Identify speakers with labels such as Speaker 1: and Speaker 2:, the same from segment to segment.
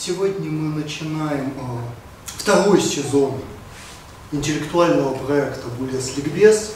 Speaker 1: Сегодня мы начинаем второй сезон интеллектуального проекта «Булес Ликбез».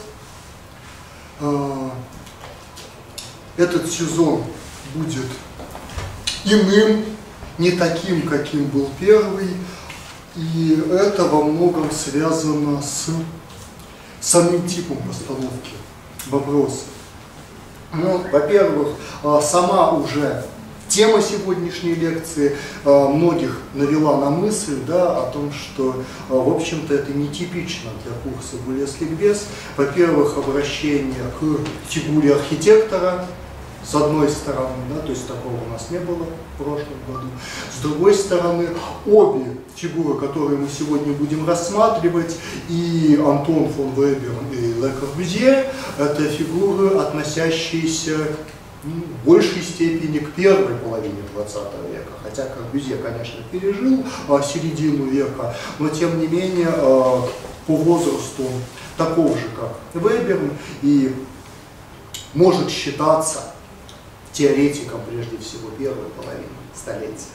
Speaker 1: Этот сезон будет иным, не таким, каким был первый, и это во многом связано с самим типом постановки вопроса. Ну, во-первых, сама уже тема сегодняшней лекции многих навела на мысль, о том, что, в общем-то, это нетипично для курса «Булес Ликбез». Во-первых, обращение к фигуре архитектора, с одной стороны, то есть такого у нас не было в прошлом году. С другой стороны, обе фигуры, которые мы сегодня будем рассматривать, и Антон фон Веберн, и Ле Корбюзье, это фигуры, относящиеся в большей степени к первой половине 20 века, хотя Корбюзье, конечно, пережил середину века, но тем не менее по возрасту такого же, как Веберн, и может считаться теоретиком, прежде всего, первой половины столетия.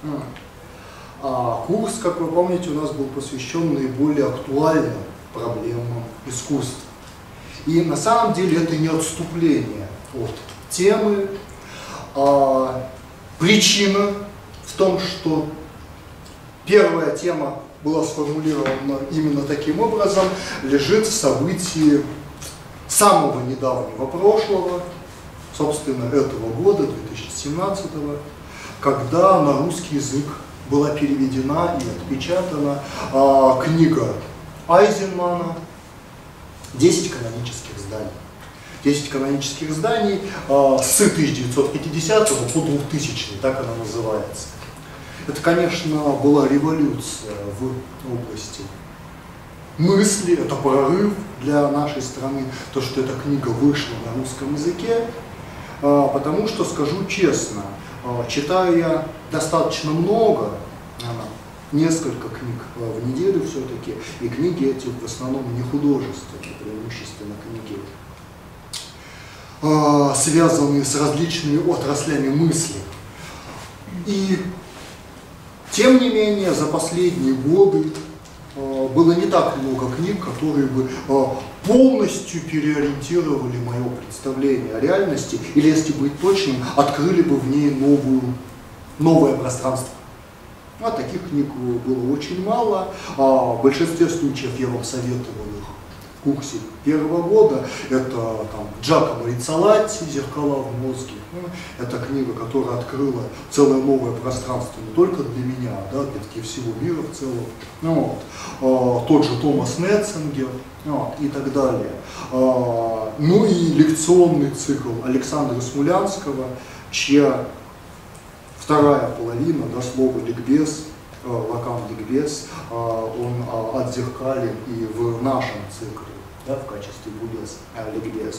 Speaker 1: Курс, как вы помните, у нас был посвящен наиболее актуальным проблемам искусства. И на самом деле это не отступление от темы. Причина в том, что первая тема была сформулирована именно таким образом, лежит в событии самого недавнего прошлого, собственно, этого года, 2017-го, когда на русский язык была переведена и отпечатана книга Айзенмана «10 канонических зданий». 10 канонических зданий с 1950 по 2000, так она называется. Это, конечно, была революция в области мысли, это прорыв для нашей страны, то, что эта книга вышла на русском языке, потому что, скажу честно, читаю я достаточно много, несколько книг в неделю все-таки, и книги эти в основном не художественные, преимущественно книги, связанные с различными отраслями мысли. И тем не менее, за последние годы было не так много книг, которые бы полностью переориентировали мое представление о реальности, или, если быть точным, открыли бы в ней новое пространство. Таких книг было очень мало. В большинстве случаев я вам советовал их в курсе первого года. Это Джакомо Риццолатти «Зеркала в мозге». Это книга, которая открыла целое новое пространство не только для меня, для всего мира в целом. Тот же Томас Метцингер и так далее. Ну и лекционный цикл Александра Смулянского, чья вторая половина, слова «ликбез», «лакам ликбез», он отзеркален и в нашем цикле, в качестве «Булес Ликбеза».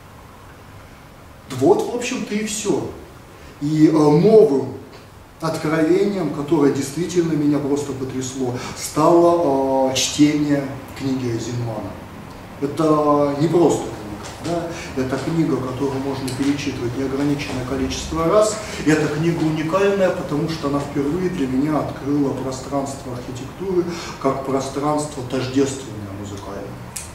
Speaker 1: Вот, в общем-то, и все. И новым откровением, которое действительно меня просто потрясло, стало чтение книги Айзенмана. Это не просто книга, это книга, которую можно перечитывать неограниченное количество раз. И эта книга уникальная, потому что она впервые для меня открыла пространство архитектуры как пространство тождественное музыкальное.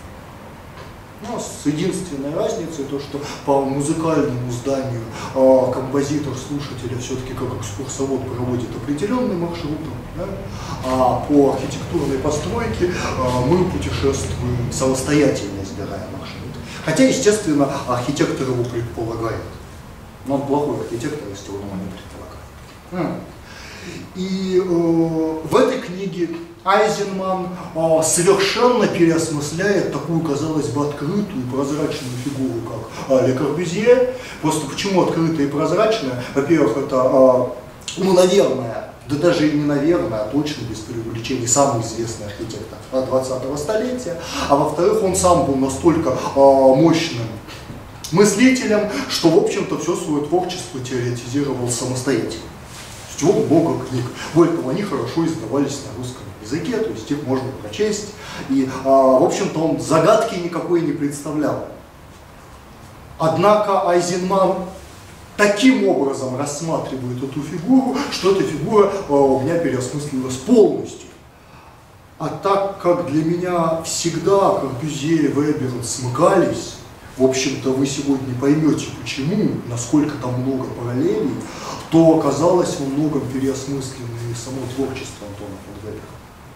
Speaker 1: С единственной разницей, то, что по музыкальному зданию композитор слушателя все-таки как экскурсовод проводит определенный маршрут, а по архитектурной постройке мы путешествуем самостоятельно, избирая маршрут. Хотя, естественно, архитектор его предполагает. Но он плохой архитектор, если он его не предполагает. И в этой книге Айзенман совершенно переосмысляет такую, казалось бы, открытую и прозрачную фигуру, как Ле Корбюзье. Просто почему открытая и прозрачная? Во-первых, это, наверное, да даже и не наверное, а точно без преувеличений, самый известный архитектор 20-го столетия. А во-вторых, он сам был настолько мощным мыслителем, что, в общем-то, все свое творчество теоретизировал самостоятельно. То есть много книг. Более того, они хорошо издавались на русском языке, то есть их можно прочесть. И, в общем-то, он загадки никакой не представлял. Однако Айзенман таким образом рассматривают эту фигуру, что эта фигура у меня переосмыслилась полностью. А так как для меня всегда Корбюзье и Вебер смыкались, в общем-то вы сегодня поймете почему, насколько там много параллелей, то оказалось во многом переосмыслено и само творчество Антона фон Вебера.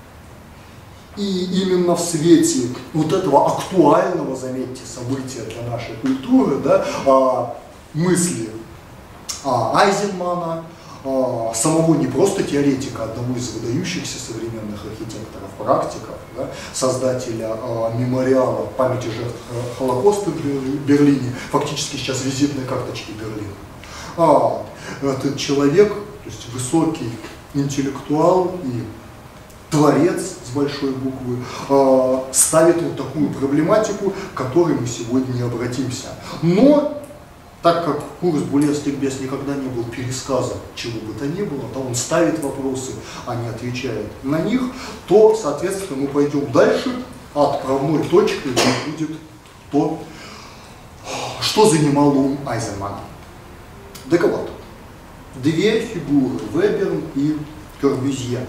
Speaker 1: И именно в свете вот этого актуального, заметьте, события для нашей культуры, да, мысли Айзенмана, самого не просто теоретика, одного из выдающихся современных архитекторов, практиков, да, создателя мемориала памяти жертв Холокоста в Берлине, фактически сейчас визитной карточки Берлина. Этот человек, то есть высокий интеллектуал и творец с большой буквы, ставит вот такую проблематику, к которой мы сегодня не обратимся. Но так как курс Булес Ликбез никогда не был пересказом чего бы то ни было, да, он ставит вопросы, а не отвечает на них, то, соответственно, мы пойдем дальше, а отправной точкой будет то, что занимало ум Айзенмана. Так вот, две фигуры, Вебер и Корбюзье,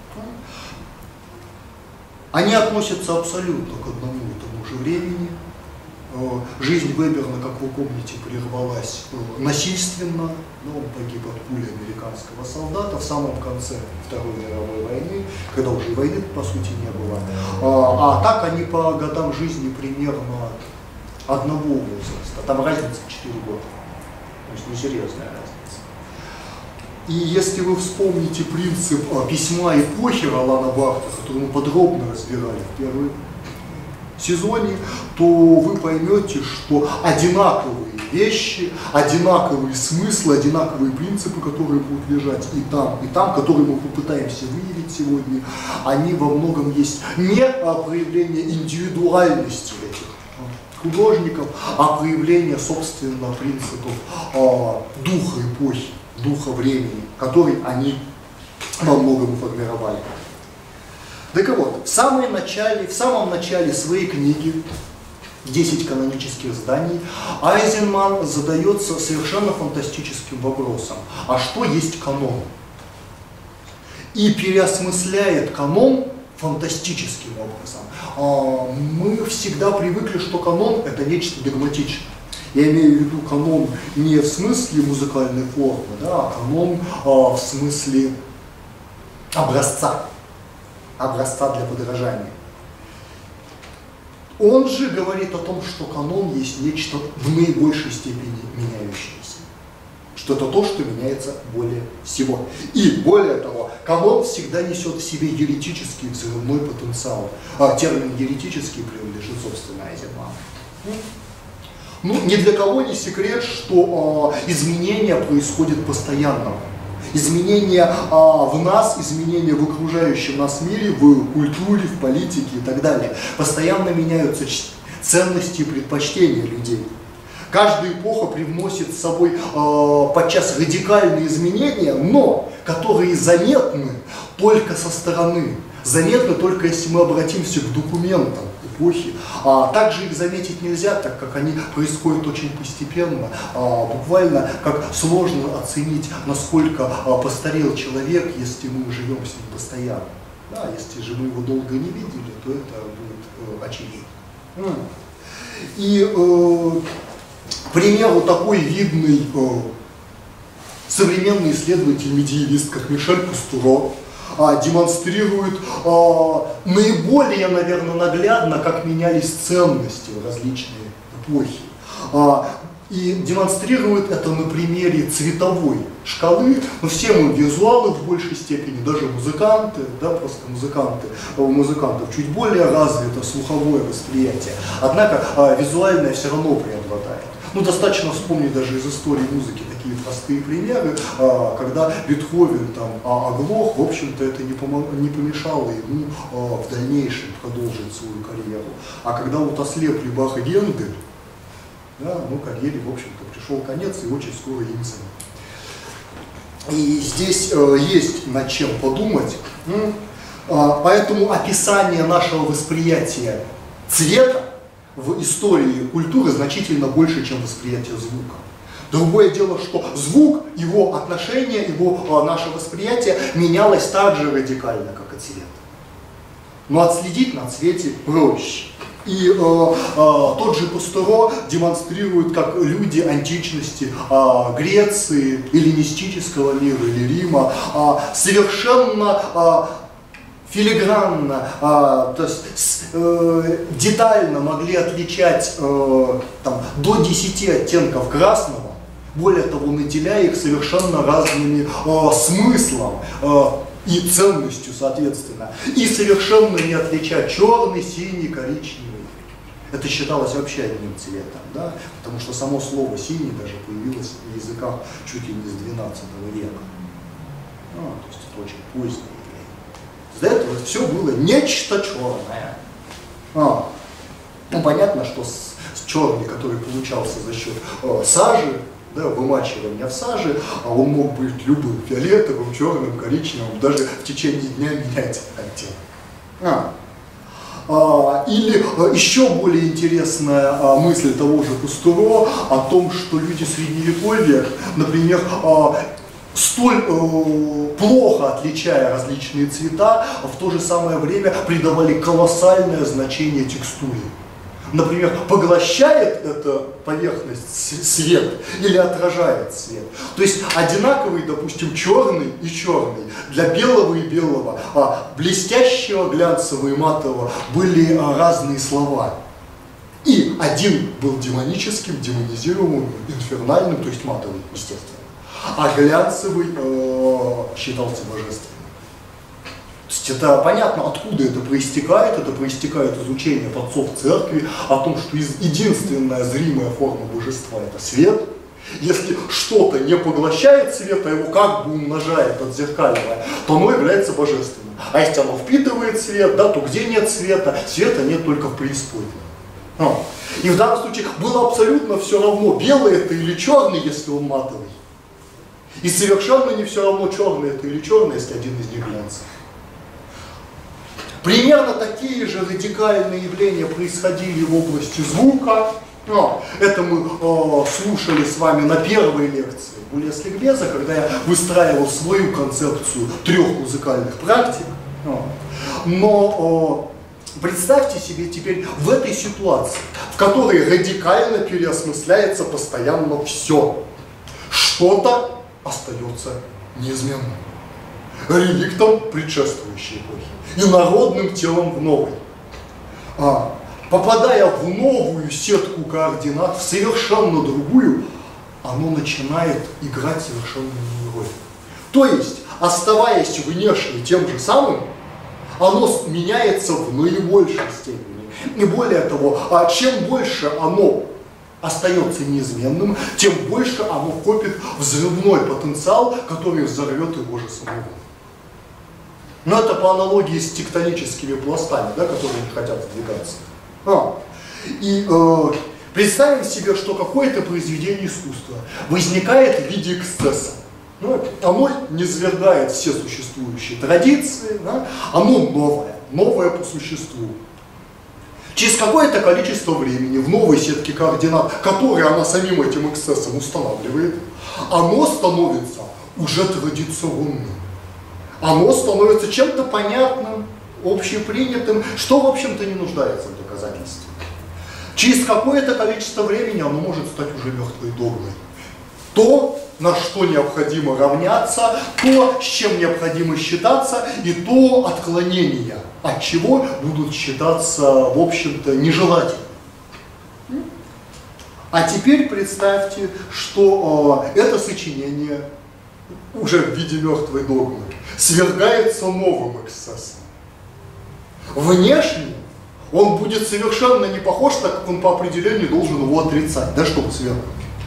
Speaker 1: они относятся абсолютно к одному и тому же времени. Жизнь Веберна, как вы помните, прервалась насильственно, но он погиб от пули американского солдата в самом конце Второй мировой войны, когда уже и войны по сути не было. А так они по годам жизни примерно одного возраста, там разница 4 года, то есть несерьезная разница. И если вы вспомните принцип письма эпохи Ролана Бартha, который мы подробно разбирали в первой сезоне, то вы поймете, что одинаковые вещи, одинаковые смыслы, одинаковые принципы, которые будут лежать и там, которые мы попытаемся выявить сегодня, они во многом есть не проявление индивидуальности этих художников, а проявление, собственно, принципов духа эпохи, духа времени, который они во многом формировали. Так вот, в самом начале своей книги «10 канонических зданий» Айзенман задается совершенно фантастическим вопросом: а что есть канон? И переосмысляет канон фантастическим образом. Мы всегда привыкли, что канон — это нечто догматичное. Я имею в виду канон не в смысле музыкальной формы, да, а канон в смысле образца для подражания. Он же говорит о том, что канон есть нечто в наибольшей степени меняющееся. Что это то, что меняется более всего. И более того, канон всегда несет в себе еретический взрывной потенциал. Термин еретический принадлежит, собственно, Айзенману. Ну, ни для кого не секрет, что изменения происходят постоянно. Изменения в нас, изменения в окружающем нас мире, в культуре, в политике и так далее. Постоянно меняются ценности и предпочтения людей. Каждая эпоха привносит с собой подчас радикальные изменения, но которые заметны только со стороны. Заметны только если мы обратимся к документам эпохи. Также их заметить нельзя, так как они происходят очень постепенно. Буквально как сложно оценить, насколько постарел человек, если мы живем с ним постоянно. Да, если же мы его долго не видели, то это будет очевидно. И, к примеру, такой видный современный исследователь-медиевист, как Мишель Пастуро, демонстрирует наиболее, наверное, наглядно, как менялись ценности в различные эпохи. И демонстрирует это на примере цветовой шкалы. Но все мы визуалы в большей степени, даже музыканты, да, просто музыканты, у музыкантов чуть более развито слуховое восприятие. Однако визуальное все равно преобладает. Ну, достаточно вспомнить даже из истории музыки такие простые примеры, когда Бетховен там оглох, в общем-то это не помешало ему в дальнейшем продолжить свою карьеру. А когда вот ослепли Бах и Гендель, да, ну, карьере, в общем-то, пришел конец и очень скоро им занят. И здесь есть над чем подумать. Поэтому описание нашего восприятия цвета в истории культуры значительно больше, чем восприятие звука. Другое дело, что звук, его отношение, его наше восприятие менялось так же радикально, как и цвет. Но отследить на цвете проще. И тот же Пастуро демонстрирует, как люди античности, Греции, эллинистического мира или Рима совершенно филигранно, то есть детально могли отличать там, до 10 оттенков красного, более того, наделяя их совершенно разными смыслом и ценностью, соответственно, и совершенно не отличать черный, синий, коричневый. Это считалось вообще одним цветом, да? Потому что само слово «синий» даже появилось в языках чуть ли не с XII века. То есть это очень позднее явление. До этого все было нечто черное. Ну, понятно, что с черный, который получался за счет сажи, да, вымачивания в саже, он мог быть любым, фиолетовым, черным, коричневым, даже в течение дня менять оттенок. Или еще более интересная мысль того же Пастуро о том, что люди средневековья, например, столь плохо отличая различные цвета, в то же самое время придавали колоссальное значение текстуре. Например, поглощает эта поверхность свет или отражает свет. То есть одинаковый, допустим, черный и черный, для белого и белого, блестящего, глянцевого и матового были разные слова. И один был демоническим, демонизируемым, инфернальным, то есть матовый, естественно, а глянцевый считался божественным. То есть это понятно, откуда это проистекает из учения отцов церкви о том, что единственная зримая форма божества – это свет. Если что-то не поглощает свет, а его как бы умножает, отзеркаливая, то оно является божественным. А если оно впитывает свет, да, то где нет света нет только в преисподней. И в данном случае было абсолютно все равно, белый это или черный, если он матовый. И совершенно не все равно, черный это или черный, если один из них глянцевый. Примерно такие же радикальные явления происходили в области звука. Это мы слушали с вами на первой лекции Булес Ликбеза, когда я выстраивал свою концепцию 3 музыкальных практик. Но представьте себе теперь в этой ситуации, в которой радикально переосмысляется постоянно все, что-то остается неизменным, реликтом предшествующей эпохи и народным телом в новой. Попадая в новую сетку координат, в совершенно другую, оно начинает играть совершенно иную роль. То есть, оставаясь внешне тем же самым, оно меняется в наибольшей степени. И более того, чем больше оно остается неизменным, тем больше оно копит взрывной потенциал, который взорвет его же самого. Но это по аналогии с тектоническими пластами, да, которые не хотят сдвигаться. И представим себе, что какое-то произведение искусства возникает в виде эксцесса. Оно низвергает все существующие традиции, да, оно новое по существу. Через какое-то количество времени в новой сетке координат, которую она самим этим эксцессом устанавливает, оно становится уже традиционным. Оно становится чем-то понятным, общепринятым, что, в общем-то, не нуждается в доказательстве. Через какое-то количество времени оно может стать уже мертвой догмой. То, на что необходимо равняться, то, с чем необходимо считаться, и то отклонения, от чего будут считаться, в общем-то, нежелательными. А теперь представьте, что это сочинение уже в виде мертвой догмы свергается новым эксцессом. Внешне он будет совершенно не похож, так как он по определению должен его отрицать, да, чтобы свергнуть.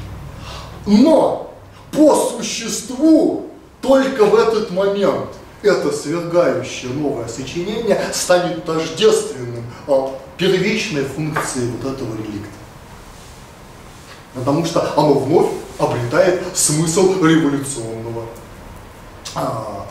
Speaker 1: Но по существу только в этот момент это свергающее новое сочинение станет тождественным первичной функцией вот этого реликта. Потому что оно вновь обретает смысл революционного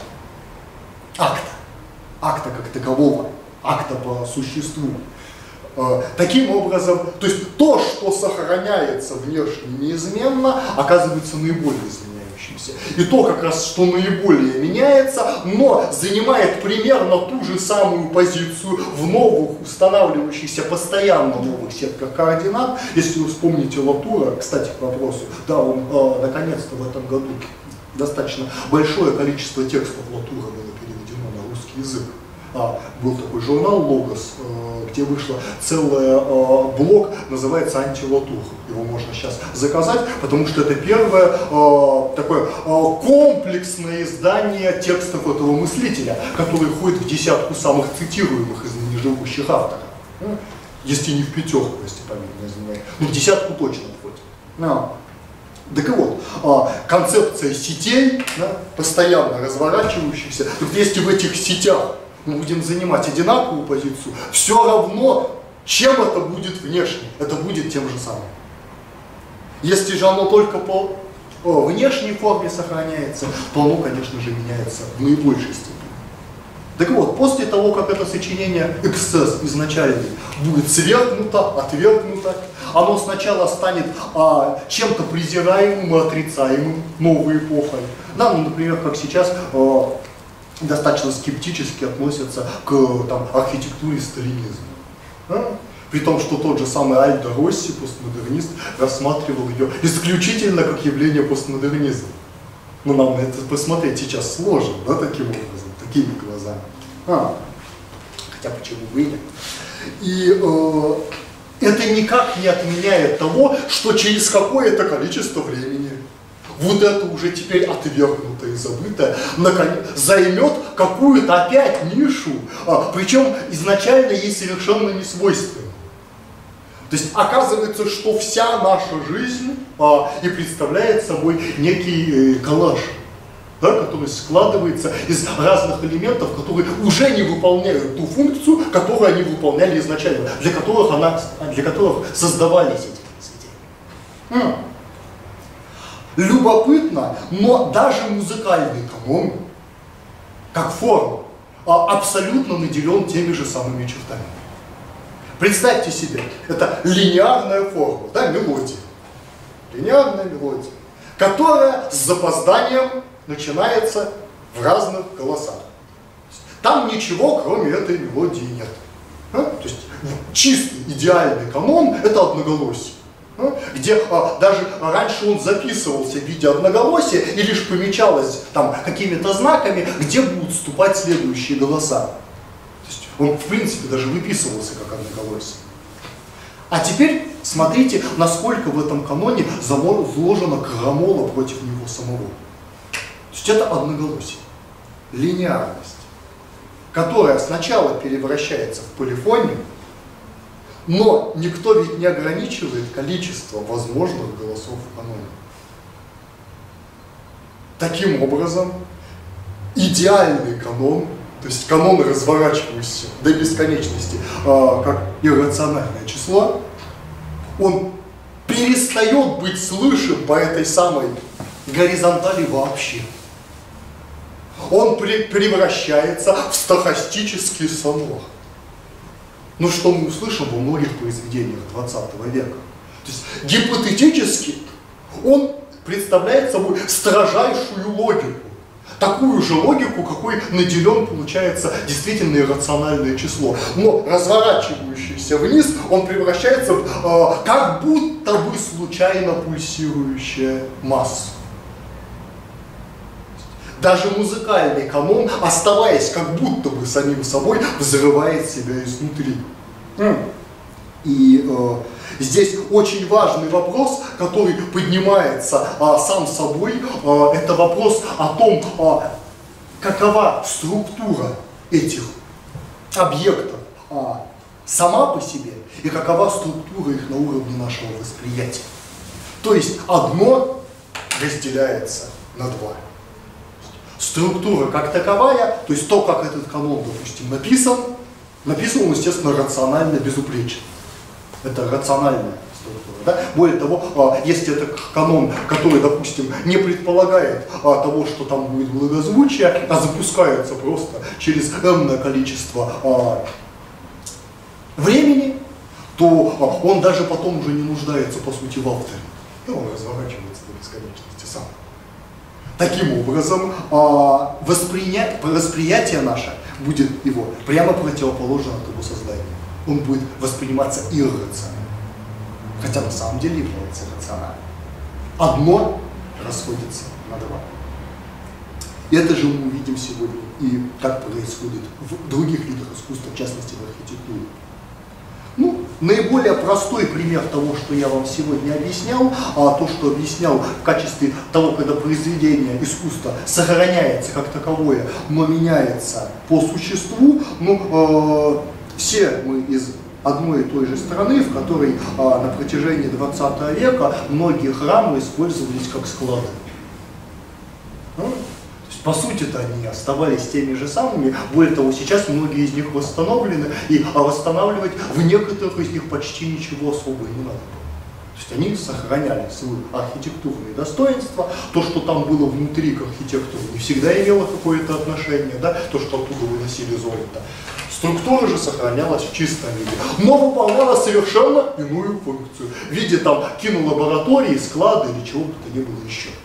Speaker 1: акта как такового, акта по существу. Таким образом, то есть то, что сохраняется внешне неизменно, оказывается наиболее изменяющимся. И то, как раз, что наиболее меняется, но занимает примерно ту же самую позицию в новых, устанавливающихся постоянно новых сетках координат. Если вы вспомните Латура, кстати, к вопросу, да, он наконец-то в этом году достаточно большое количество текстов Латура было переведено на русский язык. Был такой журнал «Логос», где вышло целый блок, называется «Антилатур». Его можно сейчас заказать, потому что это первое такое комплексное издание текстов этого мыслителя, который входит в десятку самых цитируемых из ныне живущих авторов. Если не в пятерку, если память не изменяет, но в десятку точно входит. Так вот, концепция сетей, да, постоянно разворачивающихся, так если в этих сетях мы будем занимать одинаковую позицию, все равно, чем это будет внешне, это будет тем же самым. Если же оно только по внешней форме сохраняется, то оно, конечно же, меняется в наибольшей степени. Так вот, после того, как это сочинение эксцесс изначальный будет свергнуто, отвергнуто, оно сначала станет чем-то презираемым и отрицаемым новой эпохой. Да, ну, например, как сейчас достаточно скептически относятся к архитектуре сталинизма. При том, что тот же самый Альдо Росси, постмодернист, рассматривал ее исключительно как явление постмодернизма. Но нам на это посмотреть сейчас сложно, да, таким образом, такими глазами. Хотя почему бы и нет. И это никак не отменяет того, что через какое-то количество времени вот это уже теперь отвергнутое и забытое займет какую-то опять нишу, причем изначально ей совершенно не свойственно. То есть оказывается, что вся наша жизнь и представляет собой некий коллаж, да, который складывается из разных элементов, которые уже не выполняют ту функцию, которую они выполняли изначально, для которых создавались эти произведения. Любопытно, но даже музыкальный канон, как форма, абсолютно наделен теми же самыми чертами. Представьте себе, это линейная форма, да, мелодия. Линейная мелодия, которая с запозданием начинается в разных голосах. Там ничего, кроме этой мелодии, нет. То есть чистый идеальный канон – это одноголосие. Где даже раньше он записывался в виде одноголосия и лишь помечалось там какими-то знаками, где будут вступать следующие голоса. То есть он, в принципе, даже выписывался как одноголосие. А теперь смотрите, насколько в этом каноне вложено крамола против него самого. То есть это одноголосие, линейность, которая сначала превращается в полифонию, но никто ведь не ограничивает количество возможных голосов в каноне. Таким образом, идеальный канон, то есть канон, разворачивающийся до бесконечности, как иррациональное число, он перестает быть слышен по этой самой горизонтали вообще. Он превращается в стохастический сонор. Ну, что мы услышим во многих произведениях 20 века. То есть гипотетически он представляет собой строжайшую логику. Такую же логику, какой наделен, получается, действительно иррациональное число. Но разворачивающийся вниз, он превращается в как будто бы случайно пульсирующая масса. Даже музыкальный канон, оставаясь как будто бы самим собой, взрывает себя изнутри. И здесь очень важный вопрос, который поднимается сам собой, это вопрос о том, какова структура этих объектов сама по себе и какова структура их на уровне нашего восприятия. То есть одно разделяется на два. Структура как таковая, то есть то, как этот канон, допустим, написан он, естественно, рационально безупречно. Это рациональная структура. Да? Более того, если это канон, который, допустим, не предполагает того, что там будет благозвучие, а запускается просто через энное количество времени, то он даже потом уже не нуждается, по сути, в авторе. И он разворачивается до бесконечности сам. Таким образом, восприятие наше будет его прямо противоположно от его создания. Он будет восприниматься иррационально, хотя на самом деле является рациональным. Одно расходится на два. И это же мы увидим сегодня и как происходит в других видах искусства, в частности в архитектуре. Ну, наиболее простой пример того, что я вам сегодня объяснял, то, что объяснял в качестве того, когда произведение искусства сохраняется как таковое, но меняется по существу, ну, все мы из одной и той же страны, в которой на протяжении 20 века многие храмы использовались как склады. По сути-то они оставались теми же самыми, более того, сейчас многие из них восстановлены, и восстанавливать в некоторых из них почти ничего особо не надо было. То есть они сохраняли свои архитектурные достоинства, то, что там было внутри к архитектуре, не всегда имело какое-то отношение, да? То, что оттуда выносили золото. Структура же сохранялась в чистом виде, но выполняла совершенно иную функцию, в виде там кинолаборатории, склада или чего бы то ни было еще.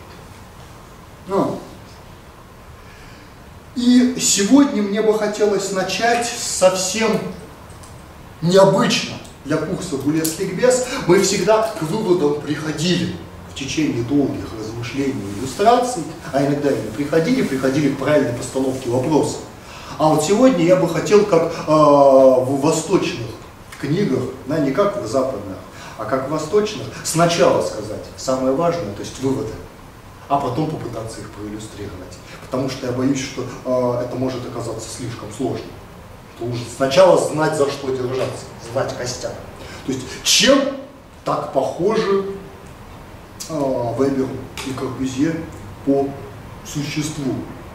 Speaker 1: И сегодня мне бы хотелось начать совсем необычно для курса «Бурлеск ликбез». Мы всегда к выводам приходили в течение долгих размышлений и иллюстраций, а иногда и не приходили к правильной постановке вопроса. А вот сегодня я бы хотел, как в восточных книгах, да, не как в западных, а как в восточных, сначала сказать самое важное, то есть выводы, а потом попытаться их проиллюстрировать. Потому что я боюсь, что это может оказаться слишком сложно. Нужно сначала знать, за что держаться, знать костяк. То есть, чем так похожи Вебер и Корбюзье по существу?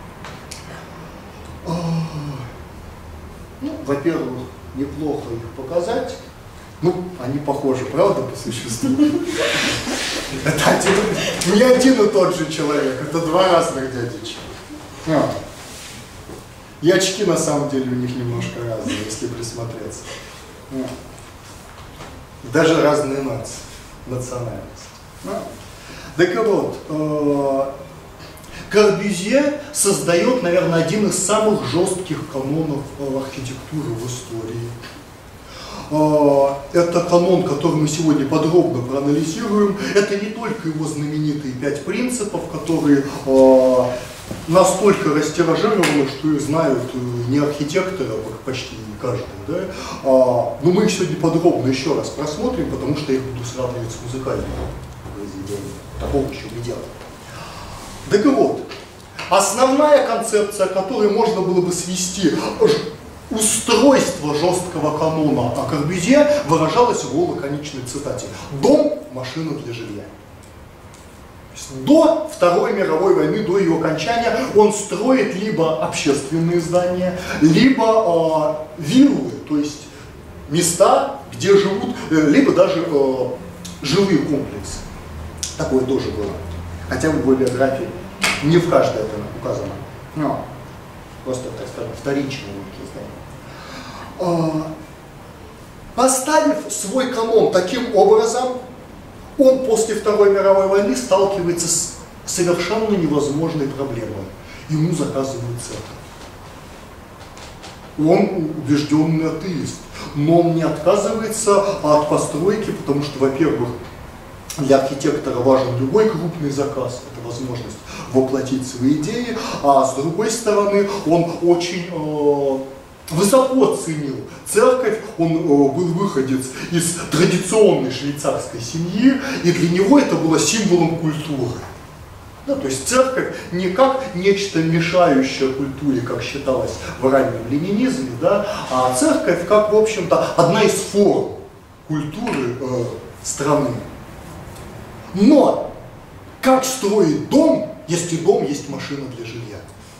Speaker 1: Ну, во-первых, неплохо их показать. Ну, они похожи, правда, по существу? Это не один и тот же человек, это два разных дядечка. И очки на самом деле у них немножко разные, если присмотреться. Даже разные национальности. Так вот, Корбюзье создает, наверное, один из самых жестких канонов архитектуры в истории. Это канон, который мы сегодня подробно проанализируем. Это не только его знаменитые 5 принципов, которые настолько растиражированы, что их знают не архитекторы, а почти не каждый. Да? Но мы их сегодня подробно еще раз просмотрим, потому что я их буду сравнивать с музыкальными произведениями. Такого еще не делал. Так вот, основная концепция, которой можно было бы свести устройство жесткого канона о Корбюзье, выражалось в его лаконичной цитате: «Дом – машина для жилья». До Второй мировой войны, до ее окончания, он строит либо общественные здания, либо виллы, то есть места, где живут, либо даже жилые комплексы. Такое тоже было. Хотя в его биографии не в каждой это указано. Но просто, так сказать, вторичные здания. Поставив свой канон таким образом, он после Второй мировой войны сталкивается с совершенно невозможной проблемой. Ему заказывают церковь. Он убежденный атеист, но он не отказывается от постройки, потому что, во-первых, для архитектора важен любой крупный заказ, это возможность воплотить свои идеи, а с другой стороны, он очень высоко ценил церковь, он был выходец из традиционной швейцарской семьи, и для него это было символом культуры. Да, то есть церковь не как нечто мешающее культуре, как считалось в раннем ленинизме, да, а церковь как, в общем-то, одна из форм культуры страны. Но как строить дом, если дом есть машина для жилья?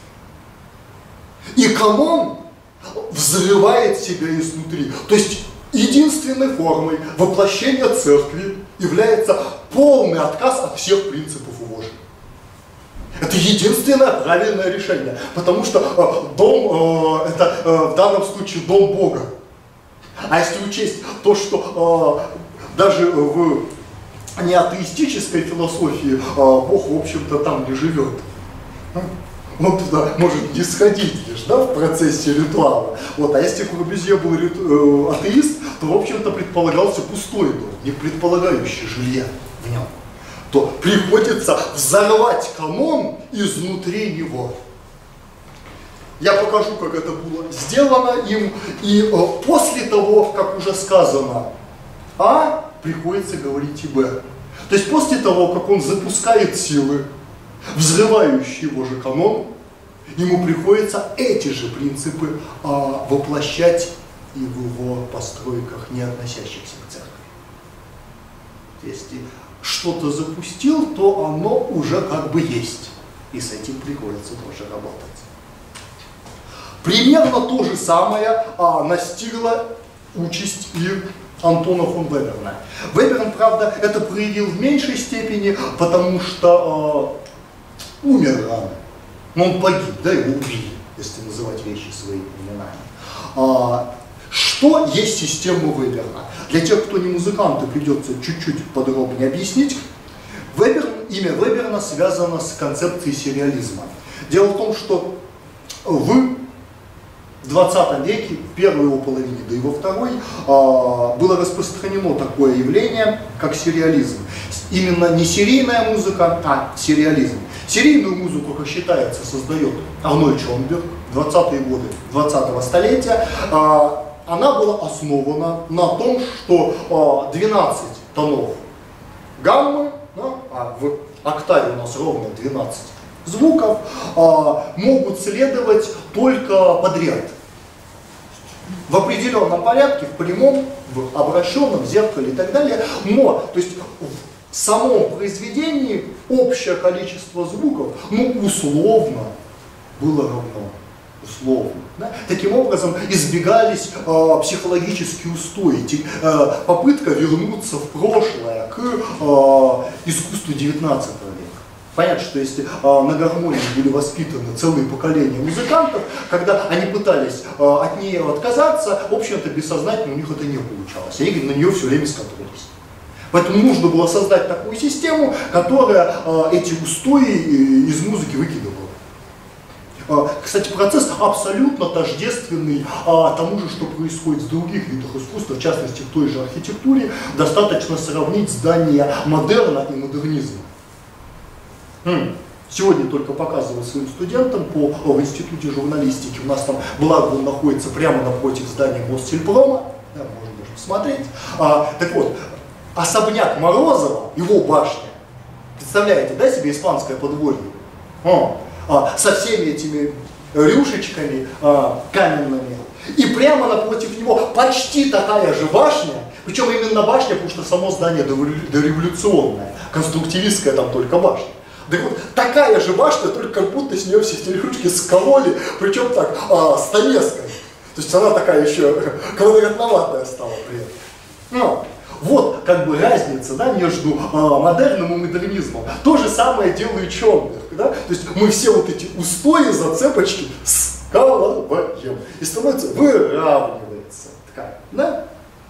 Speaker 1: И канон взрывает себя изнутри. То есть единственной формой воплощения церкви является полный отказ от всех принципов уложения. Это единственное правильное решение, потому что дом это в данном случае дом Бога. А если учесть то, что даже в неатеистической философии Бог, в общем-то, там не живет. Он туда может не сходить лишь, да, в процессе ритуала. Вот. А если Корбюзье был атеист, то, в общем-то, предполагался пустой дом, не предполагающий жилья в нем. То приходится взорвать канон изнутри него. Я покажу, как это было сделано им, и после того, как уже сказано А, приходится говорить и Б. То есть после того, как он запускает силы, взрывающие его же канон, ему приходится эти же принципы воплощать и в его постройках, не относящихся к церкви. Если что-то запустил, то оно уже как бы есть, и с этим приходится тоже работать. Примерно то же самое настигла участь и Антона фон Веберна. Веберн, правда, это проявил в меньшей степени, потому что умер рано. Но он погиб, да, его убили, если называть вещи своими именами. Что есть система Веберна? Для тех, кто не музыканты, придется чуть-чуть подробнее объяснить. Имя Веберна связано с концепцией сериализма. Дело в том, что в 20 веке, в первой его половине, да и во второй, было распространено такое явление, как сериализм. Именно не серийная музыка, а сериализм. Серийную музыку, как считается, создает Арнольд Шонберг в 20-е годы 20-го столетия. Она была основана на том, что 12 тонов гаммы, да, а в октаве у нас ровно 12 звуков, могут следовать только подряд. В определенном порядке, в прямом, в обращенном, в зеркале и так далее. Но, то есть, в самом произведении общее количество звуков, ну, условно, было равно. Условно. Да? Таким образом, избегались психологические устои, попытка вернуться в прошлое, к искусству 19 века. Понятно, что если на гармонии были воспитаны целые поколения музыкантов, когда они пытались от нее отказаться, в общем-то, бессознательно у них это не получалось. Они на нее все время скатывались. Поэтому нужно было создать такую систему, которая эти устои из музыки выкидывала. Кстати, процесс абсолютно тождественный тому же, что происходит в других видах искусства, в частности, в той же архитектуре. Достаточно сравнить здания модерна и модернизма. Сегодня только показывал своим студентам в институте журналистики. У нас там, благо, он находится прямо напротив здания Моссельпрома. Да, можно даже посмотреть. Так вот, особняк Морозова, его башня. Представляете, да, себе испанское подворье? Со всеми этими рюшечками каменными. И прямо напротив него почти такая же башня, причем именно башня, потому что само здание дореволюционное, конструктивистская там только башня. Так вот, такая же башня, только как будто с нее все эти рюшечки скололи, причем так, стамеской. То есть она такая еще квадратноватая стала при этом. Вот как бы разница, да, между модерном и модернизмом. То же самое делает Шонберг. Да? То есть мы все вот эти устои, зацепочки скалываем. И становится, выравнивается ткань. Да?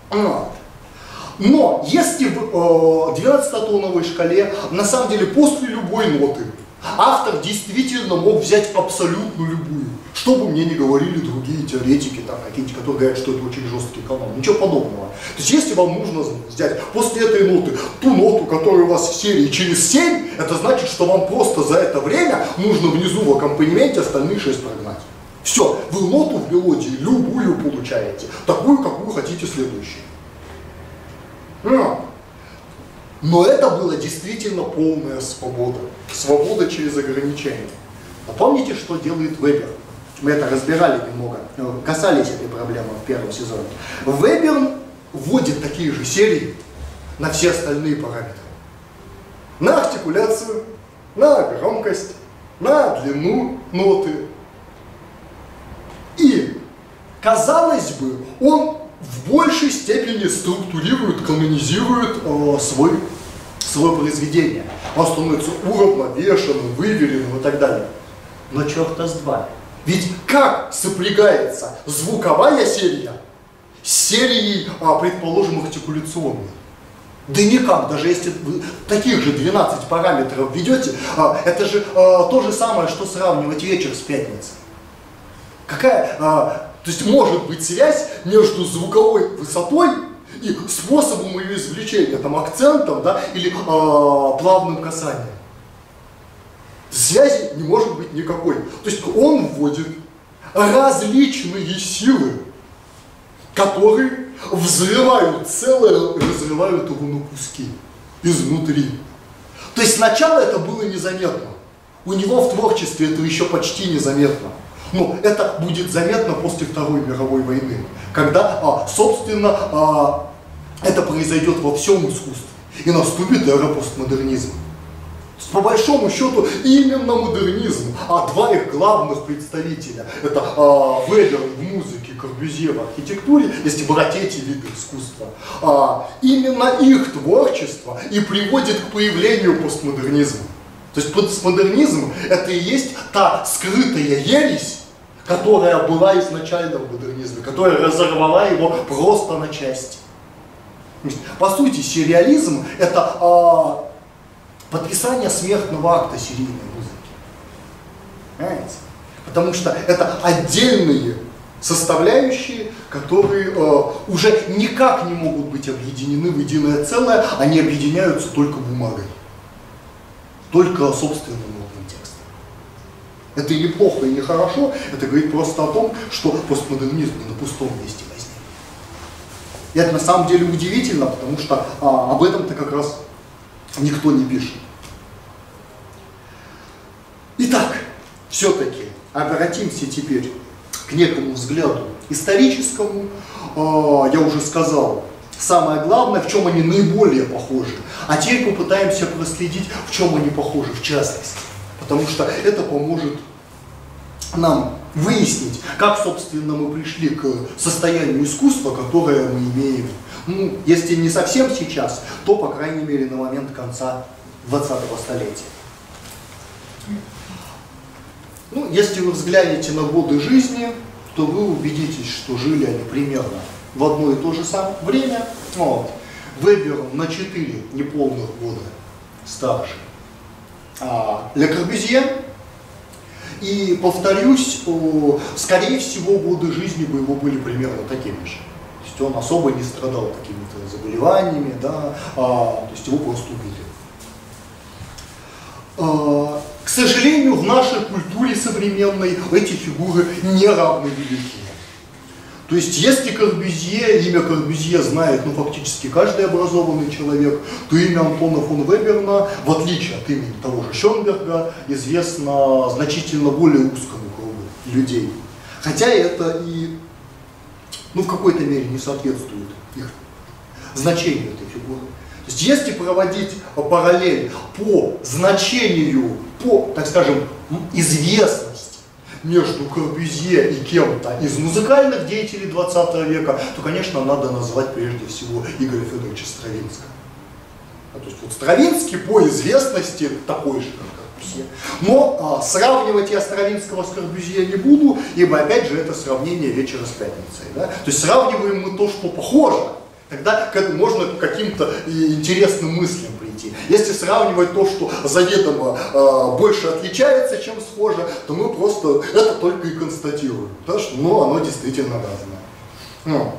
Speaker 1: Но если в 12-тоновой шкале, на самом деле, после любой ноты, автор действительно мог взять абсолютно любую. Что бы мне ни говорили другие теоретики, там какие-то, которые говорят, что это очень жесткий канон. Ничего подобного. То есть если вам нужно взять после этой ноты ту ноту, которая у вас в серии через 7, это значит, что вам просто за это время нужно внизу в аккомпанементе остальные 6 прогнать. Все, вы ноту в мелодии любую получаете, такую, какую хотите следующую. Но это была действительно полная свобода. Свобода через ограничения. А помните, что делает Вебер? Мы это разбирали немного, касались этой проблемы в первом сезоне. Вебер вводит такие же серии на все остальные параметры. На артикуляцию, на громкость, на длину ноты. И, казалось бы, он в большей степени структурирует, канонизирует свое произведение. Он становится уравновешенным, выверенным и так далее. Но черта с два. Ведь как сопрягается звуковая серия с серией, предположим, артикуляционной. Да никак, даже если вы таких же 12 параметров введете, это же то же самое, что сравнивать вечер с пятницей. Какая, то есть может быть связь между звуковой высотой и способом ее извлечения, там, акцентом, да, или плавным касанием. Связи не может быть никакой. То есть он вводит различные силы, которые взрывают целое, разрывают его на куски изнутри. То есть сначала это было незаметно. У него в творчестве это еще почти незаметно. Но это будет заметно после Второй мировой войны, когда, собственно, это произойдет во всем искусстве. И наступит эра постмодернизма. По большому счету именно модернизм, два их главных представителя, это Вебер в музыке, Корбюзье в архитектуре, если брать эти виды искусства, именно их творчество и приводит к появлению постмодернизма. То есть постмодернизм это и есть та скрытая ересь, которая была изначально в модернизме, которая разорвала его просто на части. По сути, сюрреализм это подписание смертного акта серийной музыки. Понимаете? Потому что это отдельные составляющие, которые уже никак не могут быть объединены в единое целое, они объединяются только бумагой, только собственным новым текстом. Это и не плохо, и не хорошо, это говорит просто о том, что постмодернизм не на пустом месте возник. И это на самом деле удивительно, потому что об этом-то как раз никто не пишет. Итак, все-таки обратимся теперь к некому взгляду историческому. Я уже сказал, самое главное, в чем они наиболее похожи. А теперь попытаемся проследить, в чем они похожи в частности. Потому что это поможет нам выяснить, как, собственно, мы пришли к состоянию искусства, которое мы имеем. Ну, если не совсем сейчас, то, по крайней мере, на момент конца 20-го столетия. Ну, если вы взглянете на годы жизни, то вы убедитесь, что жили они примерно в одно и то же самое время. Вот. Вебер на 4 неполных года старше Ле Корбюзье. И, повторюсь, скорее всего, годы жизни бы его были примерно такими же. То есть он особо не страдал какими-то заболеваниями, да, то есть его просто убили. К сожалению, в нашей культуре современной эти фигуры не равны велики. То есть, если Корбюзье, имя Корбюзье знает, фактически каждый образованный человек, то имя Антона фон Веберна, в отличие от имени того же Шёнберга, известно значительно более узкому кругу людей. Хотя это и, в какой-то мере не соответствует их значению этой фигуры. То есть, если проводить параллель по значению, по, так скажем, известности между Корбюзье и кем-то из музыкальных деятелей 20 века, то, конечно, надо назвать прежде всего Игоря Федоровича Стравинского. То есть, Стравинский по известности такой же, как Корбюзье. Но сравнивать я Стравинского с Корбюзье не буду, ибо, опять же, это сравнение вечера с пятницей. Да? То есть, сравниваем мы то, что похоже. Тогда можно к каким-то интересным мыслям прийти. Если сравнивать то, что заведомо больше отличается, чем схоже, то мы просто это только и констатируем. Потому что оно действительно разное.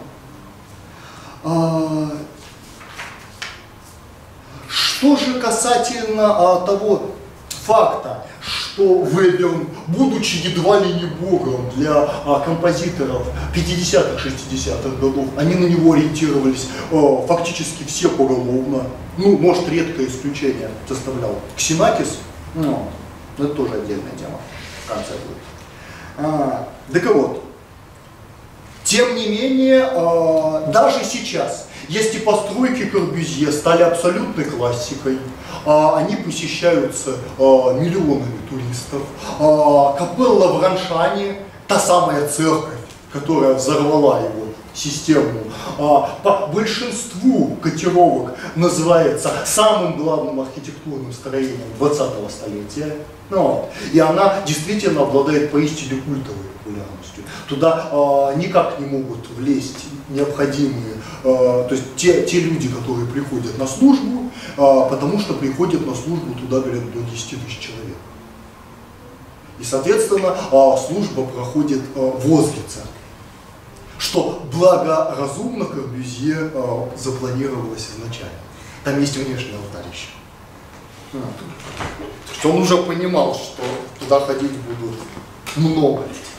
Speaker 1: Что же касательно того факта, что Вебер, будучи едва ли не богом для композиторов 50-х, 60-х годов, они на него ориентировались фактически все поголовно. Может, редкое исключение составлял Ксенакис, но это тоже отдельная тема в конце будет. Так вот, тем не менее, даже сейчас, если постройки Корбюзье стали абсолютной классикой, они посещаются миллионами туристов. Капелла в Раншане, та самая церковь, которая взорвала его систему, по большинству котировок называется самым главным архитектурным строением 20-го столетия. И она действительно обладает поистине культовой популярностью. туда никак не могут влезть необходимые, то есть те люди, которые приходят на службу, потому что приходят на службу туда, говорят, до 10 тысяч человек. И, соответственно, служба проходит возле церкви, что благоразумно Корбюзье запланировалось изначально. Там есть внешний алтарь еще. Он уже понимал, что туда ходить будут много.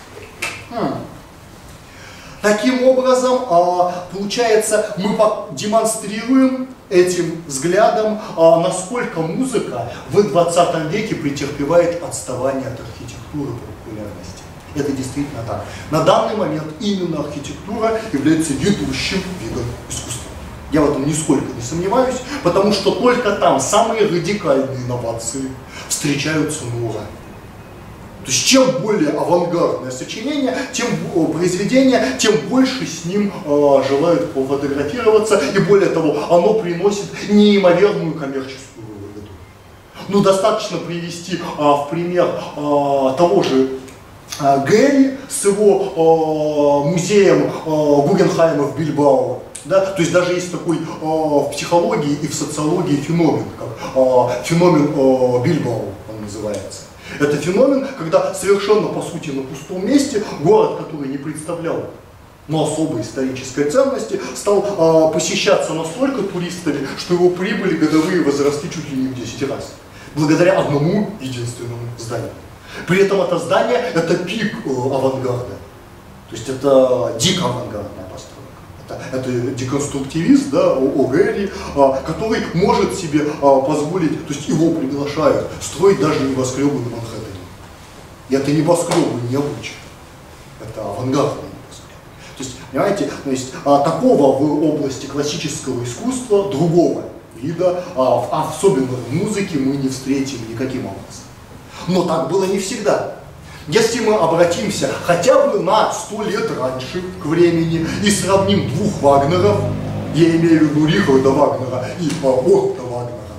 Speaker 1: Таким образом, получается, мы демонстрируем этим взглядом, насколько музыка в 20 веке претерпевает отставание от архитектуры по популярности. Это действительно так. На данный момент именно архитектура является ведущим видом искусства. Я в этом нисколько не сомневаюсь, потому что только там самые радикальные инновации встречаются на ура. То есть чем более авангардное сочинение, произведение, тем больше с ним желают пофотографироваться, и более того, оно приносит неимоверную коммерческую выгоду. Ну, достаточно привести в пример того же Гэри с его музеем Гугенхайма в Бильбао. Да? То есть даже есть такой в психологии и в социологии феномен, как феномен Бильбао он называется. Это феномен, когда совершенно по сути на пустом месте город, который не представлял особой исторической ценности, стал посещаться настолько туристами, что его прибыли годовые возросли чуть ли не в 10 раз. Благодаря одному единственному зданию. При этом это здание – это пик авангарда. То есть это дико авангардная постройка. Это деконструктивист, да, О'Гэри, который может себе позволить, то есть его приглашают строить даже небоскребы на Манхэттене. И это небоскребы необычные, это авангардные небоскребы. То есть, понимаете, то есть, такого в области классического искусства, другого вида, особенно в музыке, мы не встретим никаким образом. Но так было не всегда. Если мы обратимся хотя бы на 100 лет раньше к времени и сравним двух Вагнеров, я имею в виду Рихарда Вагнера и Отто Вагнера,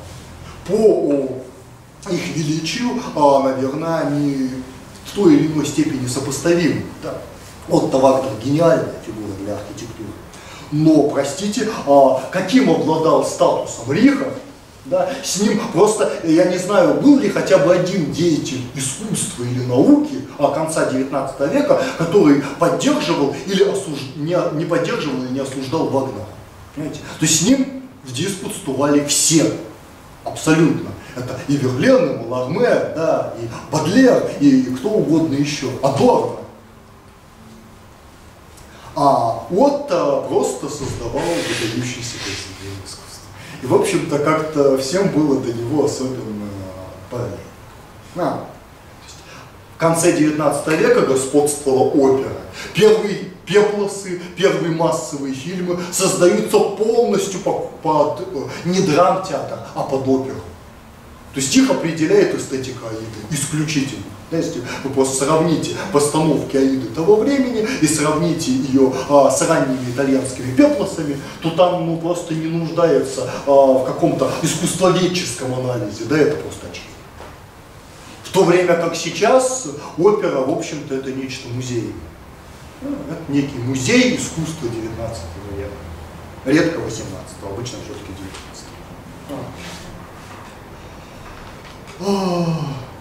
Speaker 1: по их величию, наверное, они в той или иной степени сопоставимы. Да. Отто Вагнер гениальная фигура для архитектуры. Но, простите, каким обладал статусом Рихард? Да, с ним просто, я не знаю, был ли хотя бы один деятель искусства или науки конца 19 века, который поддерживал или не поддерживал или не осуждал Вагнера. Понимаете? То есть с ним в диспут вступали все, абсолютно. Это и Верлен, и Маларме, да, и Бодлер, и кто угодно еще, Адорно. А Отто просто создавал выдающиеся произведения искусства. И, в общем-то, как-то всем было до него особенно параллельно. В конце 19 века господствовала опера. Первые пеплосы, первые массовые фильмы создаются полностью под не драмтеатр, а под оперу. То есть их определяет эстетика Аиды исключительно. Если вы просто сравните постановки Аиды того времени и сравните ее с ранними итальянскими пеплосами, то там просто не нуждается в каком-то искусствоведческом анализе, да, это просто очевидно. В то время как сейчас опера, в общем-то, это нечто музейное. Это некий музей искусства 19 века. Редко 18-го, обычно все-таки 19-го.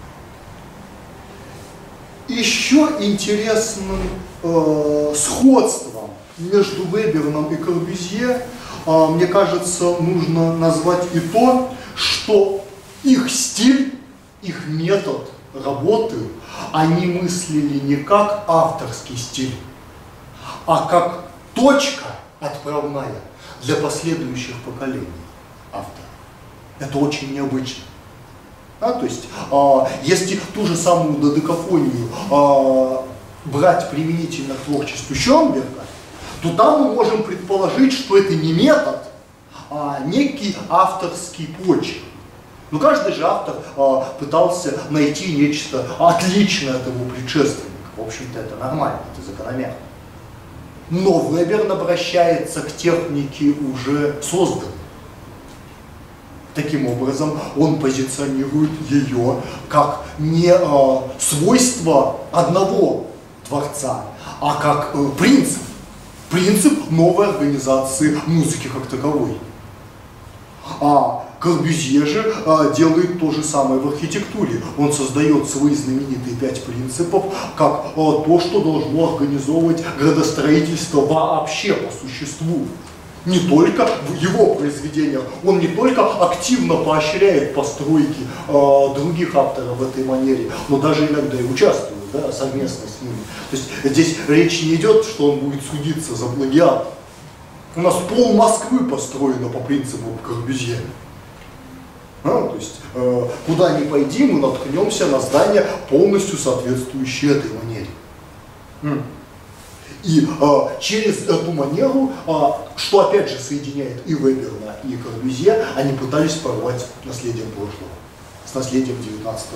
Speaker 1: Еще интересным сходством между Вебером и Корбюзье, мне кажется, нужно назвать и то, что их стиль, их метод работы они мыслили не как авторский стиль, а как точка отправная для последующих поколений автора. Это очень необычно. То есть, если ту же самую додекафонию брать применительно к творчеству Шёнберга, то там мы можем предположить, что это не метод, а некий авторский почерк. Но каждый же автор пытался найти нечто отличное от его предшественника. В общем-то, это нормально, это закономерно. Но Вебер обращается к технике уже созданной. Таким образом, он позиционирует ее как не свойство одного творца, а как принцип. Принцип новой организации музыки как таковой. А Корбюзье же делает то же самое в архитектуре. Он создает свои знаменитые 5 принципов, как то, что должно организовывать градостроительство вообще по существу. Не только в его произведениях, он не только активно поощряет постройки других авторов в этой манере, но даже иногда и участвует, да, совместно с ними. То есть здесь речь не идет, что он будет судиться за плагиат. У нас пол Москвы построено по принципу Корбюзье. То есть, куда ни пойди, мы наткнемся на здание, полностью соответствующее этой манере. И через эту манеру, что опять же соединяет и Веберна, и Корбюзье, они пытались порвать наследие прошлого, с наследием 19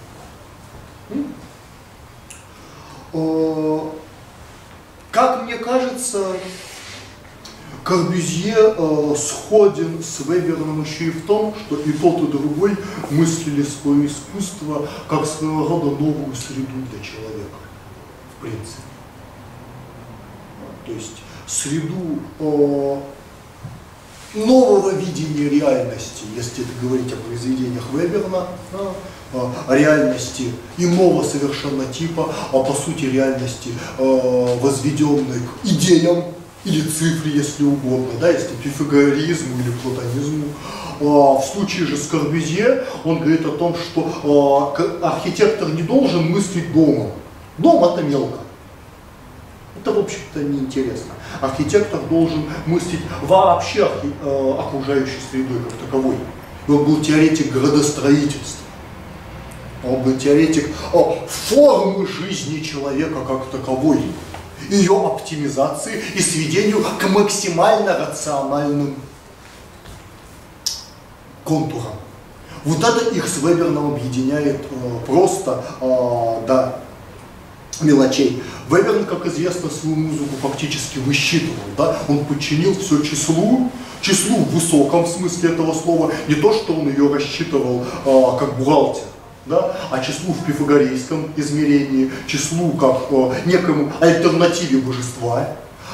Speaker 1: века. Как мне кажется, Корбюзье сходен с Веберном еще и в том, что и тот, и другой мыслили свое искусство как своего рода новую среду для человека, в принципе. То есть среду нового видения реальности, если это говорить о произведениях Веберна, о реальности иного совершенно типа, а по сути реальности, возведенной к идеям или цифре, если угодно, да, если пифагоризму или платонизму. В случае же с Корбюзье он говорит о том, что архитектор не должен мыслить домом. Дом это мелко. Это, в общем-то, неинтересно. Архитектор должен мыслить вообще окружающей средой как таковой. И он был теоретик градостроительства. Он был теоретик формы жизни человека как таковой, ее оптимизации и сведению к максимально рациональным контурам. Вот это их с Веберном объединяет просто до мелочей. Веберн, как известно, свою музыку фактически высчитывал. Да? Он подчинил все числу в высоком смысле этого слова. Не то, что он ее рассчитывал как бухгалтер, да? А числу в пифагорейском измерении, числу как некому альтернативе божества.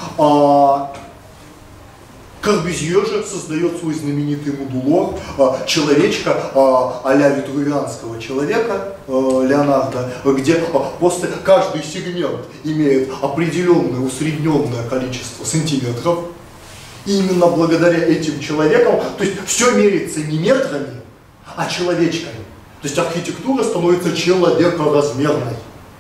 Speaker 1: Корбюзье же создает свой знаменитый модулор, человечка а-ля витрувианского человека Леонардо, где после каждый сегмент имеет определенное усредненное количество сантиметров. И именно благодаря этим человекам, то есть все меряется не метрами, а человечками. То есть архитектура становится человекоразмерной.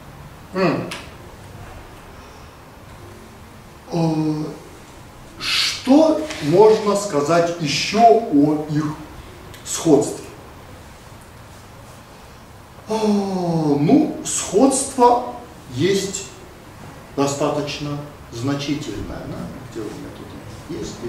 Speaker 1: Что можно сказать еще о их сходстве? Ну, сходство есть достаточно значительное. Да? Где у меня тут есть?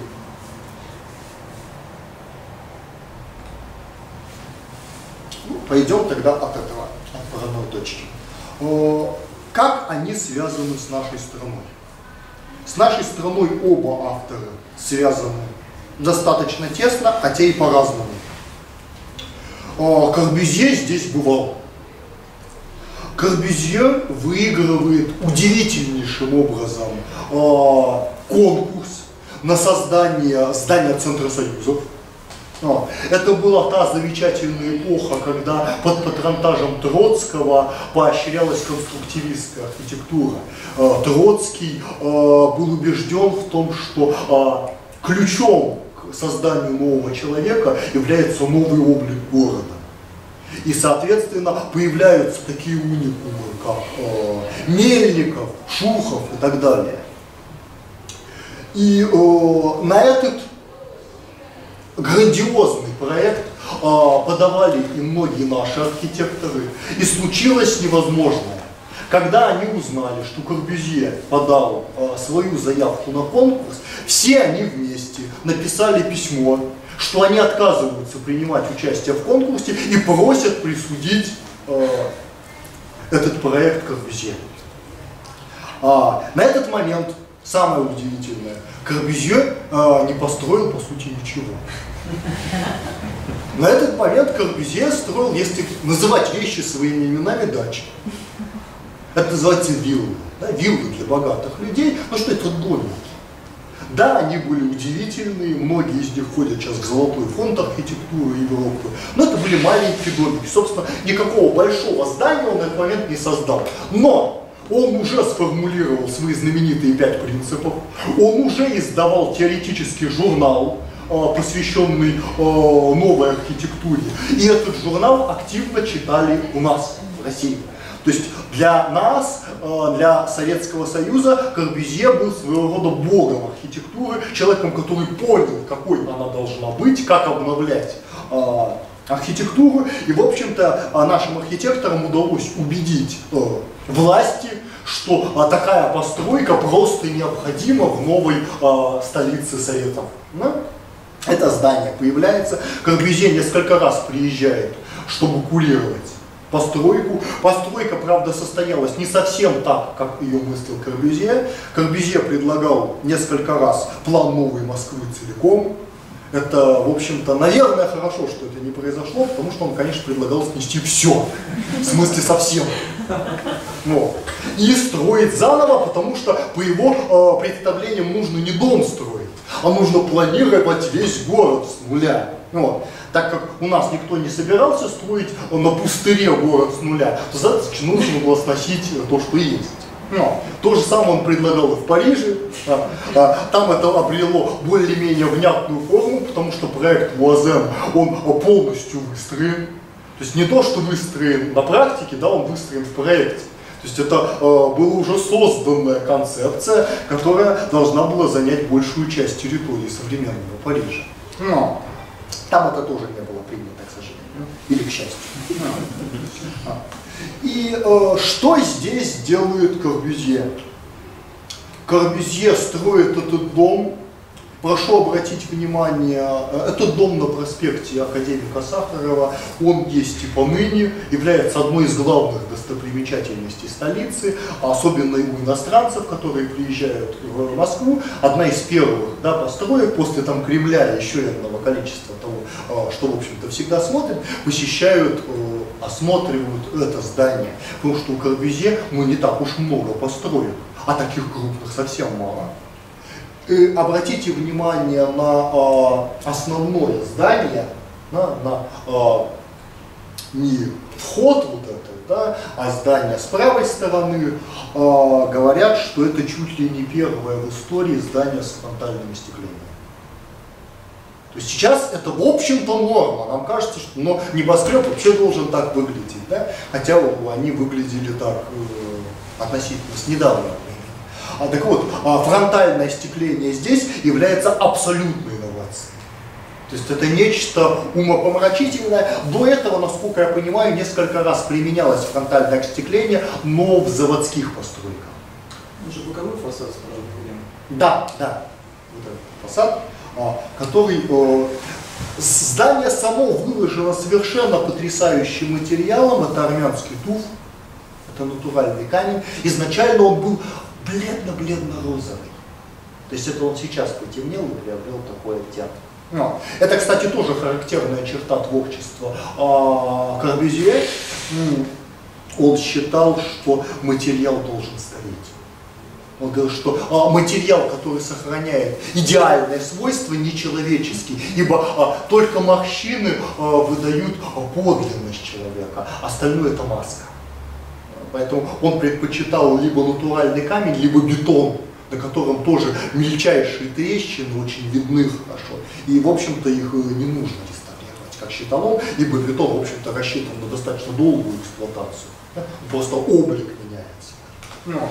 Speaker 1: Ну, пойдем тогда от этого, от отправной точки. Как они связаны с нашей страной? С нашей страной оба автора связаны достаточно тесно, хотя и по-разному. Корбюзье здесь бывал. Корбюзье выигрывает удивительнейшим образом конкурс на создание здания Центра Союзов. Это была та замечательная эпоха, когда под патронтажем Троцкого поощрялась конструктивистская архитектура. Троцкий был убежден в том, что ключом к созданию нового человека является новый облик города. И, соответственно, появляются такие уникумы, как Мельников, Шухов и так далее. И на этот грандиозный проект подавали и многие наши архитекторы. И случилось невозможное. Когда они узнали, что Корбюзье подал свою заявку на конкурс, все они вместе написали письмо, что они отказываются принимать участие в конкурсе и просят присудить этот проект Корбюзье. На этот момент, самое удивительное, Корбюзье не построил по сути ничего. На этот момент Корбюзье строил, если называть вещи своими именами, дачи. Это называется виллы. Да? Виллы для богатых людей. Ну что это домики? Да, они были удивительные, многие из них входят сейчас в золотой фонд архитектуры Европы, но это были маленькие домики. Собственно, никакого большого здания он на этот момент не создал. Но он уже сформулировал свои знаменитые 5 принципов, он уже издавал теоретический журнал, посвященный новой архитектуре. И этот журнал активно читали у нас, в России. То есть для нас, для Советского Союза, Корбюзье был своего рода богом архитектуры, человеком, который понял, какой она должна быть, как обновлять архитектуру. И, в общем-то, нашим архитекторам удалось убедить власти, что такая постройка просто необходима в новой столице Советов. Это здание появляется. Корбюзье несколько раз приезжает, чтобы курировать постройку. Постройка, правда, состоялась не совсем так, как ее мыслил Корбюзье. Корбюзье предлагал несколько раз план новой Москвы целиком. Это, в общем-то, наверное, хорошо, что это не произошло, потому что он, конечно, предлагал снести все. В смысле, совсем. Вот. И строить заново, потому что по его представлениям нужно не дом строить, а нужно планировать весь город с нуля. Вот. Так как у нас никто не собирался строить на пустыре город с нуля, то, соответственно, нужно было сносить то, что есть. Но, то же самое он предлагал и в Париже. Там это обрело более-менее внятную форму, потому что проект Луазен, он полностью выстроен. То есть не то, что выстроен на практике, да, он выстроен в проекте. То есть это была уже созданная концепция, которая должна была занять большую часть территории современного Парижа. Но там это тоже не было принято, к сожалению, или к счастью. И что здесь делает Корбюзье? Корбюзье строит этот дом. Прошу обратить внимание, этот дом на проспекте Академика Сахарова, он есть и поныне, является одной из главных достопримечательностей столицы, особенно у иностранцев, которые приезжают в Москву. Одна из первых, да, построек после там Кремля и еще одного количества того, что, в общем-то, всегда смотрят, посещают, осматривают это здание. Потому что у Корбюзье не так уж много построек, а таких крупных совсем мало. И обратите внимание на основное здание, не вход вот этот, да, а здание с правой стороны. Говорят, что это чуть ли не первое в истории здание с фронтальным остеклением. То есть сейчас это, в общем-то, норма. Нам кажется, что небоскреб вообще должен так выглядеть, да? Хотя они выглядели так относительно с недавнего. Так вот, фронтальное остекление здесь является абсолютной инновацией. То есть это нечто умопомрачительное. До этого, насколько я понимаю, несколько раз применялось фронтальное остекление, но в заводских постройках.
Speaker 2: Ну же боковой фасад справа.
Speaker 1: Да, да. Вот этот фасад, который... Здание само выложено совершенно потрясающим материалом. Это армянский туф, это натуральный камень. Изначально он был бледно-бледно-розовый. То есть это он сейчас потемнел и приобрел такой оттенок. Это, кстати, тоже характерная черта творчества Корбюзье. Он считал, что материал должен стареть. Он говорил, что материал, который сохраняет идеальное свойство, нечеловеческий, ибо только морщины выдают подлинность человека, остальное это маска. Поэтому он предпочитал либо натуральный камень, либо бетон, на котором тоже мельчайшие трещины очень видны хорошо. И, в общем-то, их не нужно реставрировать, как считал он, ибо бетон, в общем-то, рассчитан на достаточно долгую эксплуатацию. Просто облик меняется.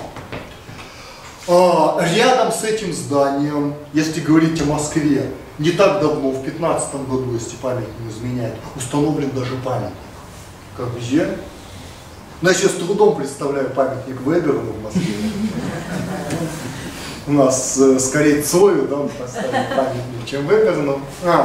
Speaker 1: Рядом с этим зданием, если говорить о Москве, не так давно, в 2015 году, если память не изменяет, установлен даже памятник Корбюзье. Но я сейчас с трудом представляю памятник Веберу в Москве. У нас скорее Цою, да, мы поставили памятник, чем Веберу.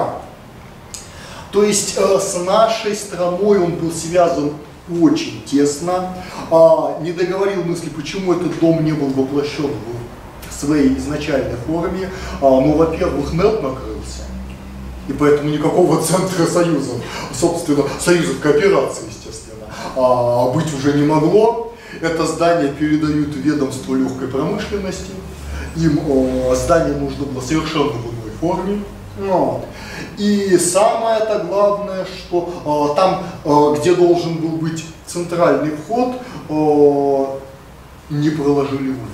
Speaker 1: То есть с нашей страной он был связан очень тесно. Не договорил мысли, почему этот дом не был воплощен в своей изначальной форме. Ну, во-первых, НЭП накрылся, и поэтому никакого центра союза, собственно, союзов кооперации, естественно, быть уже не могло. Это здание передают в ведомство легкой промышленности. Им здание нужно было совершенно в иной форме. Вот. И самое-то главное, что там, где должен был быть центральный вход, не проложили улицу.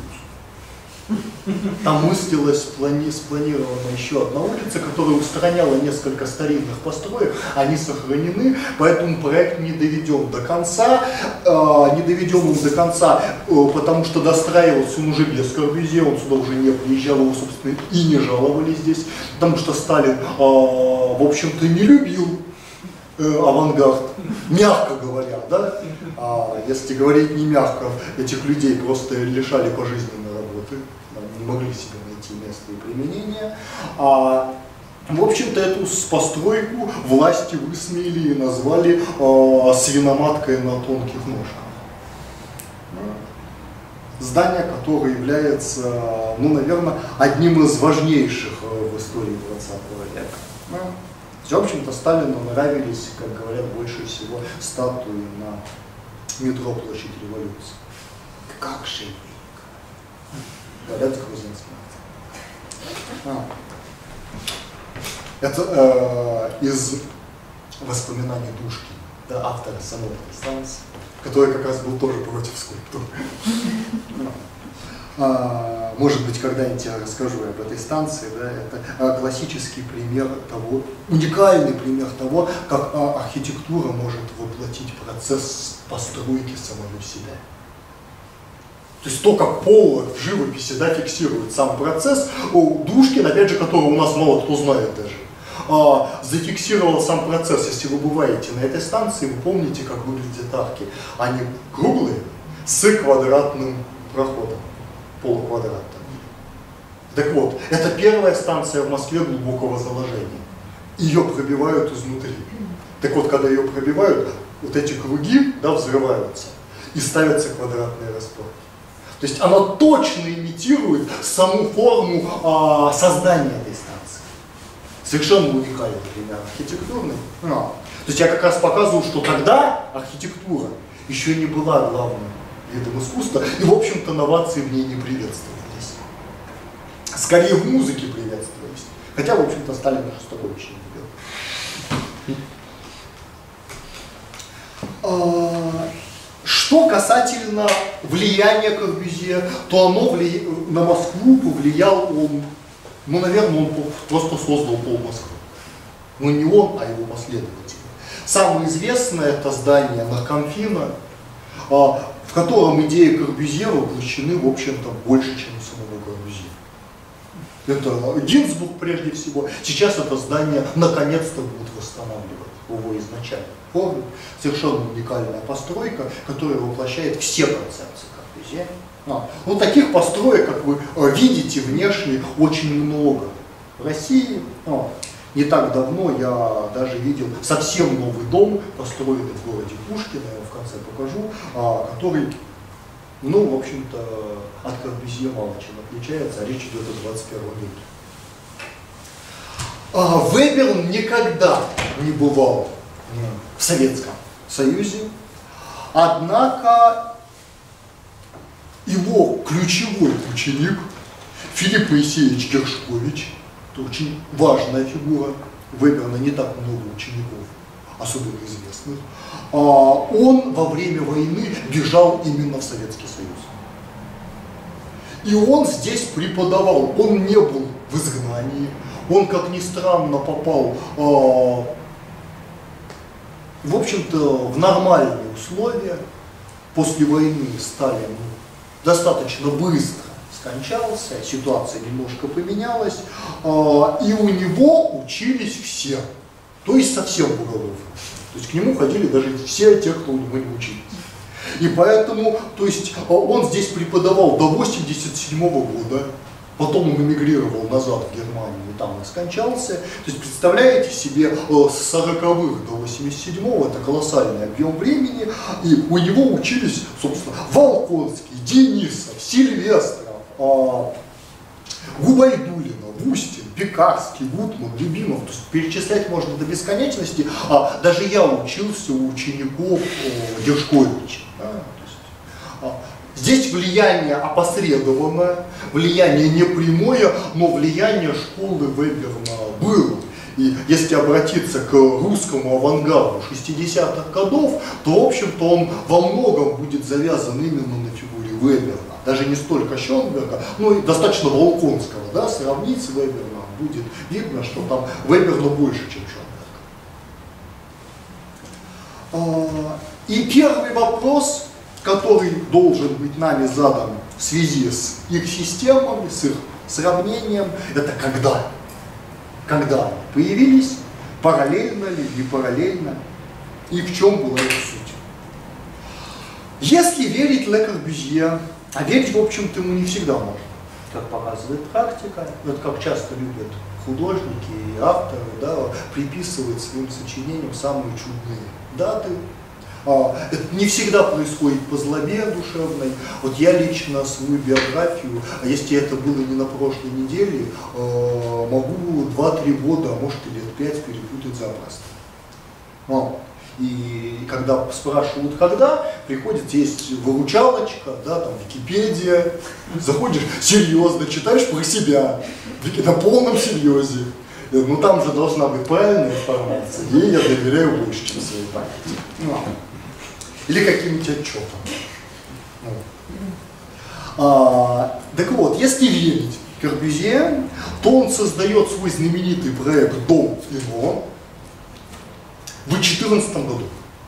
Speaker 1: Там мыслилась спланирована еще одна улица, которая устраняла несколько старинных построек, они сохранены, поэтому проект не доведен до конца. Не доведен он до конца, потому что достраивался он уже без Корбюзье, он сюда уже не приезжал, его, собственно, и не жаловали здесь, потому что Сталин, в общем-то, не любил авангард, мягко говоря, да? Если говорить не мягко, этих людей просто лишали пожизненной работы, не могли себе найти место и применение. В общем-то, эту постройку власти высмеяли и назвали свиноматкой на тонких ножках. Здание, которое является, ну, наверное, одним из важнейших в истории 20 века. В общем-то, Сталину нравились, как говорят, больше всего статуи на метро Площадь Революции. Как же велик! Говорят с грузинским акцентом. Это из воспоминаний Душкина, да, автора самой этой станции, который как раз был тоже против скульптуры. Может быть, когда-нибудь я расскажу об этой станции. Да, это классический пример того, уникальный пример того, как архитектура может воплотить процесс постройки самого себя. То есть то, как Поллок в живописи, да, фиксирует сам процесс, Душкин, опять же, которого у нас мало кто знает даже, зафиксировал сам процесс. Если вы бываете на этой станции, вы помните, как выглядят арки. Они круглые, с квадратным проходом. Полуквадрата. Так вот, это первая станция в Москве глубокого заложения. Ее пробивают изнутри. Так вот, когда ее пробивают, вот эти круги, да, взрываются и ставятся квадратные распорки. То есть она точно имитирует саму форму создания этой станции. Совершенно уникальный пример архитектурный. То есть я как раз показываю, что тогда архитектура еще не была главным видом искусства, и, в общем-то, новации в ней не приветствовались. Скорее, в музыке приветствовались. Хотя, в общем-то, Сталин Шостакович не любил. Что касательно влияния Корбюзье, то оно на Москву повлиял он, ну, наверное, он просто создал пол Москвы. Но не он, а его последователи. Самое известное это здание Наркомфина, в котором идеи Корбюзье воплощены, в общем-то, больше, чем у самого Корбюзье. Это Гинзбург, прежде всего. Сейчас это здание наконец-то будут восстанавливать в его изначальной форме. Совершенно уникальная постройка, которая воплощает все концепции Корбюзье. Ну, таких построек, как вы видите, внешне очень много в России. Не так давно я даже видел совсем новый дом, построенный в городе Пушкино, я его в конце покажу, который, ну, в общем-то, от Корбюзье мало чем отличается, а речь идет о 21 веке. Вебер никогда не бывал в Советском Союзе, однако его ключевой ученик Филипп Моисеевич Гершкович, очень важная фигура, Веберна не так много учеников, особенно известных, он во время войны бежал именно в Советский Союз. И он здесь преподавал, он не был в изгнании, он, как ни странно, попал, в общем-то, в нормальные условия. После войны Сталин достаточно быстро скончался, ситуация немножко поменялась, и у него учились все, то есть совсем бугоров. То есть к нему ходили даже все те, кто у него не учились. И поэтому, то есть он здесь преподавал до 1987 года, потом он эмигрировал назад в Германию и там и скончался. То есть представляете себе, с 40-х до 87-го, это колоссальный объем времени, и у него учились, собственно, Волконский, Денисов, Сильвестров, Губайдулина, Бустин, Пекарский, Гутман, Любимов. То есть перечислять можно до бесконечности. Даже я учился у учеников Гершковича. Да? Здесь влияние опосредованное, влияние не прямое, но влияние школы Веберна было. И если обратиться к русскому авангарду 60-х годов, то, в общем-то, он во многом будет завязан именно на фигуре Веберна. Даже не столько Шонберга, но и достаточно Волконского. Да? Сравнить с Веберном будет видно, что там Веберна больше, чем Шонберг. И первый вопрос, который должен быть нами задан в связи с их системами, с их сравнением, это когда? Когда они появились, параллельно ли, не параллельно, и в чем была их суть. Если верить Ле Корбюзье, а верить, в общем-то, ему не всегда можно, как показывает практика, вот как часто любят художники и авторы, да, приписывать своим сочинениям самые чудные даты. Это не всегда происходит по злобе душевной. Вот я лично свою биографию, а если это было не на прошлой неделе, могу 2-3 года, а может и лет 5 перепутать запросто. И когда спрашивают, когда, приходит, есть выручалочка, да, там Википедия, заходишь, серьезно, читаешь про себя, на полном серьезе. Ну там же должна быть правильная информация, ей я доверяю больше, чем своей памяти. Или каким-нибудь отчетом. Так вот, если верить Корбюзье, то он создает свой знаменитый проект «Дом Ино» в 2014 году.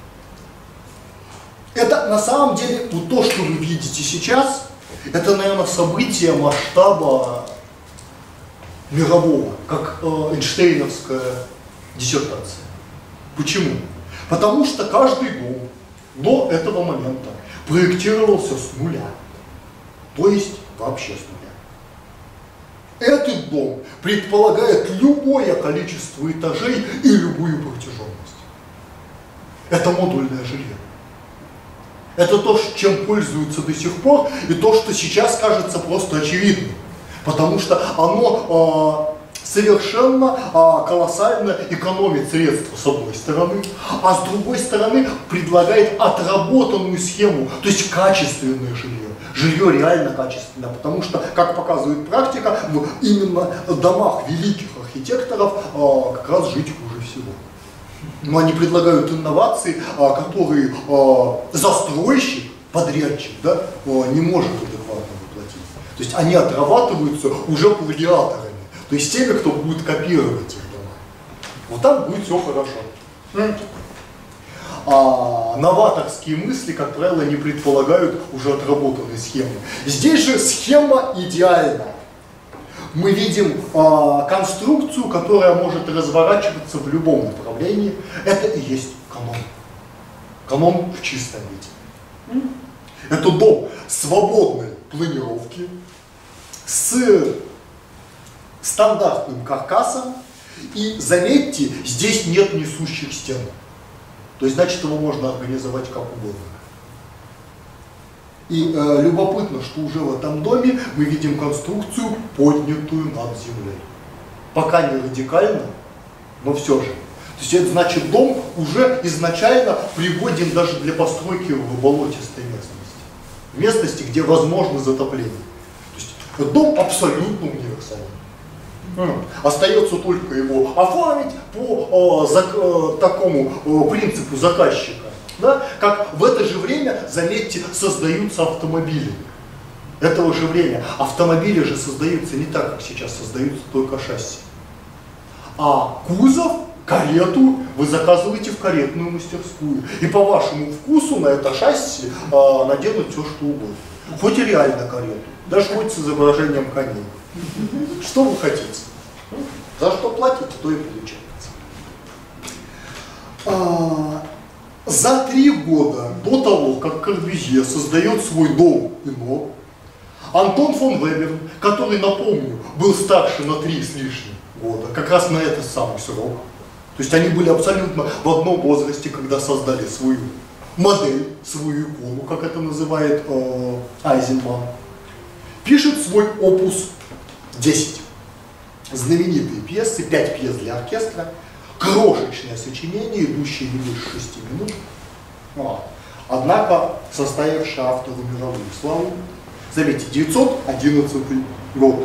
Speaker 1: Это на самом деле вот то, что вы видите сейчас, это, наверное, событие масштаба мирового, как Эйнштейновская диссертация. Почему? Потому что каждый дом до этого момента проектировался с нуля, то есть вообще с нуля. Этот дом предполагает любое количество этажей и любую протяженность. Это модульное жилье. Это то, чем пользуются до сих пор, и то, что сейчас кажется просто очевидным. Потому что оно совершенно колоссально экономит средства с одной стороны, а с другой стороны предлагает отработанную схему, то есть качественное жилье. Жилье реально качественное, потому что, как показывает практика, в именно домах великих архитекторов как раз жить хуже всего. Но они предлагают инновации, которые застройщик, подрядчик, да, не может адекватно воплотить. То есть они отрабатываются уже плагиаторами. То есть теми, кто будет копировать их дома. Вот там будет все хорошо. Новаторские мысли, как правило, не предполагают уже отработанные схемы. Здесь же схема идеальная. Мы видим конструкцию, которая может разворачиваться в любом направлении. Это и есть канон. Канон в чистом виде. Это дом свободной планировки с стандартным каркасом, и заметьте, здесь нет несущих стен. То есть, значит, его можно организовать как угодно. И любопытно, что уже в этом доме мы видим конструкцию, поднятую над землей. Пока не радикально, но все же. То есть это значит, дом уже изначально пригоден даже для постройки в болотистой местности. В местности, где возможно затопление. То есть дом абсолютно универсальный. Остается только его оформить по такому принципу заказчика. Да? Как в это же время, заметьте, создаются автомобили. Этого же время. Автомобили же создаются не так, как сейчас создаются только шасси. А кузов, карету вы заказываете в каретную мастерскую. И по вашему вкусу на это шасси наделают все, что угодно. Хоть и реально карету, даже хоть с изображением коней. Что вы хотите? За что платите, то и получается. За 3 года до того, как Корбюзье создает свой дом Ино, Антон фон Веберн, который, напомню, был старше на 3 с лишним года, как раз на этот самый срок, то есть они были абсолютно в одном возрасте, когда создали свою модель, свою икону, как это называет Айзенман, пишет свой опус 10. Знаменитые пьесы, 5 пьес для оркестра, крошечное сочинение, идущее не больше 6 минут. однако составившая автору мировую славу. Заметьте, 911 год.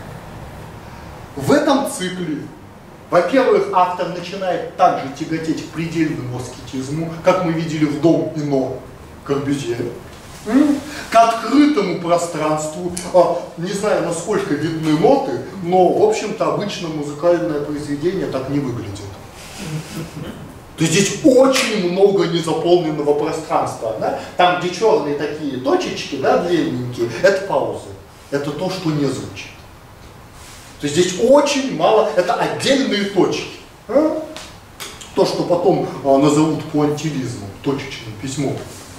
Speaker 1: В этом цикле, во-первых, автор начинает также тяготеть к предельному аскетизму, как мы видели в «Дом Ино» Корбюзье, к открытому пространству. Не знаю, насколько видны ноты, но, в общем-то, обычно музыкальное произведение так не выглядит. То есть здесь очень много незаполненного пространства. Да? Там, где черные такие точечки, да, длинненькие, это паузы. Это то, что не звучит. То есть здесь очень мало, это отдельные точки. То, что потом назовут пуантилизмом, точечным письмом.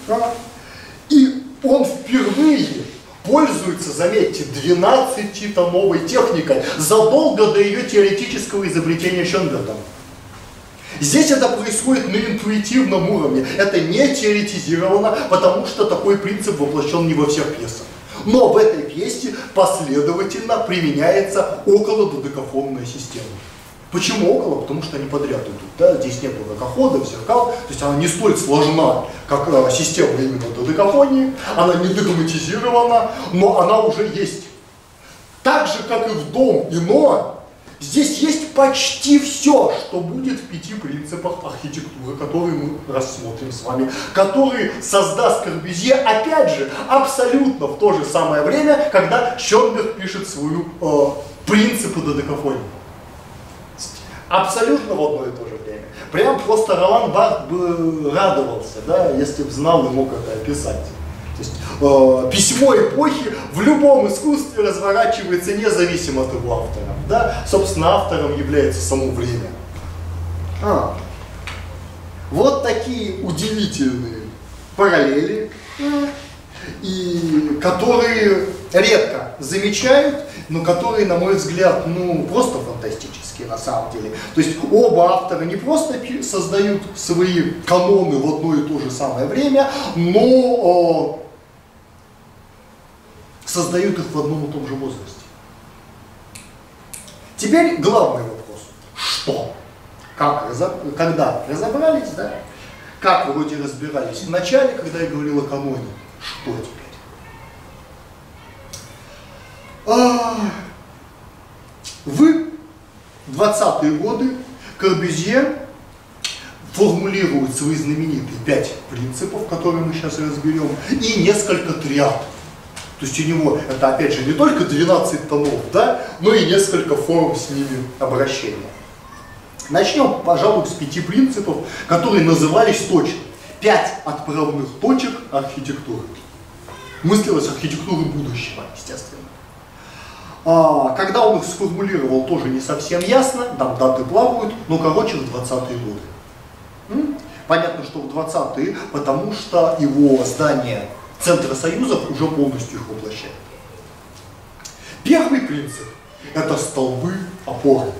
Speaker 1: И он впервые пользуется, заметьте, 12-томовой техникой задолго до ее теоретического изобретения Шönbergом. Здесь это происходит на интуитивном уровне, это не теоретизировано, потому что такой принцип воплощен не во всех пьесах. Но в этой пьесе последовательно применяется околододекафонная система. Почему около? Потому что они подряд идут. Да? Здесь нет додекаходов, зеркал, то есть она не столь сложна, как система именно додекафонии, она не догматизирована, но она уже есть. Так же, как и в «Дом Ино», здесь есть почти все, что будет в 5 принципах архитектуры, которые мы рассмотрим с вами, которые создаст Корбюзье, опять же, абсолютно в то же самое время, когда Шönberg пишет свою принципы додекафонии. Абсолютно в одно и то же время. Прям просто Ролан Барт бы радовался, да, если бы знал и мог это описать. То есть письмо эпохи в любом искусстве разворачивается независимо от его автора. Да? Собственно, автором является само время. Вот такие удивительные параллели, и которые редко замечают, но которые, на мой взгляд, ну, просто фантастические на самом деле. То есть оба автора не просто создают свои каноны в одно и то же самое время, но создают их в одном и том же возрасте. Теперь главный вопрос. Что? Когда разобрались, да? Как вроде разбирались в начале, когда я говорил о каноне. Что теперь? В 20-е годы Корбюзье формулирует свои знаменитые 5 принципов, которые мы сейчас разберем, и несколько триад. То есть у него это, опять же, не только 12 тонов, да, но и несколько форм с ними обращения. Начнем, пожалуй, с 5 принципов, которые назывались точно 5 отправных точек архитектуры. Мыслилась архитектура будущего, естественно. Когда он их сформулировал, тоже не совсем ясно, там даты плавают, но, короче, в 20-е годы. Понятно, что в 20-е, потому что его здание Центра союзов уже полностью их воплощает. Первый принцип – это столбы опоры.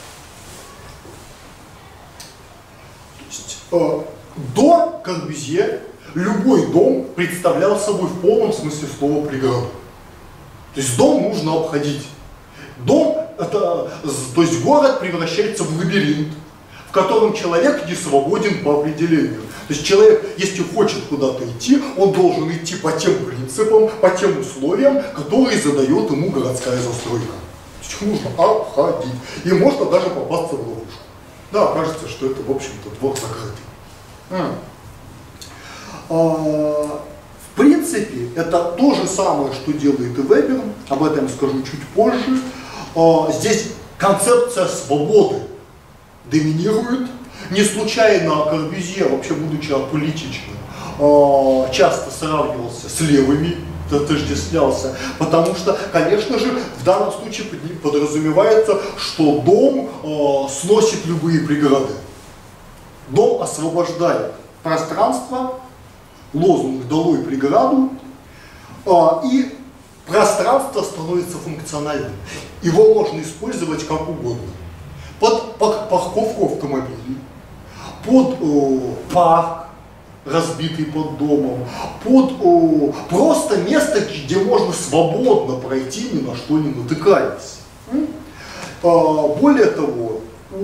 Speaker 1: То есть, до Корбюзье любой дом представлял собой в полном смысле слова преграду. То есть дом нужно обходить. Дом, то есть город превращается в лабиринт, в котором человек не свободен по определению. То есть человек, если хочет куда-то идти, он должен идти по тем принципам, по тем условиям, которые задает ему городская застройка. То есть их нужно обходить. И можно даже попасться в ловушку. Да, кажется, что это, в общем-то, двор закрытый. В принципе, это то же самое, что делает и Вебер, об этом скажу чуть позже. Здесь концепция свободы доминирует. Не случайно Корбюзье, вообще будучи аполитичным, часто сравнивался с левыми, отождествлялся, потому что, конечно же, в данном случае подразумевается, что дом сносит любые преграды. Дом освобождает пространство, лозунг «долой преграду», и пространство становится функциональным. Его можно использовать как угодно. Под парковку автомобилей, под парк, разбитый под домом, под просто место, где можно свободно пройти, ни на что не натыкаясь. Более того,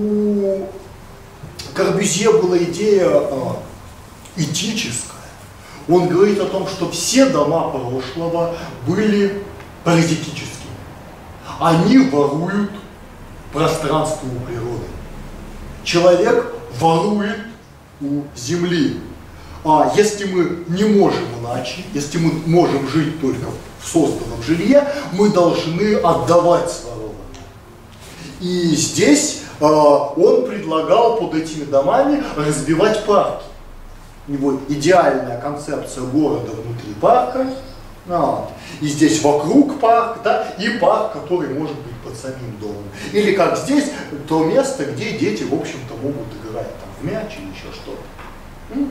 Speaker 1: у Корбюзье была идея этическая. Он говорит о том, что все дома прошлого были паразитическими. Они воруют пространство у природы. Человек ворует у земли. А если мы не можем иначе, если мы можем жить только в созданном жилье, мы должны отдавать сворованное. И здесь он предлагал под этими домами разбивать парки. У него идеальная концепция города внутри парка. И здесь вокруг парк, да, и парк, который может быть под самим домом. Или как здесь, то место, где дети, в общем-то, могут играть там, в мяч или еще что-то.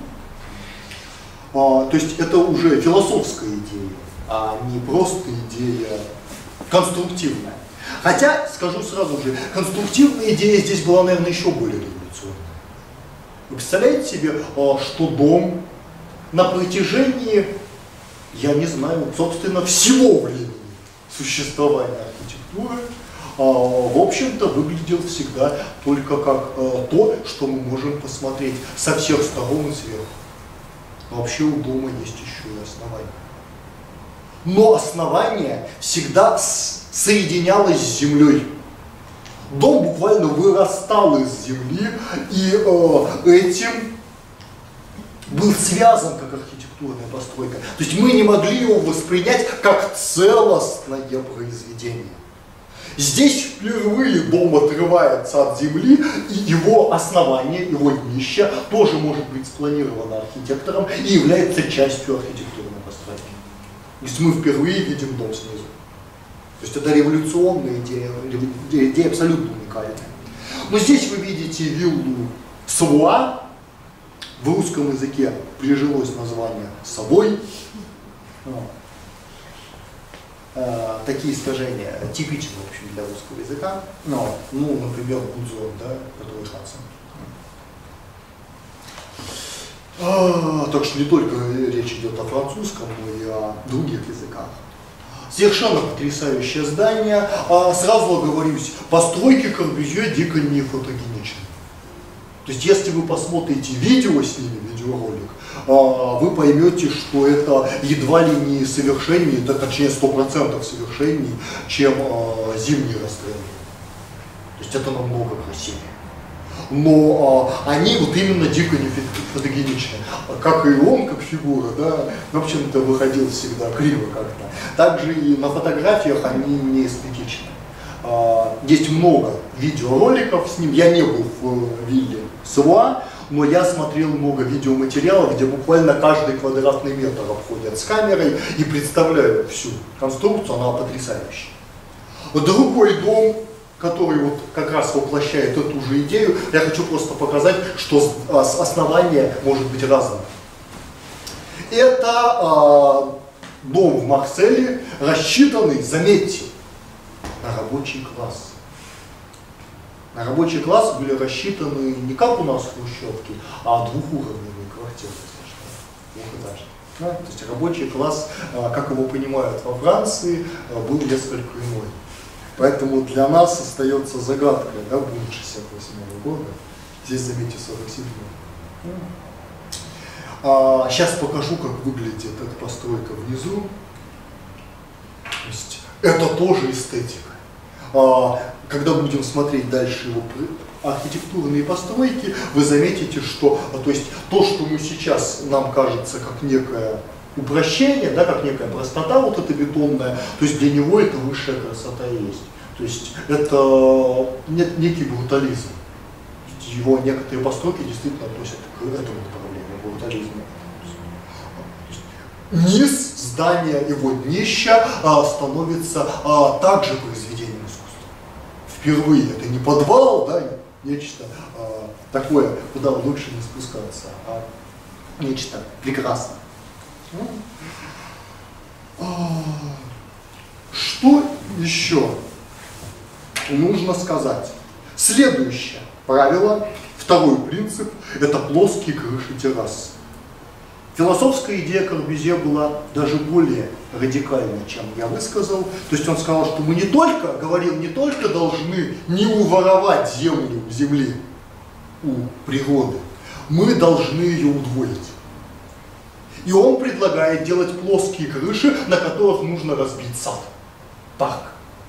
Speaker 1: То есть это уже философская идея, а не просто идея конструктивная. Хотя, скажу сразу же, конструктивная идея здесь была, наверное, еще более революционная. Вы представляете себе, что дом на протяжении, я не знаю, собственно, всего времени существования архитектуры, в общем-то, выглядел всегда только как то, что мы можем посмотреть со всех сторон и сверху. Вообще у дома есть еще и основание. Но основание всегда соединялось с землей. Дом буквально вырастал из земли, и этим был связан как архитектурная постройка. То есть мы не могли его воспринять как целостное произведение. Здесь впервые дом отрывается от земли, и его основание, его днище тоже может быть спланировано архитектором и является частью архитектурной постройки. То есть мы впервые видим дом снизу. То есть это революционная идея абсолютно уникальная. Но здесь вы видите виллу Савуа. В русском языке прижилось название «Совой». Такие искажения типичны, в общем, для русского языка. Например, Гудзон, да, который Хадсон. Так что не только речь идет о французском, но и о других языках. Совершенно потрясающее здание. Сразу оговорюсь, постройки Корбюзье дико не фотогеничны. То есть, если вы посмотрите видео с ними, видеоролик, вы поймете, что это едва ли не совершеннее, точнее 100% совершеннее, чем зимние расстрелы. То есть это намного красивее. Но они вот именно дико не фотогеничны. Как и он, как фигура, да, в общем-то выходил всегда криво как-то. Также и на фотографиях они не эстетичны. Есть много видеороликов с ним, я не был в вилле Савуа, но я смотрел много видеоматериалов, где буквально каждый квадратный метр обходят с камерой и представляют всю конструкцию, она потрясающая. Другой дом, который вот как раз воплощает эту же идею, я хочу просто показать, что основание может быть разным. Это дом в Марселе, рассчитанный, заметьте, на рабочий класс. На рабочий класс были рассчитаны не как у нас в Хрущевке, а двухуровневые квартиры, двухэтажные. Да? То есть рабочий класс, как его понимают во Франции, был несколько иной. Поэтому для нас остается загадкой, да, будет 68 года, здесь, заметьте, 47. Сейчас покажу, как выглядит эта постройка внизу. То есть это тоже эстетика. Когда будем смотреть дальше его архитектурные постройки, вы заметите, что то что мы сейчас, нам кажется, как некое упрощение, да, как некая простота вот эта бетонная, то есть для него это высшая красота и есть. То есть это некий брутализм. Его некоторые постройки действительно относят к этому направлению, брутализму. Низ здания, его днища становится также произведением искусства. Впервые это не подвал, да, нечто такое, куда лучше не спускаться, а нечто прекрасное. Что еще нужно сказать? Следующее правило, второй принцип, это плоские крыши террас. Философская идея Корбюзье была даже более радикальной, чем я высказал. То есть он сказал, что мы не только должны не уворовать земли у природы, мы должны ее удвоить. И он предлагает делать плоские крыши, на которых нужно разбить сад, парк.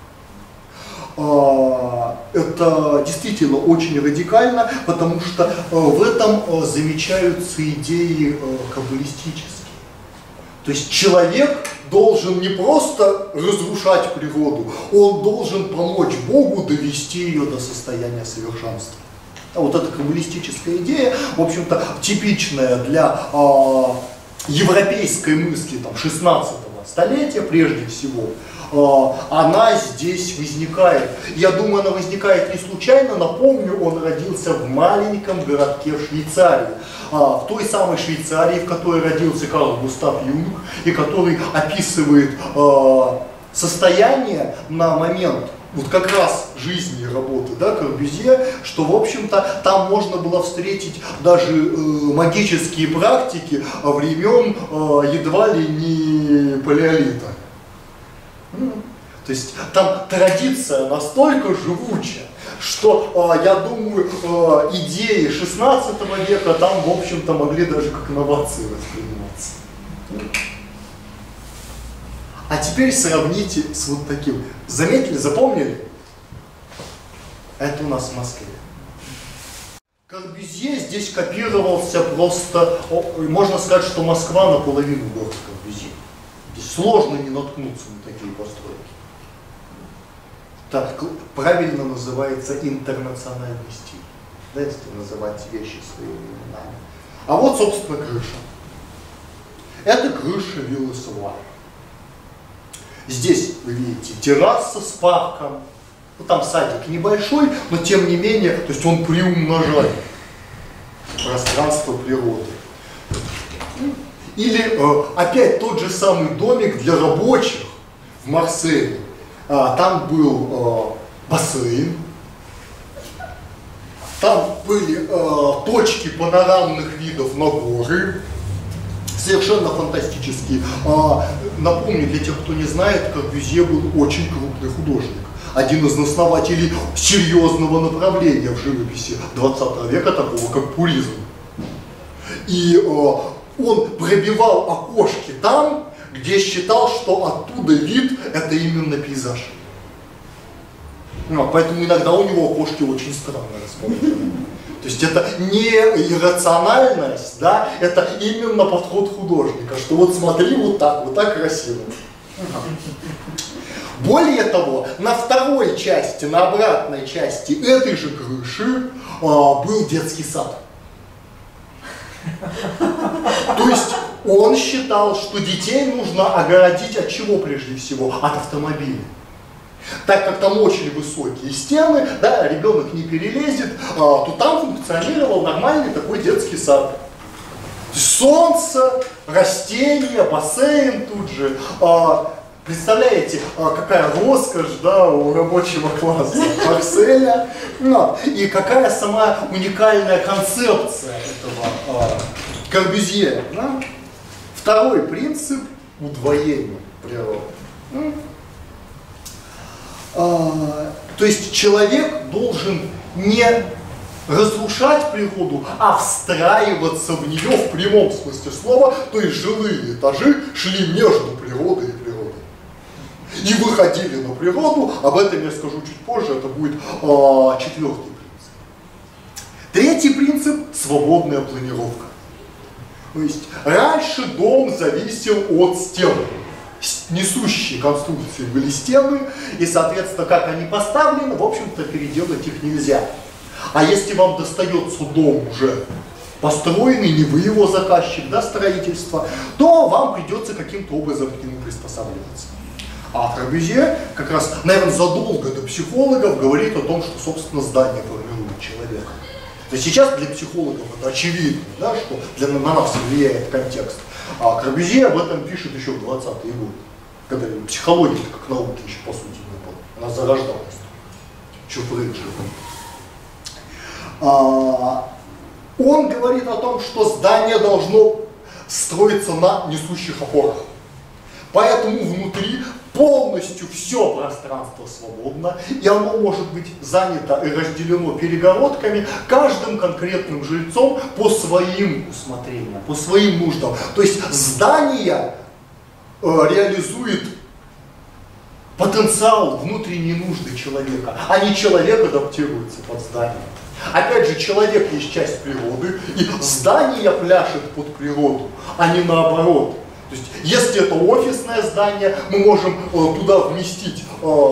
Speaker 1: Это действительно очень радикально, потому что в этом замечаются идеи каббалистические. То есть человек должен не просто разрушать природу, он должен помочь Богу довести ее до состояния совершенства. Вот эта каббалистическая идея, в общем-то, типичная для европейской мысли 16 столетия прежде всего, она здесь возникает. Я думаю, она возникает не случайно. Напомню, он родился в маленьком городке в Швейцарии. В той самой Швейцарии, в которой родился Карл Густав Юнг, и который описывает состояние на момент вот как раз жизни и работы, да, Корбюзье, что, в общем-то, там можно было встретить даже магические практики времен едва ли не палеолита. То есть там традиция настолько живучая, что, я думаю, идеи 16 века там, в общем-то, могли даже как инновации восприниматься. А теперь сравните с вот таким. Заметили, запомнили? Это у нас в Москве. Корбюзье здесь копировался просто, можно сказать, что Москва наполовину город Корбюзье. Здесь сложно не наткнуться на такие постройки. Так правильно называется интернациональный стиль, да, если называть вещи своими именами. А вот, собственно, крыша. Это крыша виллы Савуар. Здесь вы видите терраса с парком, ну, там садик небольшой, но тем не менее, то есть он приумножает пространство природы. Или опять тот же самый домик для рабочих в Марселе. Там был бассейн, там были точки панорамных видов на горы, совершенно фантастические. Напомню, для тех, кто не знает, Корбюзье был очень крупный художник. Один из основателей серьезного направления в живописи 20 века, такого как пуризм. И он пробивал окошки там, где считал, что оттуда вид – это именно пейзаж. Поэтому иногда у него окошки очень странно расположены. То есть это не иррациональность, да, это именно подход художника, что вот смотри, вот так красиво. Более того, на второй части, на обратной части этой же крыши был детский сад. То есть он считал, что детей нужно огородить от чего прежде всего? От автомобиля. Так как там очень высокие стены, да, ребенок не перелезет, то там функционировал нормальный такой детский сад. Солнце, растения, бассейн тут же. Представляете, какая роскошь, да, у рабочего класса Марселя, и какая сама уникальная концепция этого Корбюзье. Да? Второй принцип – удвоение природы. То есть человек должен не разрушать природу, а встраиваться в нее в прямом смысле слова, то есть жилые этажи шли между природой и природой. И выходили на природу, об этом я скажу чуть позже, это будет четвертый принцип. Третий принцип – свободная планировка. То есть раньше дом зависел от стен. Несущие конструкции были стены, и, соответственно, как они поставлены, в общем-то, переделать их нельзя. А если вам достается дом уже построенный, не вы его заказчик, да, строительства, то вам придется каким-то образом к нему приспосабливаться. А Корбюзье как раз, наверное, задолго до психологов говорит о том, что, собственно, здание формирует человека. То есть сейчас для психологов это очевидно, да, что на нас влияет контекст. А Корбюзье об этом пишет еще в 20-е годы, когда психология как науки еще по сути не было. Она зарождалась. Еще Фрейд жил. Он говорит о том, что здание должно строиться на несущих опорах. Поэтому внутри полностью все пространство свободно, и оно может быть занято и разделено перегородками каждым конкретным жильцом по своим усмотрениям, по своим нуждам. То есть здание реализует потенциал, внутренние нужды человека, а не человек адаптируется под здание. Опять же, человек есть часть природы, и здание пляшет под природу, а не наоборот. То есть, если это офисное здание, мы можем туда вместить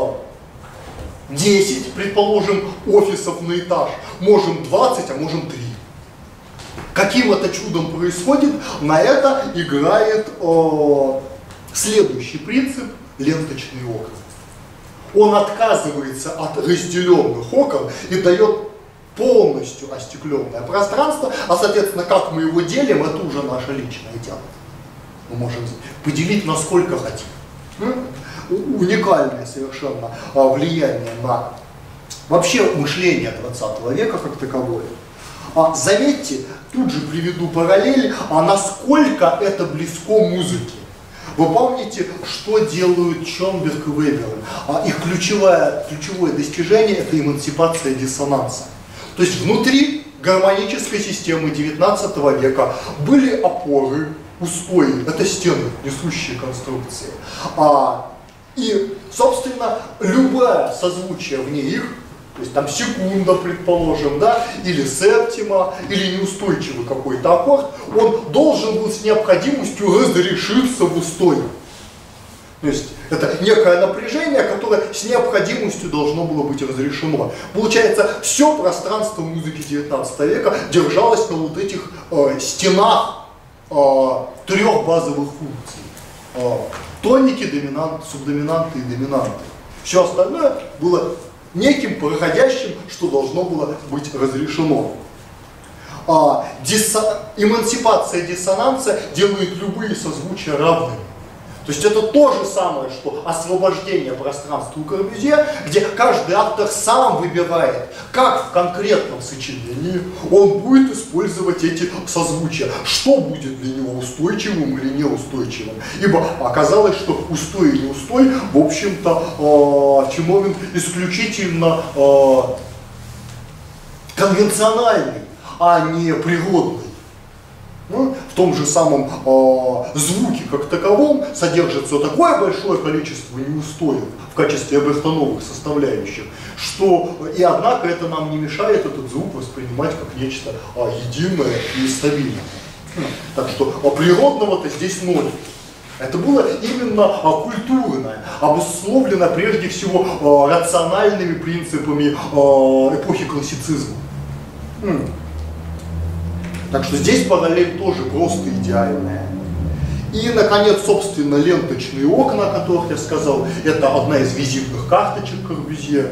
Speaker 1: 10, предположим, офисов на этаж, можем 20, а можем 3. Каким это чудом происходит, на это играет следующий принцип – ленточные окна. Он отказывается от разделенных окон и дает полностью остекленное пространство, а соответственно, как мы его делим, это уже наше личное дело. Мы можем поделить насколько хотим. Уникальное совершенно влияние на вообще мышление 20 века как таковое. Заметьте, тут же приведу параллель, насколько это близко музыке. Вы помните, что делают Чонберг и Вебер? Их ключевое достижение – это эмансипация диссонанса. То есть внутри гармонической системы 19 века были опоры, устои, это стены, несущие конструкции. И, собственно, любое созвучие вне их, то есть там секунда, предположим, да, или септима, или неустойчивый какой-то аккорд, он должен был с необходимостью разрешиться в устой. То есть это некое напряжение, которое с необходимостью должно было быть разрешено. Получается, все пространство музыки 19 века держалось на вот этих стенах 3 базовых функций. Тоники, доминанты, субдоминанты и доминанты. Все остальное было неким проходящим, что должно было быть разрешено. Эмансипация диссонанса делает любые созвучия равными. То есть это то же самое, что освобождение пространства у Корбюзье, где каждый автор сам выбирает, как в конкретном сочинении он будет использовать эти созвучия, что будет для него устойчивым или неустойчивым. Ибо оказалось, что устой и неустой, в общем-то, феномен исключительно конвенциональный, а не природный. В том же самом звуке как таковом содержится такое большое количество неустоев в качестве обертоновых составляющих, что и однако это нам не мешает этот звук воспринимать как нечто единое и стабильное. Так что природного-то здесь ноль. Это было именно культурное, обусловлено прежде всего рациональными принципами эпохи классицизма. Так что здесь параллель тоже просто идеальная. И, наконец, собственно, ленточные окна, о которых я сказал, это одна из визитных карточек Корбюзье.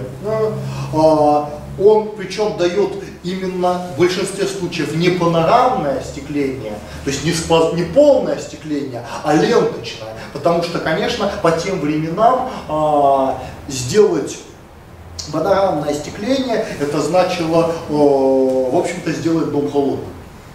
Speaker 1: Он, причем, дает именно в большинстве случаев не панорамное остекление, то есть не полное остекление, а ленточное. Потому что, конечно, по тем временам сделать панорамное остекление, это значило, в общем-то, сделать дом холодным.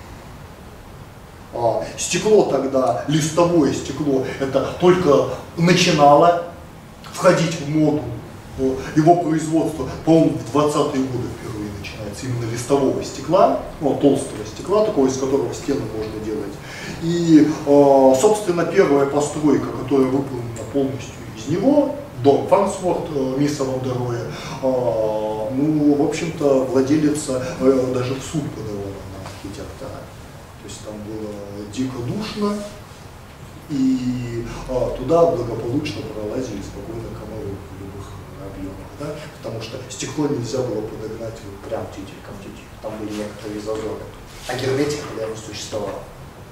Speaker 1: Стекло тогда, листовое стекло, это только начинало входить в моду. Его производство, по-моему, в 20-е годы впервые начинается именно листового стекла, толстого стекла, такого, из которого стены можно делать. И, собственно, первая постройка, которая выполнена полностью из него, дом Фарнсворт, мисса Вандероя, ну, в общем-то, владелица даже в суд подавала на архитектора. То есть там было дико душно, и туда благополучно пролазили спокойно комары в любых объемах, да? Потому что стекло нельзя было подогнать вот прям тютелька в тютельку, там были некоторые зазоры, а герметика не существовала.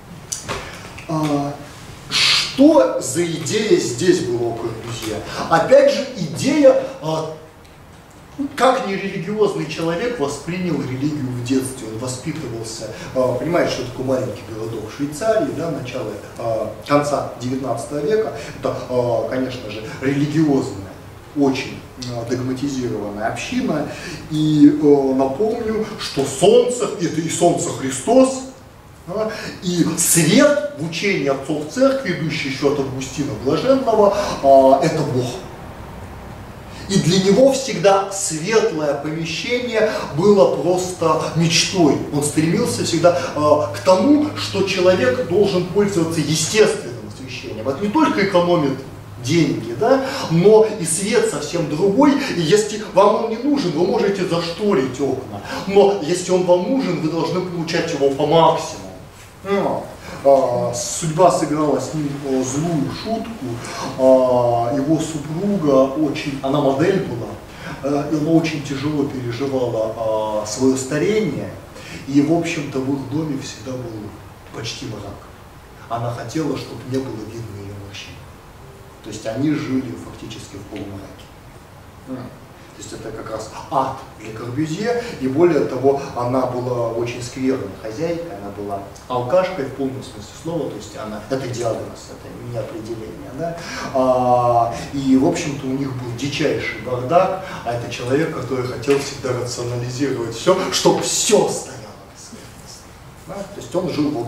Speaker 1: Что за идея здесь была у Корбюзье? Опять же, идея, как нерелигиозный человек воспринял религию в детстве. Он воспитывался, понимаете, что такое маленький городок в Швейцарии, да, начало, конца 19 века. Это, конечно же, религиозная, очень догматизированная община. И напомню, что солнце, это и солнце Христос, И свет в учении отцов церкви, идущий еще от Августина Блаженного, это Бог. И для него всегда светлое помещение было просто мечтой. Он стремился всегда к тому, что человек должен пользоваться естественным освещением. Это не только экономит деньги, да, но и свет совсем другой. И если вам он не нужен, вы можете зашторить окна. Но если он вам нужен, вы должны получать его по максимуму. Судьба сыграла с ним злую шутку. Его супруга она модель была, и она очень тяжело переживала свое старение. И, в общем-то, в их доме всегда был почти мрак. Она хотела, чтобы не было видно ее морщин. То есть они жили фактически в полумраке. То есть это как раз ад для Корбюзье, и более того, она была очень скверной хозяйкой, она была алкашкой в полном смысле слова, то есть это диагноз, это не определение, да? И в общем-то у них был дичайший бардак, а это человек, который хотел всегда рационализировать все, чтобы все стояло на своем месте. Да? То есть он жил в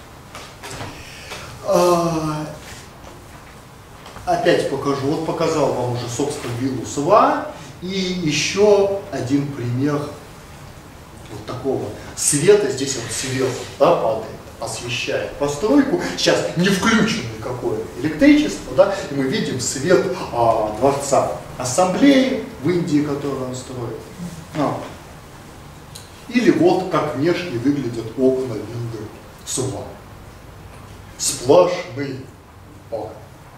Speaker 1: аду. Опять покажу, вот показал вам уже, собственно, виллу Сава. И еще один пример вот такого света, здесь вот сверху, да, падает, освещает постройку. Сейчас не включено никакое электричество, да, и мы видим свет дворца Ассамблеи в Индии, которую он строит. Или вот как внешне выглядят окна виллы Сава. Сплошные окна.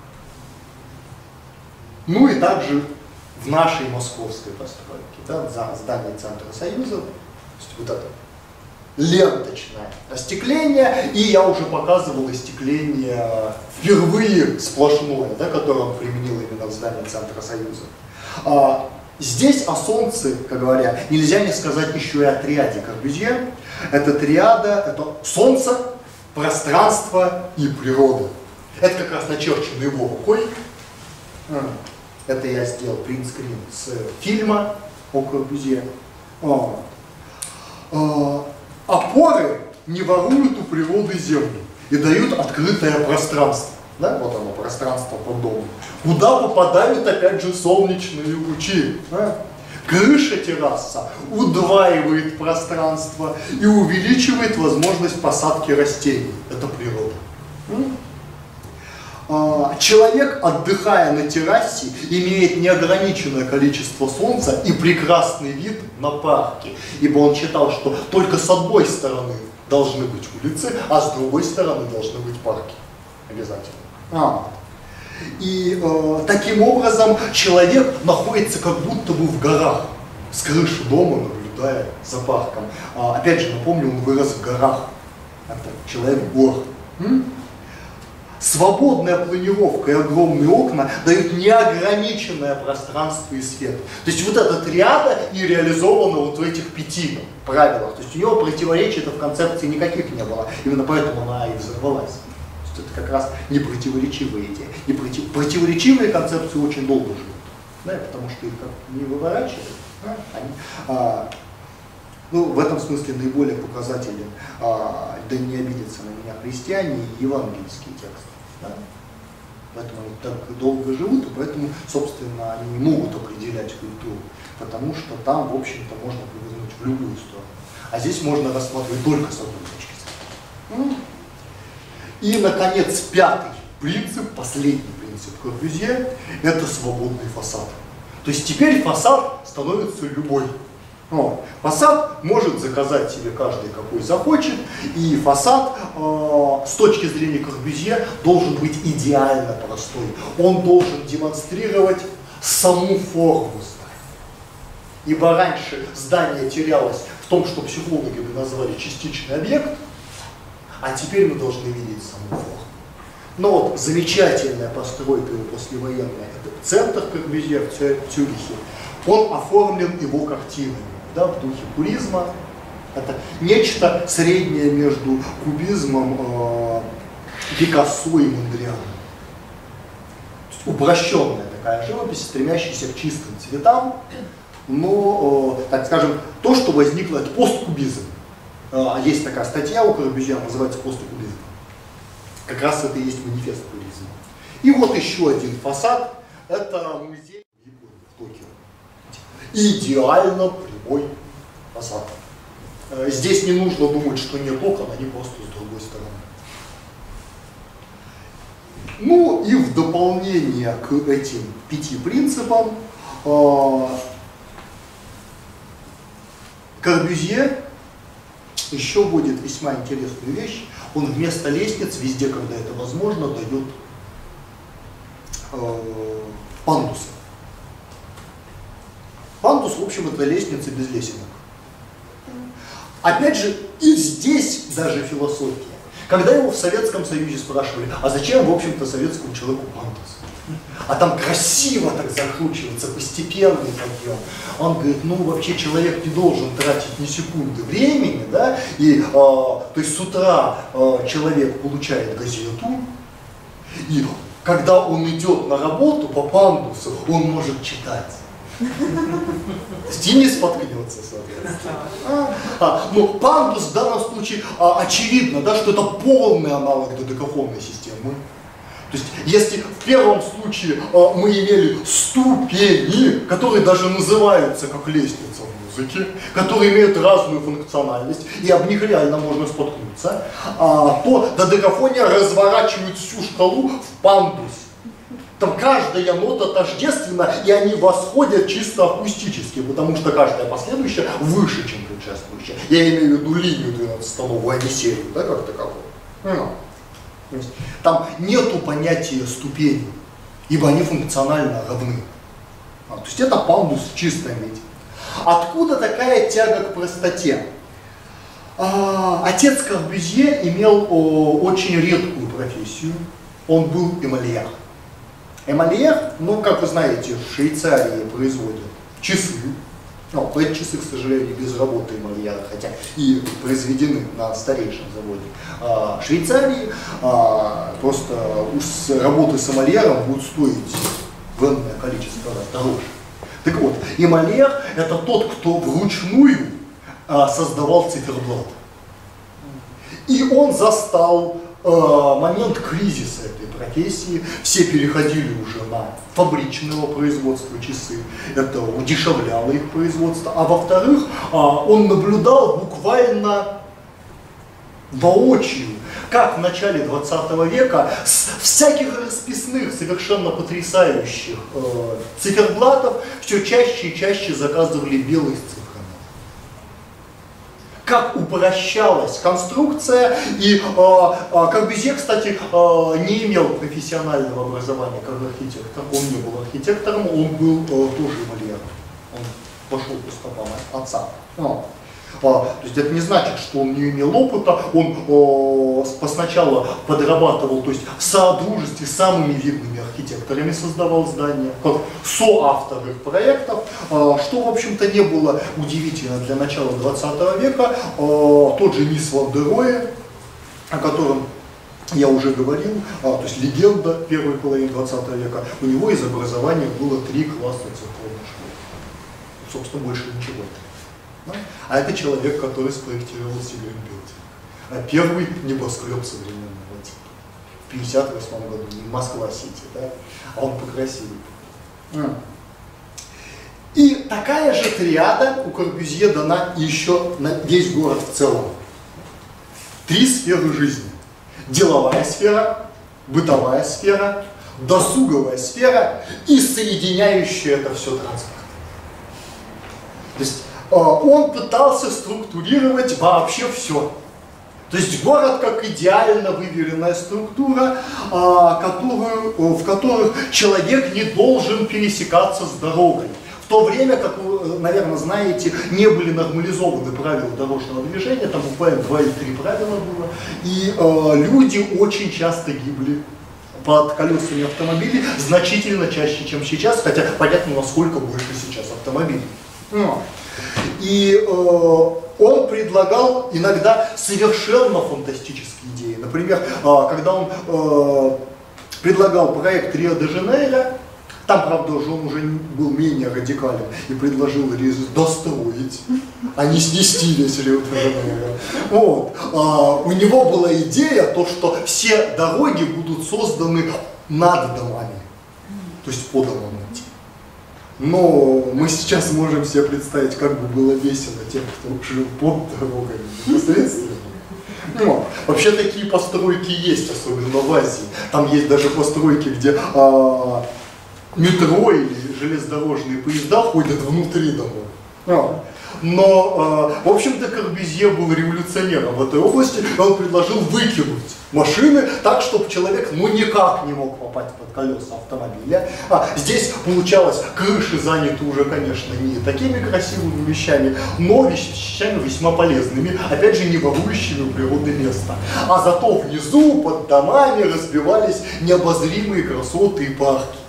Speaker 1: Ну и также в нашей московской постройке, да, здание Центра Союза, то есть вот это ленточное остекление, и я уже показывал остекление впервые сплошное, да, которое он применил именно в здании Центра Союза. Здесь о солнце, как говоря, нельзя не сказать еще и о триаде Корбюзье. Это триада, это солнце, пространство и природа. Это как раз начерчено его рукой. Это я сделал принтскрин с фильма о Корбюзье. Опоры не воруют у природы землю и дают открытое пространство. Да? Вот оно, пространство под домом. Куда попадают, опять же, солнечные лучи. Да? Крыша терраса удваивает пространство и увеличивает возможность посадки растений. Это природа. Человек, отдыхая на террасе, имеет неограниченное количество солнца и прекрасный вид на парки, ибо он считал, что только с одной стороны должны быть улицы, а с другой стороны должны быть парки. Обязательно. И таким образом человек находится как будто бы в горах, с крыши дома, наблюдая за парком. Опять же, напомню, он вырос в горах. Это человек гор. Свободная планировка и огромные окна дают неограниченное пространство и свет. То есть вот эта триада и реализована вот в этих 5 правилах. То есть у него противоречий-то в концепции никаких не было. Именно поэтому она и взорвалась. То есть это как раз не противоречивая идея. И противоречивые концепции очень долго живут. Да, потому что их как не выворачивают. Да, в этом смысле наиболее показателен, да не обидятся на меня христиане, евангельские тексты. Да? Поэтому они так долго живут, и поэтому, собственно, они не могут определять культуру, потому что там, в общем-то, можно повернуть в любую сторону. А здесь можно рассматривать только с одной точки зрения. И, наконец, 5-й принцип, последний принцип Корбюзье, это свободный фасад. То есть теперь фасад становится любой. Фасад может заказать себе каждый, какой захочет, и фасад с точки зрения Корбюзье должен быть идеально простой. Он должен демонстрировать саму форму здания. Ибо раньше здание терялось в том, что психологи бы назвали частичный объект, а теперь мы должны видеть саму форму. Но вот замечательная постройка послевоенная, это центр Корбюзье в Цюрихе, он оформлен его картинами. Да, в духе кубизма. Это нечто среднее между кубизмом, Пикассо и Мондрианом. Упрощенная такая живопись, стремящаяся к чистым цветам, но, так скажем, то, что возникло, это посткубизм. Есть такая статья у Корбюзье, называется просто кубизм. Как раз это и есть манифест кубизма. И вот еще один фасад, это музей в Токио. Идеально прямой фасад. Здесь не нужно думать, что нет окон, они просто с другой стороны. Ну и в дополнение к этим 5 принципам Корбюзье еще вводит весьма интересную вещь. Он вместо лестниц, везде, когда это возможно, дает пандусы. Пандус, в общем, это лестница без лесенок. Опять же, и здесь даже философия. Когда его в Советском Союзе спрашивали, а зачем, в общем-то, советскому человеку пандус? А там красиво так закручивается, постепенный подъем. Он говорит, ну вообще человек не должен тратить ни секунды времени, да, и то есть с утра человек получает газету, и когда он идет на работу по пандусу, он может читать. И не споткнется, соответственно. Но пандус в данном случае очевидно, да, что это полный аналог додекафонной системы. То есть, если в первом случае мы имели ступени, которые даже называются как лестница в музыке, которые имеют разную функциональность, и об них реально можно споткнуться, то додекафония разворачивает всю шкалу в пандус. Там каждая нота тождественна, и они восходят чисто акустически, потому что каждая последующая выше, чем предшествующая. Я имею в виду линию 12-тоновую, а не серию, да, как таковую. Там нету понятия ступеней, ибо они функционально равны. То есть это пандус в чистом виде. Откуда такая тяга к простоте? Отец Корбюзье имел очень редкую профессию. Он был эмальяр. Эмальяр, ну, как вы знаете, в Швейцарии производят часы. Эти часы, к сожалению, без работы эмальяра, хотя и произведены на старейшем заводе Швейцарии. Просто работы с эмальяром будут стоить в энное количество раз дороже. Так вот, эмальяр — это тот, кто вручную создавал циферблат. И он застал момент кризиса этой профессии, все переходили уже на фабричного производства часы, это удешевляло их производство, а во-вторых, он наблюдал буквально воочию, как в начале 20 века с всяких расписных, совершенно потрясающих циферблатов все чаще и чаще заказывали белые с цифрами. Как упрощалась конструкция, и Корбюзье, кстати, не имел профессионального образования как архитектор, он не был архитектором, он был тоже эмальяром, он пошел по стопам отца. То есть это не значит, что он не имел опыта, он сначала подрабатывал, то есть в содружестве с самыми видными архитекторами создавал здания, как соавтор их проектов, что, в общем-то, не было удивительно для начала 20 века. Тот же Мисс Ван дер Роэ, о котором я уже говорил, то есть легенда первой половины 20 века, у него из образования было 3 класса церковной школы. Собственно, больше ничего. А это человек, который спроектировал Сиглен-Билдинг. Первый небоскреб современного типа. В 1958 году, не Москва-Сити, да? А он покрасивее. И такая же триада у Корбюзье дана еще на весь город в целом. 3 сферы жизни. Деловая сфера, бытовая сфера, досуговая сфера и соединяющая это все транспорт. То есть он пытался структурировать вообще все. То есть город как идеально выверенная структура, в которой человек не должен пересекаться с дорогой. В то время, как вы, наверное, знаете, не были нормализованы правила дорожного движения, там буквально 2 или 3 правила было, и люди очень часто гибли под колесами автомобилей, значительно чаще, чем сейчас, хотя понятно, насколько больше сейчас автомобилей. И он предлагал иногда совершенно фантастические идеи. Например, когда он предлагал проект Рио-де-Жанейро, Там, правда, уже он уже был менее радикален и предложил достроить, а не снести весь Рио-де-Жанейро. Вот. У него была идея, то, что все дороги будут созданы над домами, то есть по домам идти. Но мы сейчас можем себе представить, как бы было весело тем, кто жил под дорогами непосредственно. Ну, вообще такие постройки есть, особенно в Азии. Там есть даже постройки, где метро или железнодорожные поезда ходят внутри домов. Но, в общем-то, Корбюзье был революционером в этой области, и он предложил выкинуть машины так, чтобы человек никак не мог попасть под колеса автомобиля. Здесь получалось, крыши заняты уже, конечно, не такими красивыми вещами, но вещами весьма полезными, опять же, не ворующими у природы места. А зато внизу, под домами, разбивались необозримые красоты и парки.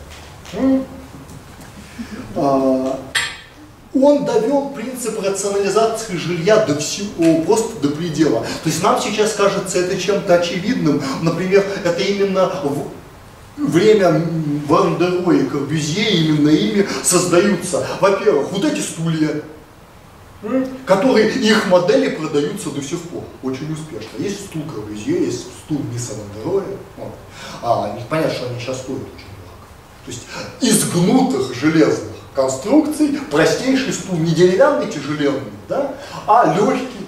Speaker 1: Он довел принцип рационализации жилья до всего, просто до предела. То есть нам сейчас кажется это чем-то очевидным. Например, это именно время Вандеро и Корбюзье, именно ими создаются, во-первых, вот эти стулья, которые, их модели продаются до сих пор очень успешно. Есть стул Корбюзье, есть стул Мисса Вандеро. Понятно, что они сейчас стоят очень дорого. То есть из гнутых железных конструкций простейший стул, не деревянный, тяжеленный, да, а легкий,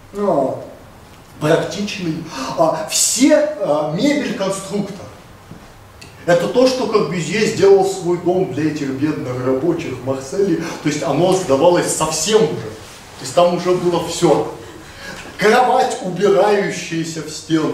Speaker 1: практичный. Все мебель конструктор. Это то, что Корбюзье сделал свой дом для этих бедных рабочих в Марселе. То есть оно сдавалось совсем уже. То есть там уже было все. Кровать, убирающаяся в стену.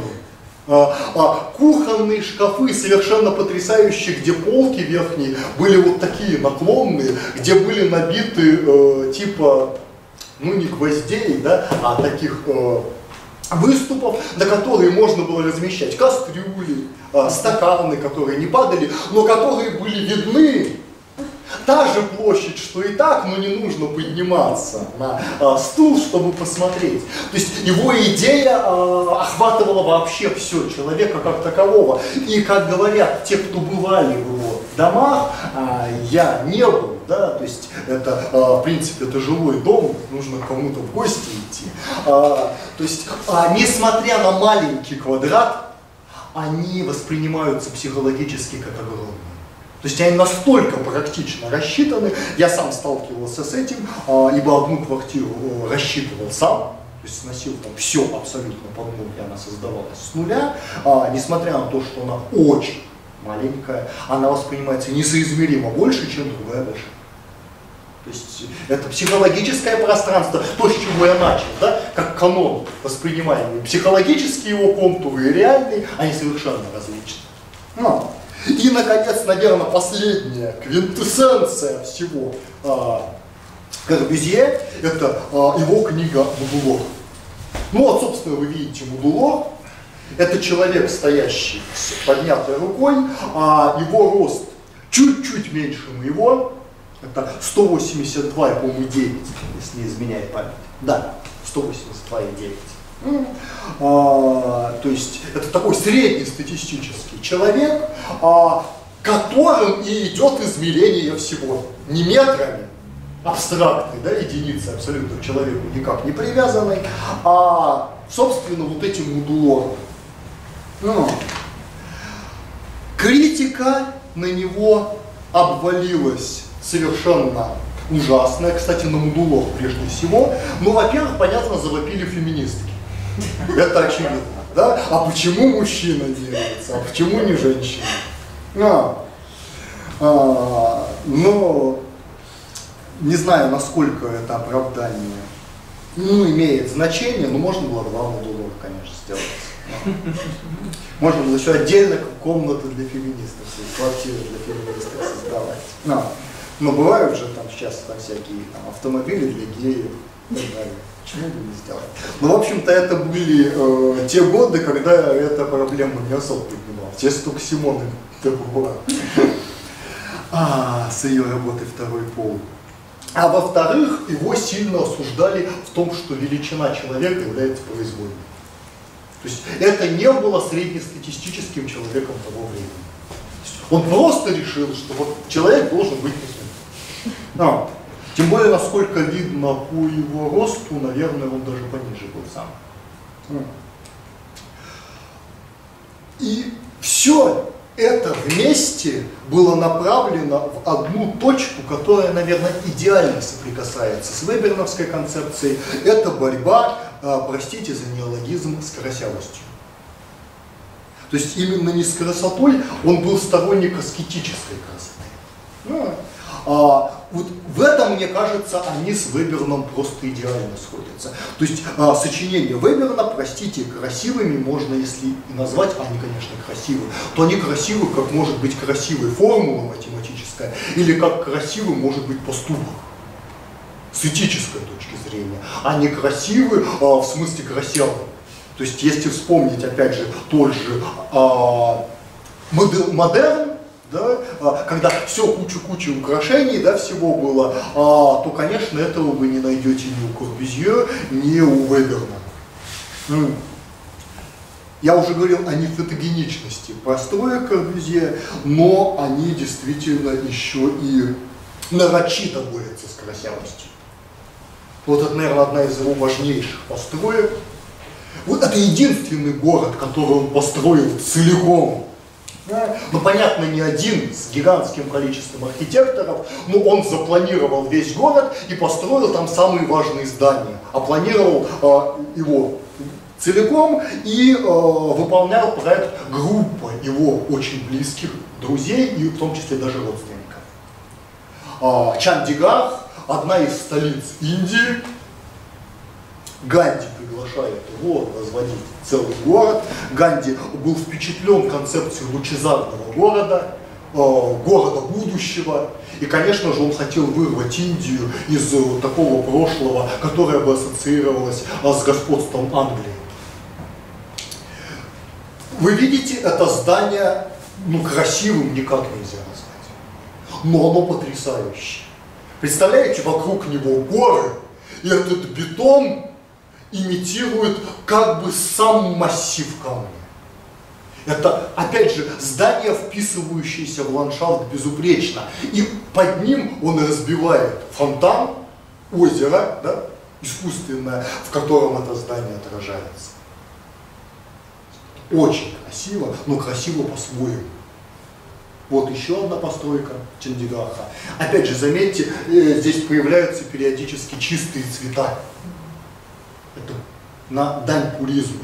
Speaker 1: Кухонные шкафы совершенно потрясающие, где полки верхние были вот такие наклонные, где были набиты типа, не гвоздей, да, а таких выступов, на которые можно было размещать кастрюли, стаканы, которые не падали, но которые были видны. Та же площадь, что и так, но не нужно подниматься на стул, чтобы посмотреть. То есть его идея охватывала вообще все, человека как такового. И, как говорят те, кто бывали в его домах, я не был, да, то есть это, в принципе, это жилой дом, нужно к кому-то в гости идти. То есть, несмотря на маленький квадрат, они воспринимаются психологически как огромные. То есть они настолько практично рассчитаны, я сам сталкивался с этим, ибо одну квартиру рассчитывал сам, то есть сносил там все абсолютно под ноль, и она создавалась с нуля, несмотря на то, что она очень маленькая, она воспринимается несоизмеримо больше, чем другая большая. То есть это психологическое пространство, то, с чего я начал, да, как канон воспринимаемый. Психологические его контуры и реальные, они совершенно различны. И, наконец, наверное, последняя квинтэссенция всего Корбюзье – это его книга «Модулор». Собственно, вы видите Модулор. Это человек, стоящий с поднятой рукой, его рост чуть-чуть меньше моего. Это 182, я помню, 9, если не изменяет память. Да, 182,9. То есть это такой среднестатистический человек, которым и идет измерение всего. Не метрами, абстрактной, да, единицы абсолютно к человеку никак не привязанной, а, собственно, вот этим модулором. Критика на него обвалилась совершенно ужасная, кстати, на Модулор прежде всего. Во-первых, понятно, завопили феминистки. Это очевидно, да? А почему мужчина делается, а почему не женщина? Но не знаю, насколько это оправдание имеет значение, но можно было 2 Модулора, конечно, сделать. Можно было еще отдельно комнаты для феминистов, квартиры для феминистов создавать. Но бывают же там сейчас всякие автомобили для геев и так далее. Почему бы не сделать? В общем-то, это были те годы, когда эта проблема не особо поднималась. Здесь только Симона была с ее работой «Второй пол». А во-вторых, его сильно осуждали в том, что величина человека является произвольной. То есть это не было среднестатистическим человеком того времени. Он просто решил, что вот человек должен быть таким. Тем более, насколько видно по его росту, наверное, он даже пониже был сам. И все это вместе было направлено в одну точку, которая, наверное, идеально соприкасается с веберновской концепцией. Это борьба, простите за неологизм, с красивостью. То есть именно не с красотой, он был сторонник аскетической красоты. Вот в этом, мне кажется, они с Веберном просто идеально сходятся. То есть сочинения Веберна, простите, красивыми можно, если и назвать, они, конечно, красивы, то они красивы, как может быть красивой формула математическая, или как красивым может быть поступок с этической точки зрения. Они красивы в смысле красивы. То есть, если вспомнить, опять же, тот же модерн, да, когда все куча украшений, да, всего было, то, конечно, этого вы не найдете ни у Корбюзье, ни у Веберна. Я уже говорил о нефотогеничности построек Корбюзье, но они действительно еще и нарочито борются с красивостью. Вот это, наверное, одна из его важнейших построек. Вот это единственный город, который он построил целиком. Ну, понятно, не один, с гигантским количеством архитекторов, но он запланировал весь город и построил там самые важные здания. А планировал его целиком и выполнял проект группа его очень близких друзей и в том числе даже родственников. Чандигарх, одна из столиц Индии. Ганди приглашает его возводить целый город. Ганди был впечатлен концепцией лучезарного города, города будущего. И, конечно же, он хотел вырвать Индию из такого прошлого, которое бы ассоциировалось с господством Англии. Вы видите, это здание, ну, красивым никак нельзя назвать, но оно потрясающее. Представляете, вокруг него горы, и этот бетон имитирует как бы сам массив камня. Это, опять же, здание, вписывающееся в ландшафт безупречно. И под ним он разбивает фонтан, озеро, да, искусственное, в котором это здание отражается. Очень красиво, но красиво по-своему. Вот еще одна постройка Чандигарха. Опять же, заметьте, здесь появляются периодически чистые цвета. Это на дань пуризму.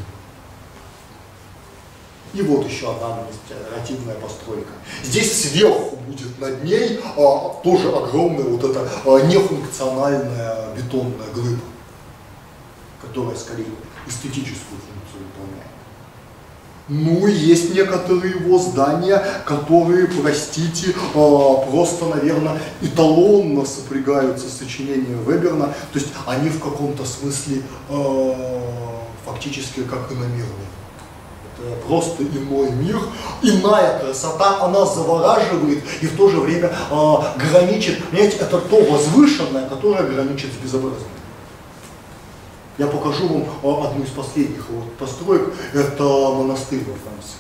Speaker 1: И вот еще одна административная постройка. Здесь сверху будет над ней тоже огромная вот эта нефункциональная бетонная глыба, которая скорее эстетическую функцию выполняет. Ну и есть некоторые его здания, которые, простите, просто, наверное, эталонно сопрягаются с сочинением Веберна. То есть они в каком-то смысле фактически как иномирные. Это просто иной мир, иная красота, она завораживает и в то же время граничит. Понимаете, это то возвышенное, которое граничит с безобразием. Я покажу вам одну из последних вот построек. Это монастырь во Франции.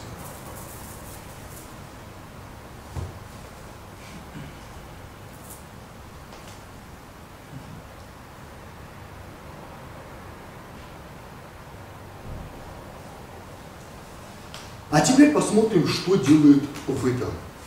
Speaker 1: А теперь посмотрим, что делает Вебер.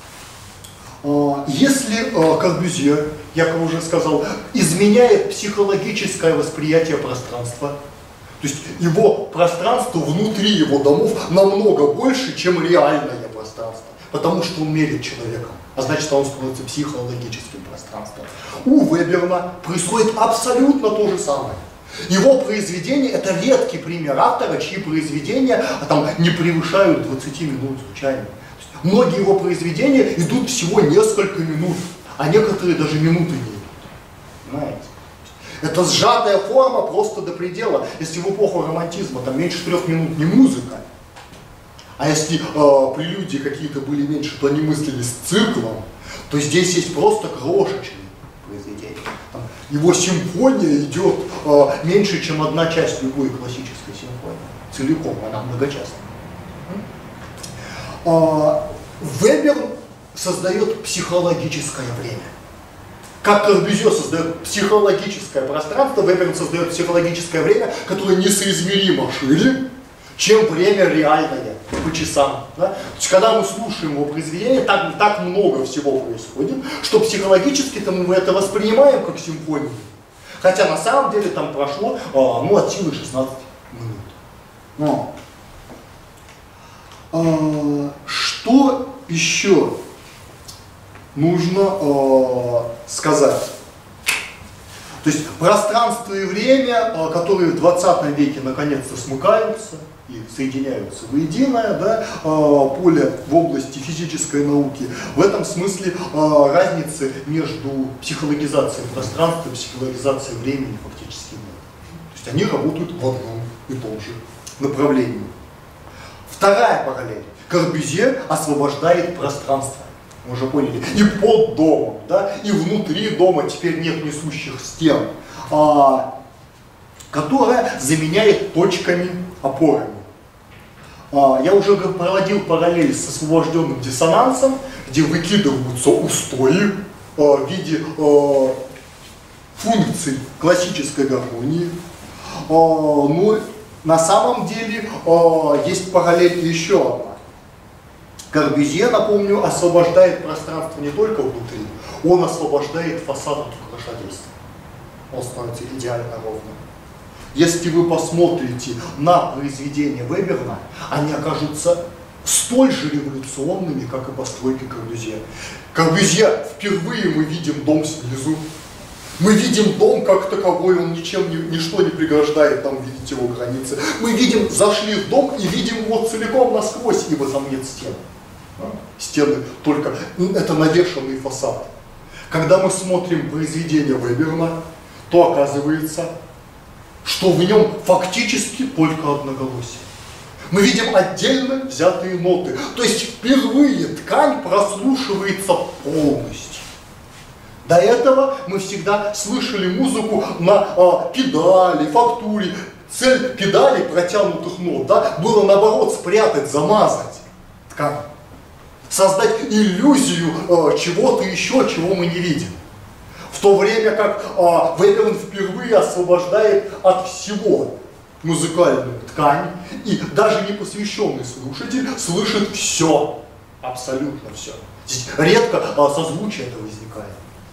Speaker 1: Если Корбюзье, я как уже сказал, изменяет психологическое восприятие пространства, то есть его пространство внутри его домов намного больше, чем реальное пространство, потому что он мерит человеком, а значит, он становится психологическим пространством. У Веберна происходит абсолютно то же самое. Его произведения — это редкий пример автора, чьи произведения там не превышают 20 минут звучания. Многие его произведения идут всего несколько минут, а некоторые даже минуты не идут. Понимаете? Это сжатая форма просто до предела. Если в эпоху романтизма там меньше 3 минут не музыка, а если прелюдии какие-то были меньше, то они мыслились циклом, то здесь есть просто крошечные произведения. Там его симфония идет меньше, чем одна часть любой классической симфонии. Целиком, она многочастная. Вебер создает психологическое время. Как Корбюзье создает психологическое пространство, Веберн создает психологическое время, которое несоизмеримо шире, чем время реальное по часам. Да? То есть, когда мы слушаем его произведение, так много всего происходит, что психологически-то мы это воспринимаем как симфонию. Хотя на самом деле там прошло от силы 16 минут. Что еще нужно сказать? То есть пространство и время, которые в 20 веке наконец-то смыкаются и соединяются воедино, да, поле в области физической науки, в этом смысле разницы между психологизацией пространства и психологизацией времени фактически нет. То есть они работают в одном и том же направлении. Вторая параллель. Корбюзье освобождает пространство. Мы уже поняли, и под домом, да, и внутри дома теперь нет несущих стен, которая заменяет точками опорами. Я уже проводил параллель с освобожденным диссонансом, где выкидываются устои в виде функций классической гармонии. Но на самом деле есть параллель еще одна. Корбюзье, напомню, освобождает пространство не только внутри, он освобождает фасад от украшательства. Он становится идеально ровным. Если вы посмотрите на произведения Веберна, они окажутся столь же революционными, как и постройки Корбюзье. Корбюзье впервые мы видим дом снизу. Мы видим дом как таковой, он ничто не преграждает нам видеть его границы. Мы видим, зашли в дом и видим его целиком насквозь, ибо там нет стен. Стены только, это навешанный фасад. Когда мы смотрим произведение Веберна, то оказывается, что в нем фактически только одноголосие. Мы видим отдельно взятые ноты. То есть впервые ткань прослушивается полностью. До этого мы всегда слышали музыку на педали, фактуре. Цель педалей протянутых нот, да, было наоборот спрятать, замазать ткань. Создать иллюзию чего-то еще, чего мы не видим. В то время как Веберн впервые освобождает от всего музыкальную ткань, и даже непосвященный слушатель слышит все, абсолютно все. Здесь редко созвучие это возникает.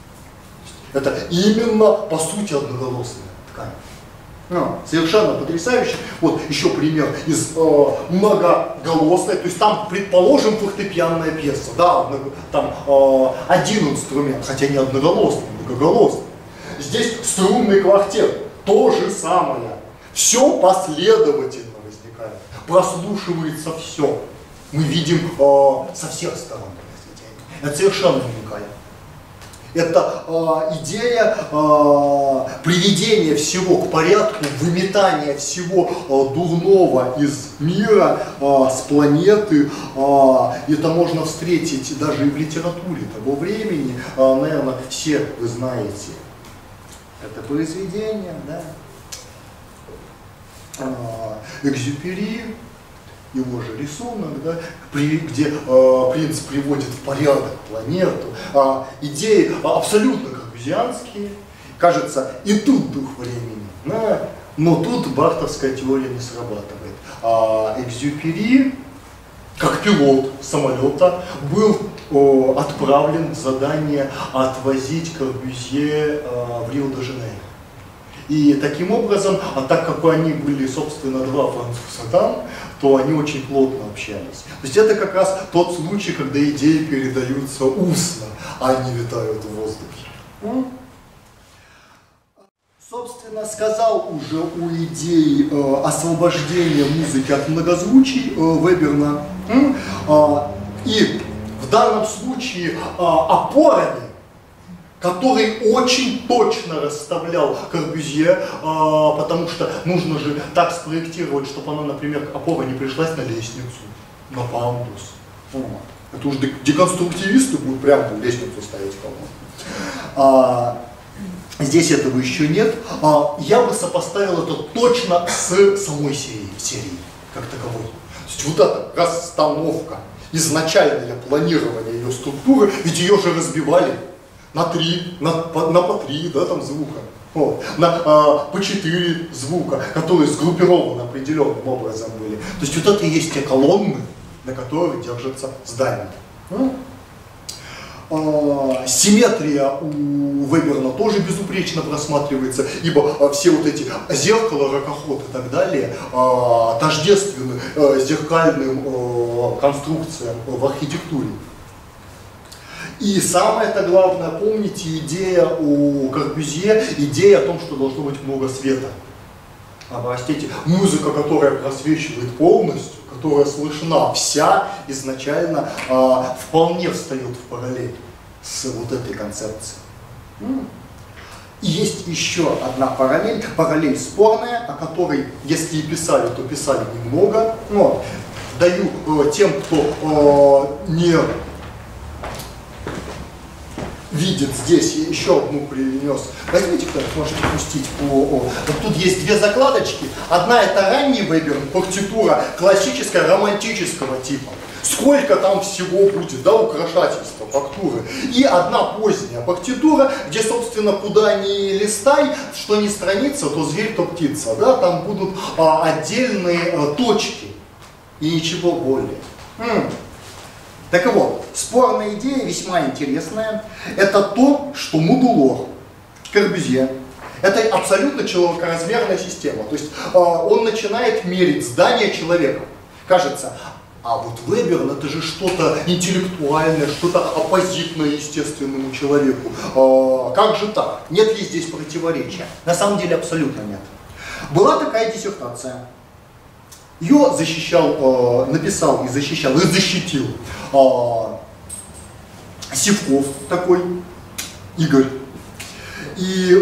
Speaker 1: Это именно, по сути, одноголосная ткань. Совершенно потрясающе. Вот еще пример из многоголосной, то есть там, предположим, фортепианная пьеса, да, там один инструмент, хотя не одноголосный, многоголосный. Здесь струнный квартет, то же самое. Все последовательно возникает, прослушивается все. Мы видим со всех сторон произведения. Это совершенно уникально. Это идея приведения всего к порядку, выметания всего дурного из мира, с планеты. Это можно встретить даже и в литературе того времени. Наверное, все вы знаете это произведение, да? Экзюпери, его же рисунок, да, где принц приводит в порядок планету. Идеи абсолютно корбюзианские. Кажется, и тут дух времени. Да, но тут бартовская теория не срабатывает. Экзюпери, как пилот самолета, был отправлен в задание отвозить Корбюзье в Рио-де-Жанейро. И таким образом, так как они были, собственно, два француза там, то они очень плотно общались. То есть это как раз тот случай, когда идеи передаются устно, а они витают в воздухе. Собственно, сказал уже о идее освобождения музыки от многозвучий Веберна. И в данном случае опорами, который очень точно расставлял Корбюзье, потому что нужно же так спроектировать, чтобы она, например, опора не пришлась на лестницу, на пандус. Это уже деконструктивисты будут прямо лестницу ставить кому-то. Здесь этого еще нет. Я бы сопоставил это точно с самой серией как таковой. То есть вот эта расстановка изначальное планирование ее структуры, ведь ее же разбивали на по 3, да, там звука, вот, по 4 звука, которые сгруппированы определенным образом были. То есть вот это и есть те колонны, на которых держится здание. Симметрия у Веберна тоже безупречно просматривается, ибо все вот эти зеркала, ракоход и так далее тождественны зеркальным конструкциям в архитектуре. И самое-то главное, помните, идея у Корбюзье, идея о том, что должно быть много света. Простите, музыка, которая просвечивает полностью, которая слышна вся, изначально вполне встает в параллель с вот этой концепцией. И есть еще одна параллель спорная, о которой, если и писали, то писали немного. Но даю тем, кто не видит здесь, еще одну принес. Возьмите, кто-нибудь, можете пустить вот тут есть две закладочки. Одна это ранний Веберн, партитура классическая, романтического типа. Сколько там всего будет, да, украшательства, фактуры. И одна поздняя партитура, где, собственно, куда ни листай, что ни страница, то зверь, то птица. Да, там будут отдельные точки и ничего более. Так вот, спорная идея, весьма интересная, это то, что модулор Корбюзье — это абсолютно человекоразмерная система. То есть он начинает мерить здание человека. Кажется, а вот Веберн — это же что-то интеллектуальное, что-то оппозитное естественному человеку. Как же так? Нет ли здесь противоречия? На самом деле абсолютно нет. Была такая диссертация. Ее написал и защитил Сивков такой, Игорь. И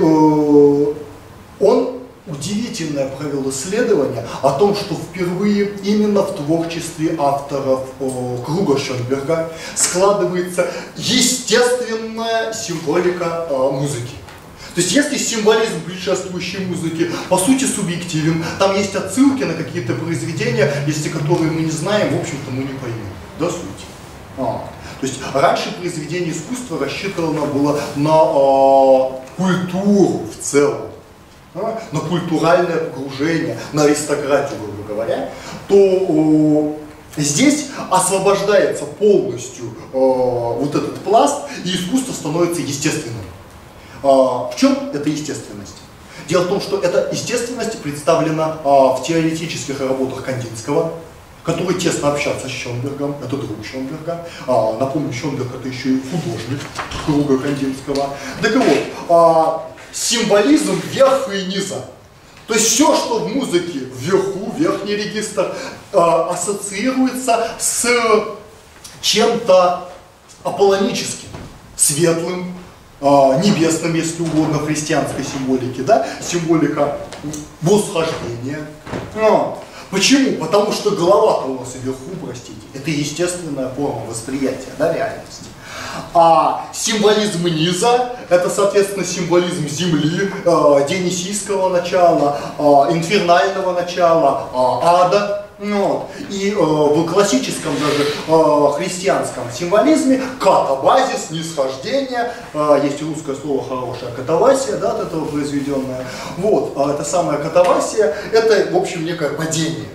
Speaker 1: он удивительное провел исследование о том, что впервые именно в творчестве авторов круга Шönberga складывается естественная символика музыки. То есть если символизм предшествующей музыки по сути субъективен, там есть отсылки на какие-то произведения, если которые мы не знаем, в общем-то мы не поймем, да, суть. То есть раньше произведение искусства рассчитано было на культуру в целом, на культуральное погружение, на аристократию, грубо говоря, то здесь освобождается полностью вот этот пласт, и искусство становится естественным. В чем эта естественность? Дело в том, что эта естественность представлена в теоретических работах Кандинского, который тесно общался с Шönбергом, это друг Шönberga. Напомню, Шönberg — это еще и художник круга Кандинского. Так вот, символизм верха и низа. То есть все, что в музыке вверху, верхний регистр, ассоциируется с чем-то аполлоническим, светлым, небесным, если угодно, в христианской символике, да, символика восхождения. Почему? Потому что голова-то у нас вверху, простите, это естественная форма восприятия, да, реальности. А символизм низа — это, соответственно, символизм земли, дионисийского начала, инфернального начала, ада. И в классическом даже христианском символизме катабазис, нисхождение, есть русское слово хорошее, катавасия, да, от этого произведенное. Вот, это самое катавасия, это, в общем, некое падение.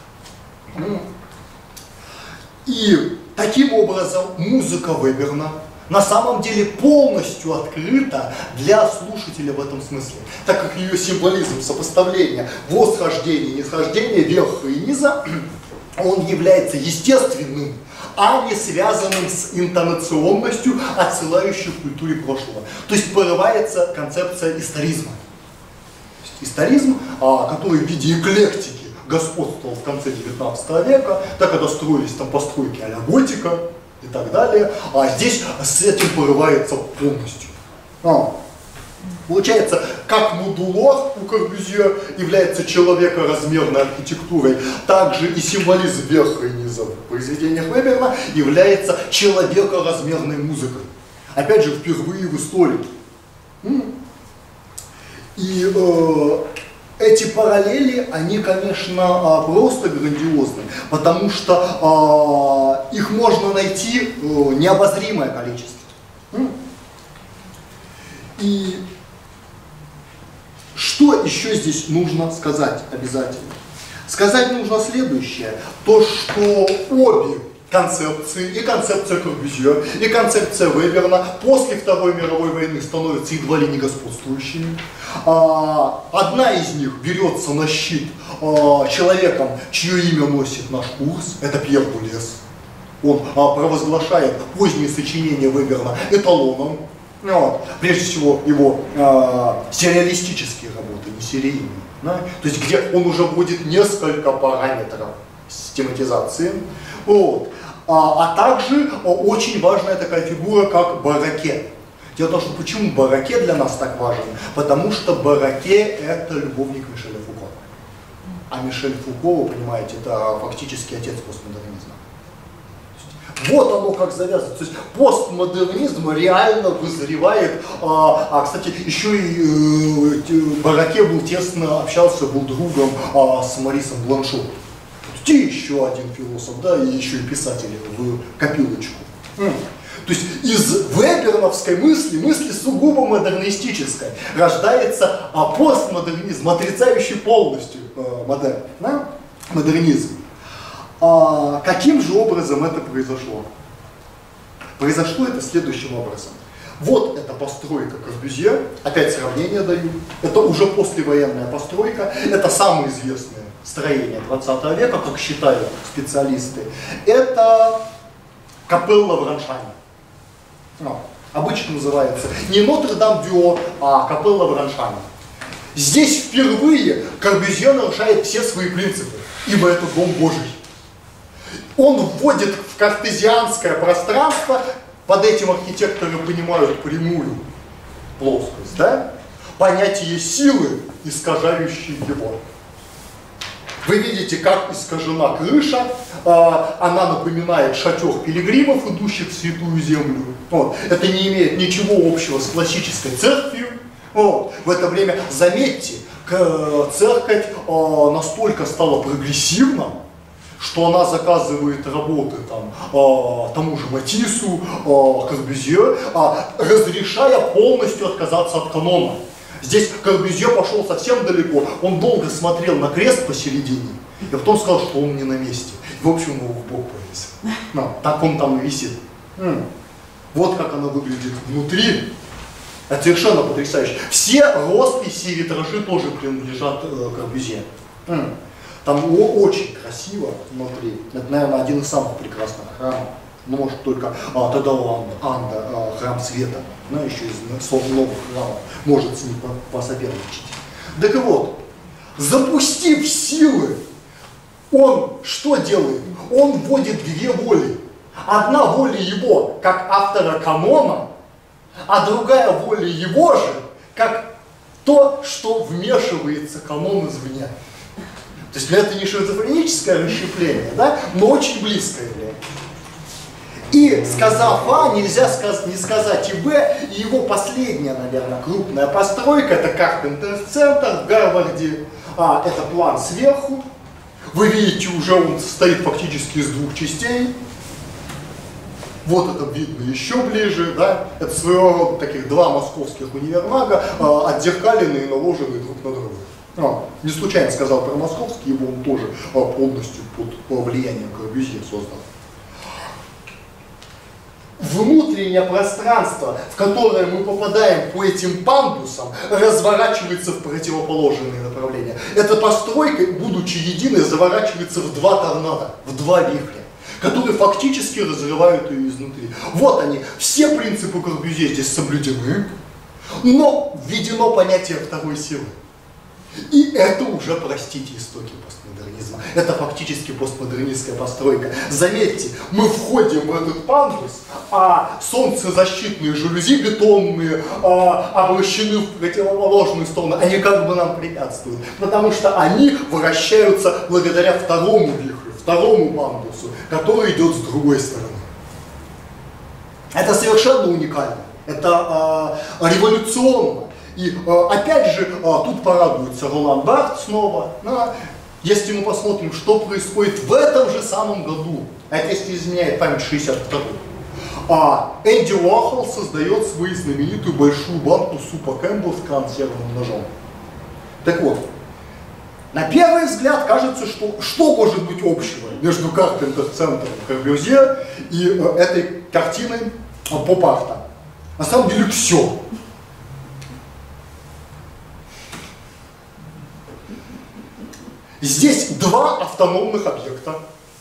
Speaker 1: И таким образом музыка Веберна на самом деле полностью открыта для слушателя в этом смысле, так как ее символизм сопоставления восхождения, нисхождения, верха и низа, он является естественным, а не связанным с интонационностью, отсылающей к культуре прошлого. То есть порывается концепция историзма. Историзм, который в виде эклектики господствовал в конце 19 века, так когда строились там постройки а-ля готика и так далее, а здесь с этим порывается полностью. Получается, как модулор у Корбюзье является человекоразмерной архитектурой, также и символизм верха и низа в произведениях Веберна является человекоразмерной музыкой. Опять же, впервые в истории. И эти параллели, они, конечно, просто грандиозны, потому что их можно найти необозримое количество. И что еще здесь нужно сказать обязательно? Сказать нужно следующее, то что обе концепции, и концепция Корбюзье, и концепция Веберна после Второй мировой войны становятся едва ли не господствующими. Одна из них берется на щит человеком, чье имя носит наш курс, это Пьер Булес. Он провозглашает поздние сочинения Веберна эталоном. Вот. Прежде всего его сюрреалистические работы, не серийные. Да? То есть где он уже вводит несколько параметров систематизации. Вот. А также очень важная такая фигура, как Бараке. Дело в том, что почему Бараке для нас так важен? Потому что Бараке это любовник Мишеля Фуко. А Мишель Фуко, вы понимаете, это фактически отец постмодернизма. Вот оно как завязано. То есть постмодернизм реально вызревает. Кстати, еще и Бараке был тесно общался, был другом с Марисом Бланшо. И еще один философ, да, и еще и писатель в копилочку. То есть из веберновской мысли сугубо модернистической, рождается постмодернизм, отрицающий полностью модерн, да? Модернизм. Каким же образом это произошло? Произошло это следующим образом. Вот эта постройка Корбюзье, опять сравнение даю, это уже послевоенная постройка, это самое известное строение 20 века, как считают специалисты, это капелла в Раншане. Обычно называется не Нотр-Дам-Дю, а капелла в Раншане. Здесь впервые Корбюзье нарушает все свои принципы, ибо это дом Божий. Он вводит в картезианское пространство, под этим архитекторы понимают прямую плоскость, да? Понятие силы, искажающей его. Вы видите, как искажена крыша, она напоминает шатер пилигримов, идущих в Святую Землю. Вот. Это не имеет ничего общего с классической церковью. Вот. В это время, заметьте, церковь настолько стала прогрессивна, что она заказывает работы тому же Матиссу, Корбюзье, разрешая полностью отказаться от канона. Здесь Корбюзье пошел совсем далеко, он долго смотрел на крест посередине, и потом сказал, что он не на месте. И, в общем, его в бок повесил. Так он там и висит. Вот как она выглядит внутри. Это совершенно потрясающе. Все росписи и витражи тоже принадлежат Корбюзье. Там очень красиво внутри. Это, наверное, один из самых прекрасных храмов. Ну, может, только тогда Анда, храм света, но еще из новых храмов, может с ним посоперничать. Так вот, запустив силы, он что делает? Он вводит две воли. Одна воля его, как автора канона, а другая воля его же, как то, что вмешивается канон извне. То есть это не шизофреническое расщепление, да, но очень близкое влияние. И сказав А, нельзя не сказать и Б, и его последняя, наверное, крупная постройка, это Карпентер-центр в Гарварде, это план сверху. Вы видите, уже он состоит фактически из двух частей. Вот это видно еще ближе, да, это своего рода таких два московских универмага, отзеркаленные и наложенные друг на друга. Не случайно сказал про московский, его он тоже полностью под влиянием Корбюзье создал. Внутреннее пространство, в которое мы попадаем по этим пандусам, разворачивается в противоположные направления. Эта постройка, будучи единой, заворачивается в два торнадо, в два вихря, которые фактически разрывают ее изнутри. Вот они, все принципы Корбюзье здесь соблюдены, но введено понятие второй силы. И это уже, простите, истоки постмодернизма. Это фактически постмодернистская постройка. Заметьте, мы входим в этот пандус, а солнцезащитные жалюзи бетонные обращены в противоположную сторону. Они как бы нам препятствуют, потому что они вращаются благодаря второму вихрю, второму пандусу, который идет с другой стороны. Это совершенно уникально. Это революционно. И опять же, тут порадуется Ролан Барт снова. Если мы посмотрим, что происходит в этом же самом году, это, если изменяет память, 62-й, Энди Уорхол создает свою знаменитую большую банку супа Кэмпбелл с консервным ножом. Так вот, на первый взгляд кажется, что может быть общего между Карпентер-центром Корбюзье и этой картиной поп-арта. На самом деле все. Здесь два автономных объекта,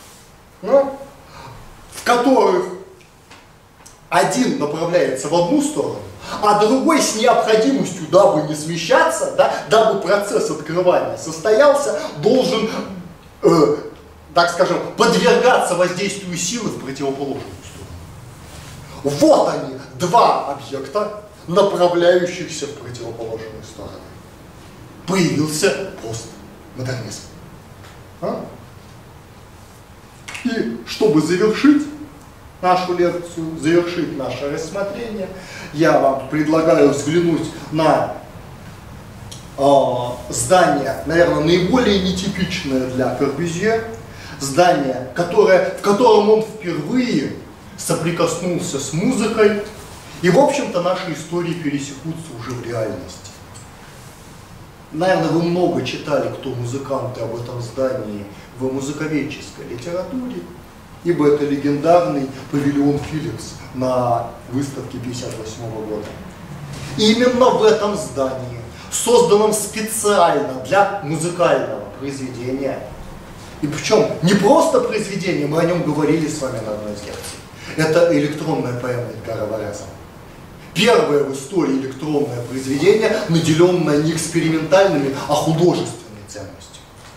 Speaker 1: в которых один направляется в одну сторону, а другой с необходимостью, дабы не смещаться, дабы процесс открывания состоялся, должен, так скажем, подвергаться воздействию силы в противоположную сторону. Вот они, два объекта, направляющихся в противоположную сторону. Появился постмодернизм. И чтобы завершить нашу лекцию, завершить наше рассмотрение, я вам предлагаю взглянуть на здание, наверное, наиболее нетипичное для Корбюзье, здание, в котором он впервые соприкоснулся с музыкой, и, в общем-то, наши истории пересекутся уже в реальности. Наверное, вы много читали, кто музыканты, об этом здании в музыковедческой литературе, ибо это легендарный павильон Филлипс на выставке 1958 года. Именно в этом здании, созданном специально для музыкального произведения, и причем не просто произведение, мы о нем говорили с вами на одной из лекций, это электронная поэма Эдгара Вареза. Первое в истории электронное произведение, наделенное не экспериментальными, а художественной ценностью.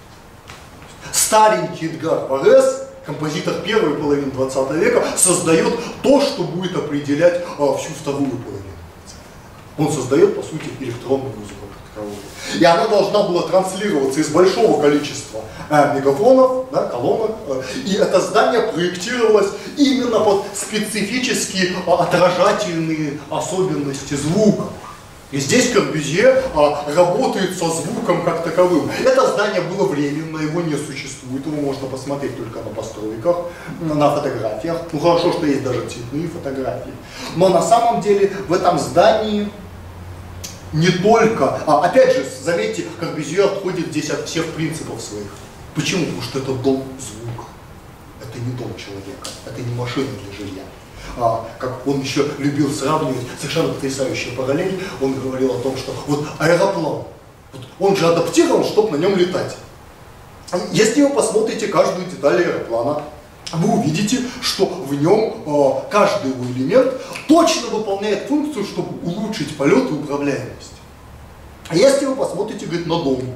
Speaker 1: Старенький Эдгар Варез, композитор первой половины 20 века, создает то, что будет определять всю вторую половину. Он создает, по сути, электронную музыку. И она должна была транслироваться из большого количества мегафонов, колонок. И это здание проектировалось именно под специфические отражательные особенности звука. И здесь Корбюзье работает со звуком как таковым. Это здание было временно, его не существует, его можно посмотреть только на постройках, на фотографиях. Ну хорошо, что есть даже цветные фотографии. Но на самом деле в этом здании не только, опять же, заметьте, Корбюзье отходит здесь от всех принципов своих. Почему? Потому что это дом звука. Это не дом человека, это не машина для жилья. Как он еще любил сравнивать, совершенно потрясающая параллель, он говорил о том, что вот аэроплан, он же адаптирован, чтобы на нем летать. Если вы посмотрите каждую деталь аэроплана, вы увидите, что в нем каждый его элемент точно выполняет функцию, чтобы улучшить полет и управляемость. А если вы посмотрите, говорит, на дом,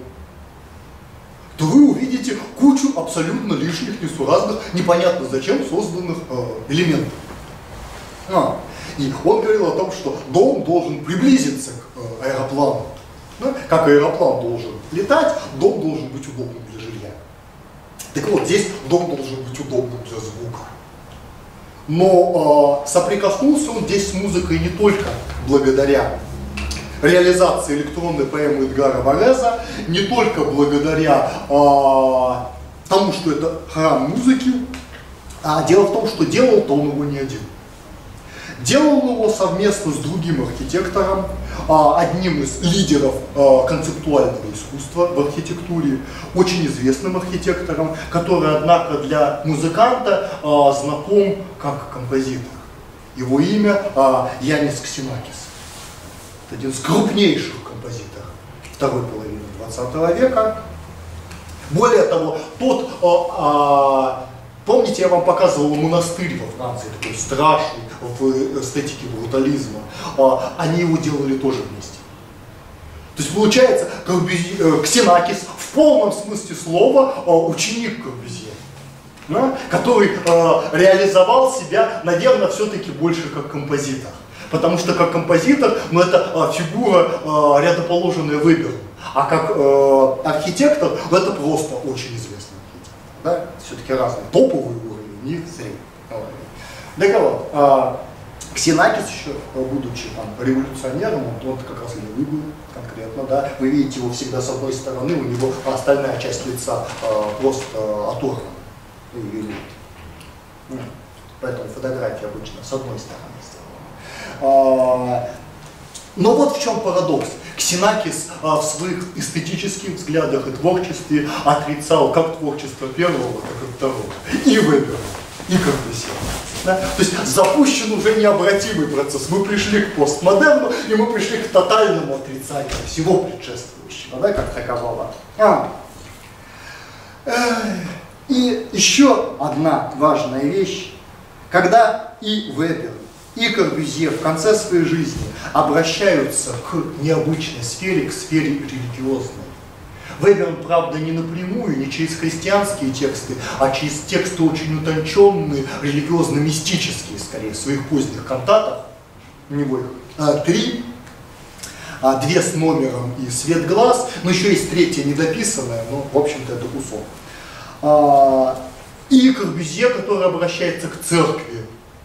Speaker 1: то вы увидите кучу абсолютно лишних, несуразных, непонятно зачем созданных элементов. И он говорил о том, что дом должен приблизиться к аэроплану. Как аэроплан должен летать, дом должен быть удобным для жилья. Так вот, здесь дом должен быть удобным для звука. Но соприкоснулся он здесь с музыкой не только благодаря реализации электронной поэмы Эдгара Вареза, не только благодаря тому, что это храм музыки, а дело в том, что делал-то он его не один. Делал его совместно с другим архитектором, одним из лидеров концептуального искусства в архитектуре, очень известным архитектором, который, однако, для музыканта знаком как композитор. Его имя Янис Ксенакис. Это один из крупнейших композиторов второй половины 20 века. Более того, помните, я вам показывал монастырь во Франции, такой страшный, в эстетике брутализма. Они его делали тоже вместе. То есть получается, Ксенакис в полном смысле слова ученик Корбюзье, который реализовал себя, наверное, все-таки больше как композитор. Потому что как композитор, это фигура, рядоположенная Веберу. А как архитектор, это просто очень известный архитектор. Все-таки разные. Топовый уровень, не средний. Так вот, Ксенакис еще, будучи там революционером, он как раз левый был конкретно, да, вы видите его всегда с одной стороны, у него остальная часть лица просто оторвана. Поэтому фотография обычно с одной стороны сделана. Но вот в чем парадокс. Ксенакис в своих эстетических взглядах и творчестве отрицал как творчество первого, так и второго. И Вебера, и Корбюзье. Да? То есть запущен уже необратимый процесс. Мы пришли к постмодерну, и мы пришли к тотальному отрицанию всего предшествующего, да, как такового. И еще одна важная вещь. Когда и Вебер, и Корбюзье в конце своей жизни обращаются к необычной сфере, к сфере религиозной. Вебер, правда, не напрямую, не через христианские тексты, а через тексты очень утонченные, религиозно-мистические, скорее, в своих поздних кантатах. У него их 3, 2 с номером и «Свет глаз», но еще есть 3 недописанная, но, в общем-то, это кусок. И Корбюзье, который обращается к церкви,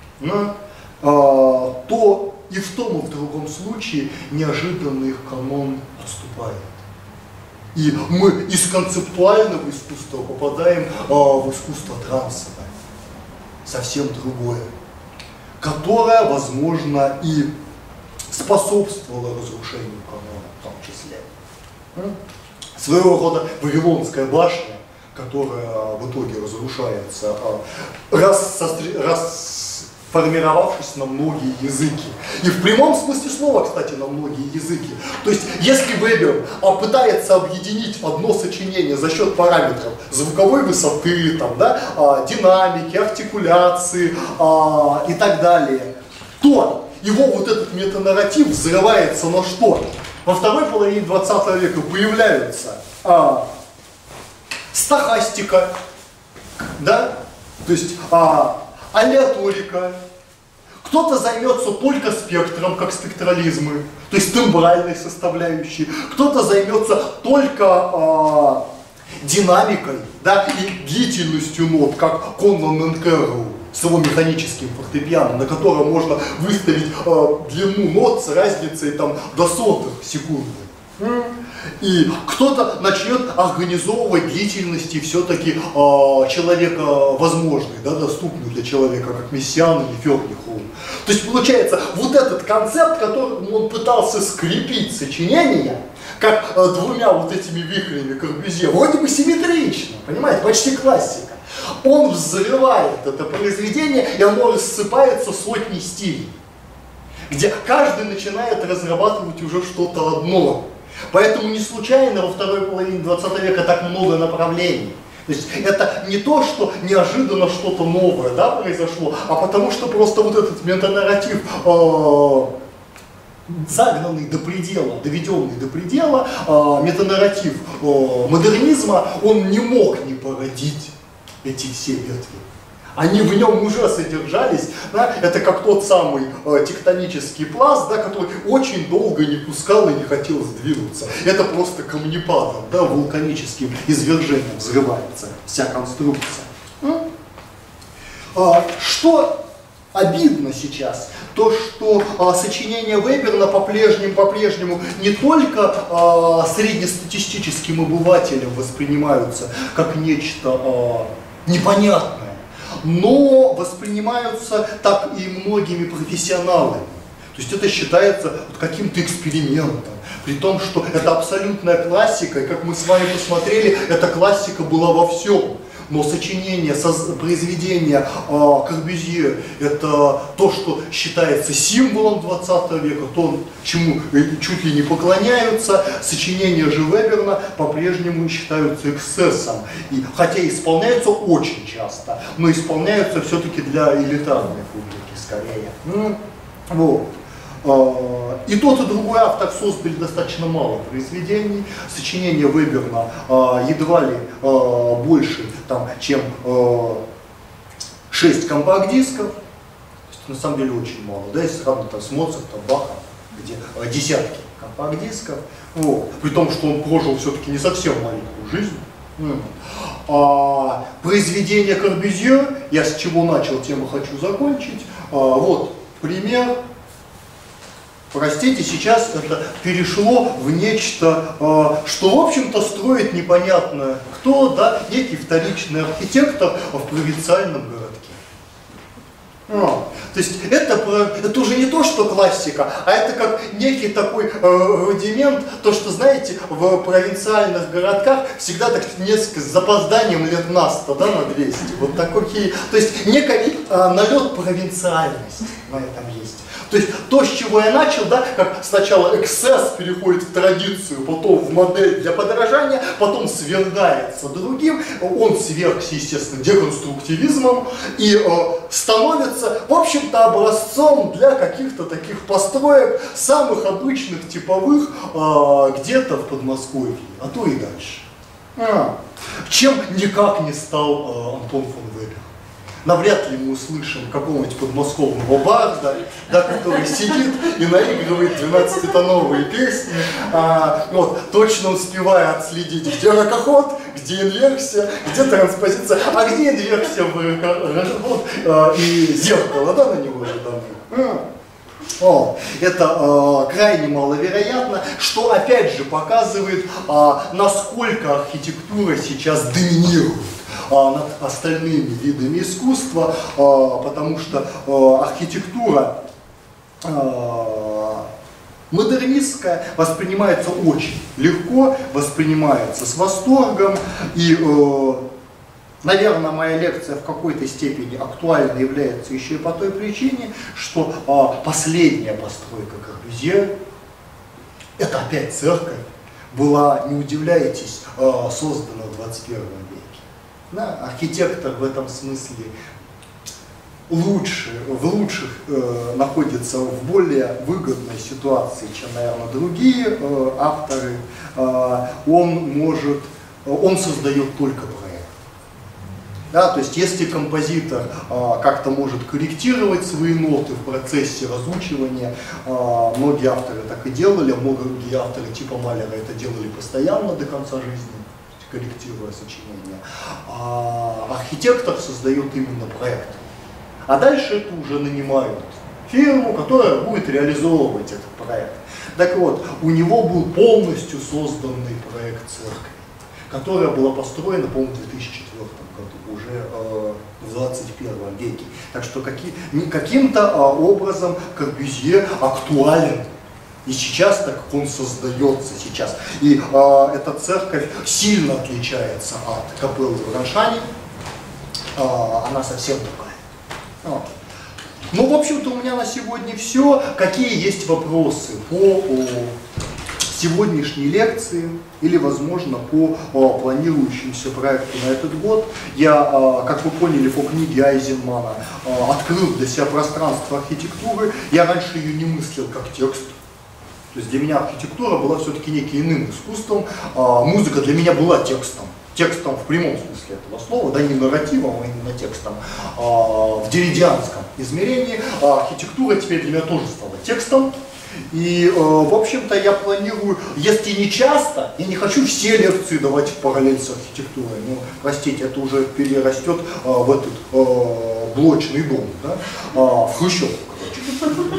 Speaker 1: то и в том, и в другом случае неожиданно их канон отступает. И мы из концептуального искусства попадаем в искусство трансовое, совсем другое, которое, возможно, и способствовало разрушению канона в том числе. Своего рода Вавилонская башня, которая в итоге разрушается, расформировавшись на многие языки. И в прямом смысле слова, кстати, на многие языки. То есть, если Вебер пытается объединить одно сочинение за счет параметров звуковой высоты, там, да, динамики, артикуляции и так далее, то его вот этот метанарратив взрывается на что? Во второй половине 20 века появляются стохастика, да, то есть алеаторика. Кто-то займется только спектром, как спектрализмы, то есть тембральной составляющей. Кто-то займется только динамикой, да, и длительностью нот, как Конан Ненкеру с его механическим фортепиано, на котором можно выставить длину нот с разницей там, до сотых секунды. И кто-то начнет организовывать длительности все-таки человека возможный, да, доступный для человека, как Мессиан или Фёрнихоу. То есть получается, вот этот концепт, которым он пытался скрепить сочинение, как 2 вот этими вихрями Корбюзье, вроде бы симметрично, понимаете, почти классика. Он взрывает это произведение, и оно рассыпается сотней стилей, где каждый начинает разрабатывать уже что-то одно. Поэтому не случайно во второй половине 20 века так много направлений. То есть это не то, что неожиданно что-то новое, да, произошло, а потому что просто вот этот метанарратив, загнанный до предела, доведенный до предела, метанарратив модернизма, он не мог не породить эти все ветви. Они в нем уже содержались, да? Это как тот самый тектонический пласт, да, который очень долго не пускал и не хотел сдвинуться. Это просто камнепадом, да, вулканическим извержением взрывается вся конструкция. Что обидно сейчас, то что сочинения Вебера по-прежнему не только среднестатистическим обывателем воспринимаются как нечто непонятное, но воспринимаются так и многими профессионалами. То есть это считается каким-то экспериментом, при том, что это абсолютная классика, и как мы с вами посмотрели, эта классика была во всем. Но сочинение, произведение Корбюзье – это то, что считается символом 20 века, то, чему чуть ли не поклоняются. Сочинения же Вебера по-прежнему считаются эксцессом, и, хотя исполняются очень часто, но исполняются все-таки для элитарной публики скорее. Вот. И тот, и другой автор создали достаточно мало произведений. Сочинения Вебера едва ли больше, там, чем 6 компакт-дисков. На самом деле очень мало. Да, если сравнивать с Моцартом, Бахом, где десятки компакт-дисков. Вот. При том, что он прожил все-таки не совсем маленькую жизнь. Произведение Корбюзье, я с чего начал, тем и хочу закончить. Вот. пример. Простите, сейчас это перешло в нечто, что, в общем-то, строит непонятно кто, да, некий вторичный архитектор в провинциальном городке. То есть это уже не то, что классика, а это как некий такой рудимент, то, что, знаете, в провинциальных городках всегда так несколько с запозданием лет на 100, да, на 200. Вот такие, то есть некий налет провинциальности на этом есть. То есть то, с чего я начал, да, как сначала эксцесс переходит в традицию, потом в модель для подражания, потом свергается другим, он свергся, естественно, деконструктивизмом и становится, в общем-то, образцом для каких-то таких построек, самых обычных, типовых, где-то в Подмосковье, а то и дальше. Чем никак не стал Антон фон Вебер. Навряд ли мы услышим какого-нибудь подмосковного барда, да, который сидит и наигрывает 12-тоновые песни, точно успевая отследить, где ракоход, где инверсия, где транспозиция, а где инверсия в ракоход и зеркало, да, на него же дано. Это крайне маловероятно, что опять же показывает, насколько архитектура сейчас доминирует над остальными видами искусства, потому что архитектура модернистская воспринимается очень легко, воспринимается с восторгом, и, наверное, моя лекция в какой-то степени актуальна является еще и по той причине, что последняя постройка Корбюзье, это опять церковь, была, не удивляйтесь, создана в 21 веке. Да, архитектор в этом смысле находится в более выгодной ситуации, чем, наверное, другие авторы. Он создает только проект. Да, то есть если композитор как-то может корректировать свои ноты в процессе разучивания, многие авторы так и делали, а многие авторы типа Малера это делали постоянно до конца жизни, корректируя сочинение, архитектор создает именно проект. А дальше это уже нанимают фирму, которая будет реализовывать этот проект. Так вот, у него был полностью созданный проект церкви, которая была построена, по-моему, в 2004 году, уже в 21 веке. Так что каким-то образом Корбюзье актуален и сейчас, так как он создается сейчас. И эта церковь сильно отличается от капеллы в Раншане, она совсем другая. Ну, в общем-то, у меня на сегодня все. Какие есть вопросы по сегодняшней лекции или, возможно, по планирующемуся проекту на этот год? Я, как вы поняли по книге Айзенмана, открыл для себя пространство архитектуры. Я раньше ее не мыслил как текст. То есть для меня архитектура была все-таки неким иным искусством. Музыка для меня была текстом. Текстом в прямом смысле этого слова, да, не нарративом, а именно текстом, в деридианском измерении. Архитектура теперь для меня тоже стала текстом. И, в общем-то, я планирую, если не часто, я не хочу все лекции давать в параллель с архитектурой. Ну, простите, это уже перерастет в этот блочный дом, да, в хрущевку, короче.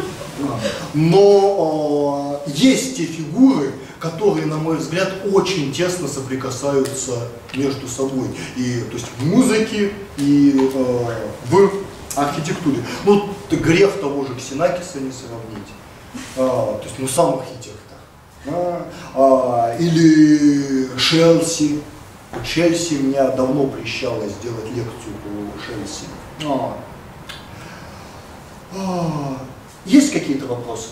Speaker 1: Но есть те фигуры, которые, на мой взгляд, очень тесно соприкасаются между собой. И, то есть в музыке и в архитектуре. Ну, грех того же Ксенакиса не сравнить. То есть, ну, сам архитектор. Или Шелси. Шелси меня давно прельщало сделать лекцию по Шелси. Есть какие-то вопросы?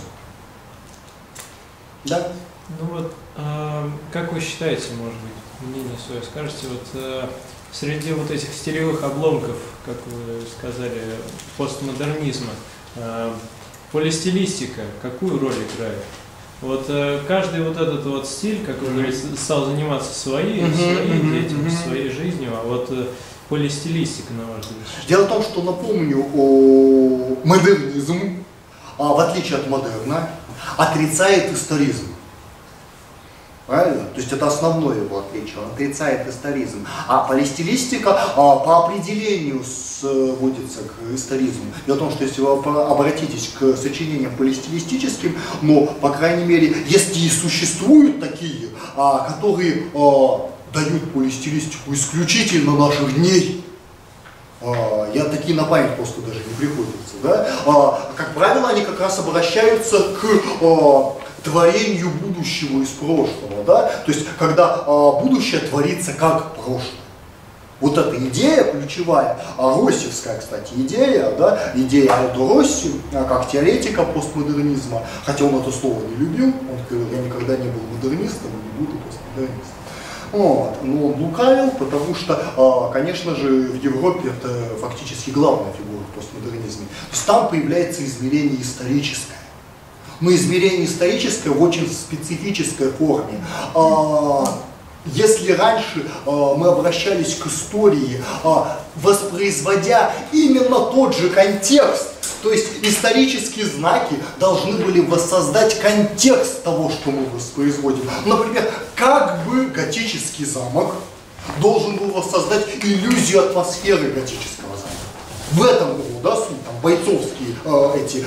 Speaker 1: Да?
Speaker 3: Ну вот, как вы считаете, может быть, мнение свое скажете, вот среди вот этих стилевых обломков, как вы сказали, постмодернизма, полистилистика какую роль играет? Вот каждый вот этот вот стиль, как вы говорите, стал заниматься своей деятельностью, своей жизнью, а вот полистилистика, на ваш взгляд?
Speaker 1: Дело в том, что, напомню, модернизм, в отличие от модерна, отрицает историзм. Правильно? То есть это основное его отличие, он отрицает историзм. А полистилистика по определению сводится к историзму. Дело в том, что если вы обратитесь к сочинениям полистилистическим, но, по крайней мере, если и существуют такие, которые дают полистилистику исключительно наших дней, я такие на память просто даже не приходится, да? Как правило, они как раз обращаются к творению будущего из прошлого, да? То есть, когда будущее творится как прошлое. Вот эта идея ключевая, россиевская, кстати, идея, да? Идея Альдо Росси, как теоретика постмодернизма, хотя он это слово не любил, он говорил, я никогда не был модернистом и не буду постмодернистом. Вот. Но он лукавил, потому что, конечно же, в Европе это фактически главная фигура в постмодернизме. То есть там появляется измерение историческое. Но измерение историческое в очень специфической форме. Если раньше мы обращались к истории, воспроизводя именно тот же контекст, то есть исторические знаки должны были воссоздать контекст того, что мы воспроизводим. Например, как бы готический замок должен был воссоздать иллюзию атмосферы готического замка. В этом было, да, суть, там, бойцовские эти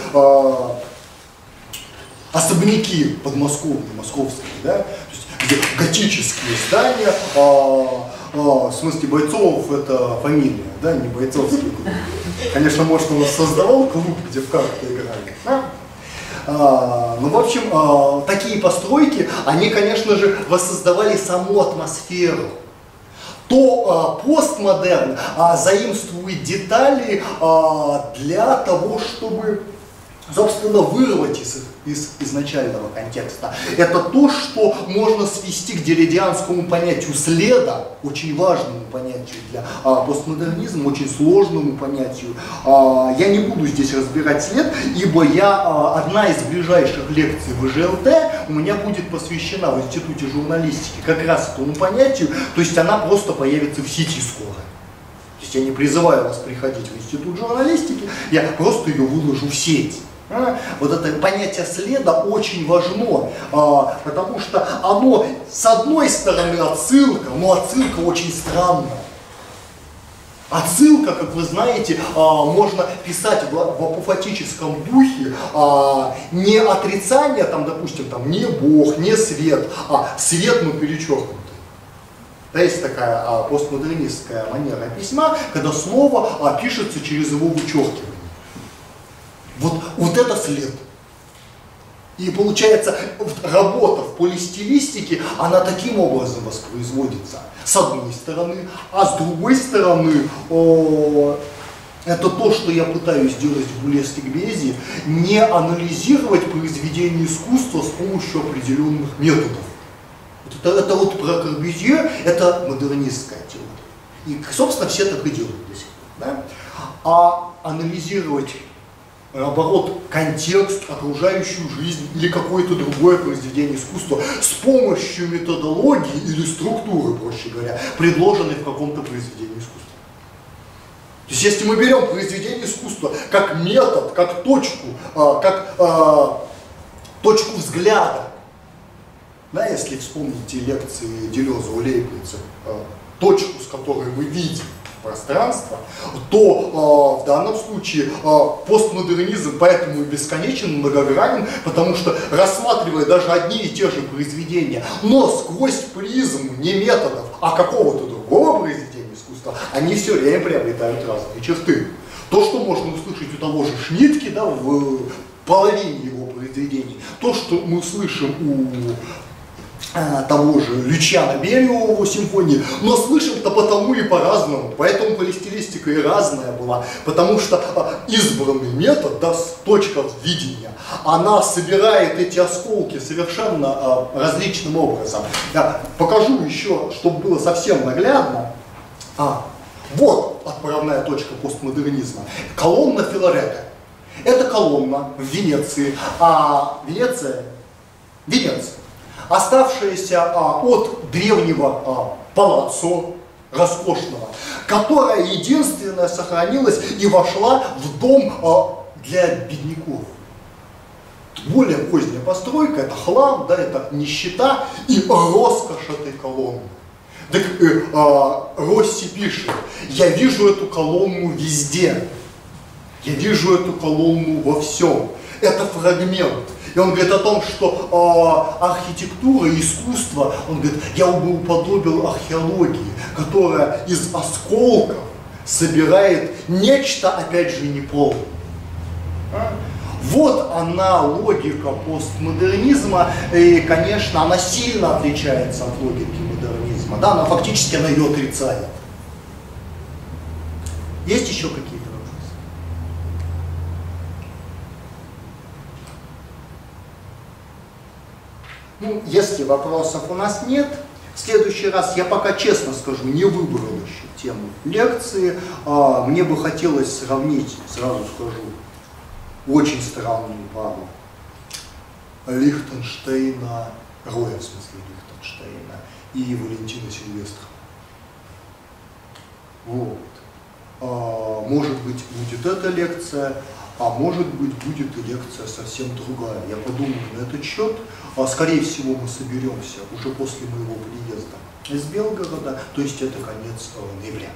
Speaker 1: особняки подмосковные, московские, да, то есть, где готические здания, в смысле Бойцов это фамилия, да, не бойцовский клуб. Конечно, может, он создавал клуб, где в карты играли, да? Ну, в общем, такие постройки, они, конечно же, воссоздавали саму атмосферу. То постмодерн заимствует детали для того, чтобы, собственно, вырвать из изначального контекста. Это то, что можно свести к дерридианскому понятию следа, очень важному понятию для постмодернизма, очень сложному понятию. Я не буду здесь разбирать след, ибо одна из ближайших лекций в ИЖЛТ у меня будет посвящена в Институте журналистики как раз этому понятию, то есть она просто появится в сети скоро. То есть я не призываю вас приходить в Институт журналистики, я просто ее выложу в сеть. Вот это понятие следа очень важно, потому что оно, с одной стороны, отсылка, но отсылка очень странная. Отсылка, как вы знаете, можно писать в апофатическом духе не отрицание, там, допустим, там, не Бог, не свет, а свет, но перечеркнутый. Да, есть такая постмодернистская манера письма, когда слово пишется через его вычеркивание. Вот это след. И получается, работа в полистилистике, она таким образом воспроизводится, с одной стороны, а с другой стороны, это то, что я пытаюсь сделать в Булевской Гбези, не анализировать произведение искусства с помощью определенных методов. Это вот про Корбюзье, это модернистская теория. И, собственно, все так и делают до сих пор. Да? А анализировать, наоборот, контекст, окружающую жизнь или какое-то другое произведение искусства с помощью методологии или структуры, проще говоря, предложенной в каком-то произведении искусства. То есть если мы берем произведение искусства как метод, как точку, точку взгляда, да, если вспомните лекции Делеза у Лейбница, точку, с которой мы видим пространство, то в данном случае постмодернизм поэтому и бесконечен, многогранен, потому что, рассматривая даже одни и те же произведения, но сквозь призму не методов, а какого-то другого произведения искусства, они все время приобретают разные черты. То, что можно услышать у того же Шнитке, да, в половине его произведений, то, что мы слышим у того же Лючана Берио в его симфонии, но слышим-то потому и по-разному, поэтому полистилистика и разная была, потому что избранный метод, да, точка видения, она собирает эти осколки совершенно различным образом. Я покажу еще, чтобы было совсем наглядно. Вот отправная точка постмодернизма. Колонна Филарета. Это колонна в Венеции, Венеция, оставшаяся от древнего палаццо роскошного, которая единственная сохранилась и вошла в дом для бедняков. Более поздняя постройка, это хлам, да, это нищета и роскошь этой колонны. Так Росси пишет: я вижу эту колонну везде, я вижу эту колонну во всем. Это фрагмент. И он говорит о том, что архитектура, искусство, он говорит, я бы уподобил археологии, которая из осколков собирает нечто, опять же, неполное. Вот она логика постмодернизма, и, конечно, она сильно отличается от логики модернизма, да, она фактически она ее отрицает. Есть еще какие-то вопросы? Ну, если вопросов у нас нет, в следующий раз я пока, честно скажу, не выбрал еще тему лекции. Мне бы хотелось сравнить, сразу скажу, очень странную пару Лихтенштейна, Роя, в смысле Лихтенштейна, и Валентина Сильвестрова. Вот. Может быть, будет эта лекция, а может быть, будет и лекция совсем другая. Я подумаю на этот счет. Скорее всего, мы соберемся уже после моего приезда из Белгорода, то есть это конец ноября.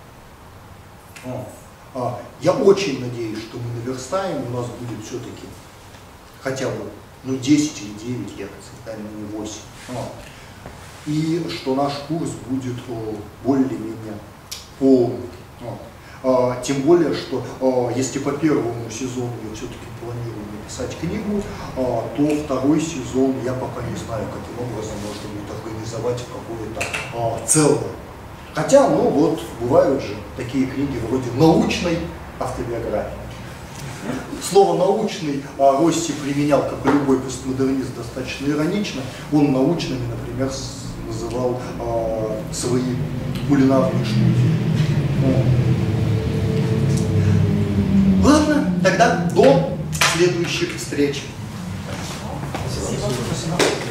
Speaker 1: Я очень надеюсь, что мы наверстаем, у нас будет все-таки хотя бы 10 или 9 лекций, да, не 8. И что наш курс будет более-менее полный. Тем более, что если по первому сезону я все-таки планирую написать книгу, то второй сезон я пока не знаю, каким образом можно будет организовать какое-то целое. Хотя, ну вот, бывают же такие книги вроде научной автобиографии. Слово «научный» Росси применял, как и любой постмодернист, достаточно иронично. Он научными, например, называл свои кулинарные штуки. Ладно, тогда до следующих встреч.
Speaker 2: Спасибо.